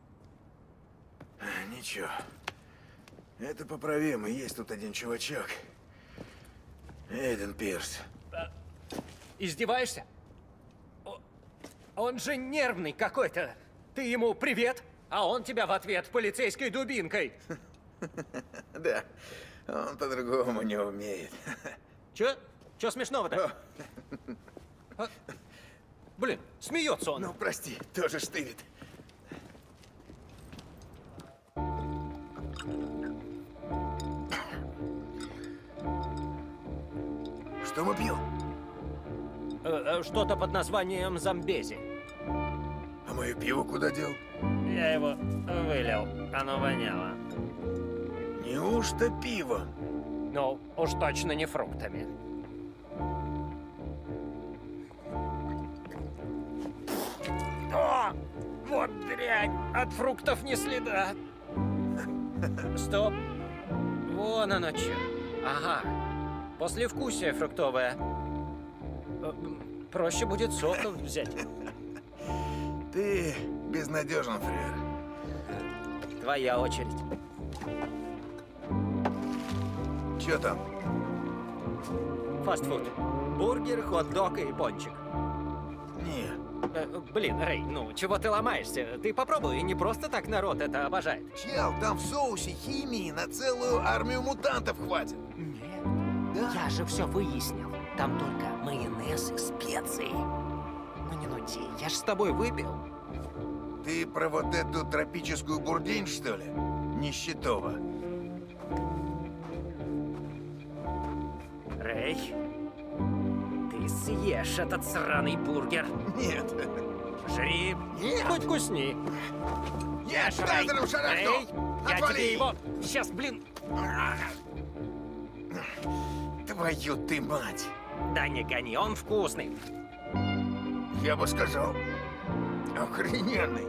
Ничего. Это поправимо. Есть тут один чувачок. Эйден Пирс. Издеваешься? О- Он же нервный какой-то. Ты ему привет, а он тебя в ответ полицейской дубинкой. Да, он по-другому не умеет. Че? Че смешного-то? А? Блин, смеется он. Ну, прости, тоже штырит. Что мы пьем? Э, э, Что-то под названием Замбези. А мое пиво куда дел? Я его вылил, оно воняло. Неужто пиво? Ну, уж точно не фруктами. О, вот дрянь, от фруктов ни следа. Стоп. Вон оно что. Ага. Послевкусие фруктовое. Проще будет соков взять. Ты безнадежен, фрейр. Твоя очередь. Че там? Фастфуд. Бургер, хот-дог и пончик. Не, Э, блин, Рэй, ну чего ты ломаешься? Ты попробуй, не просто так народ это обожает. Чел, там в соусе химии на целую армию мутантов хватит. Нет, да. Я же все выяснил. Там только майонез и специи. Ну не нути, я ж с тобой выпил. Ты про вот эту тропическую бурдень, что ли? Нищетова. Рэй, ты съешь этот сраный бургер. Нет. Жри. Нет. Хоть кусни. Нет, Рэй, Штазером шарахну. Рэй, я Отвали. тебе его... Сейчас, блин... Твою ты мать. Да не гони, он вкусный. Я бы сказал, охрененный.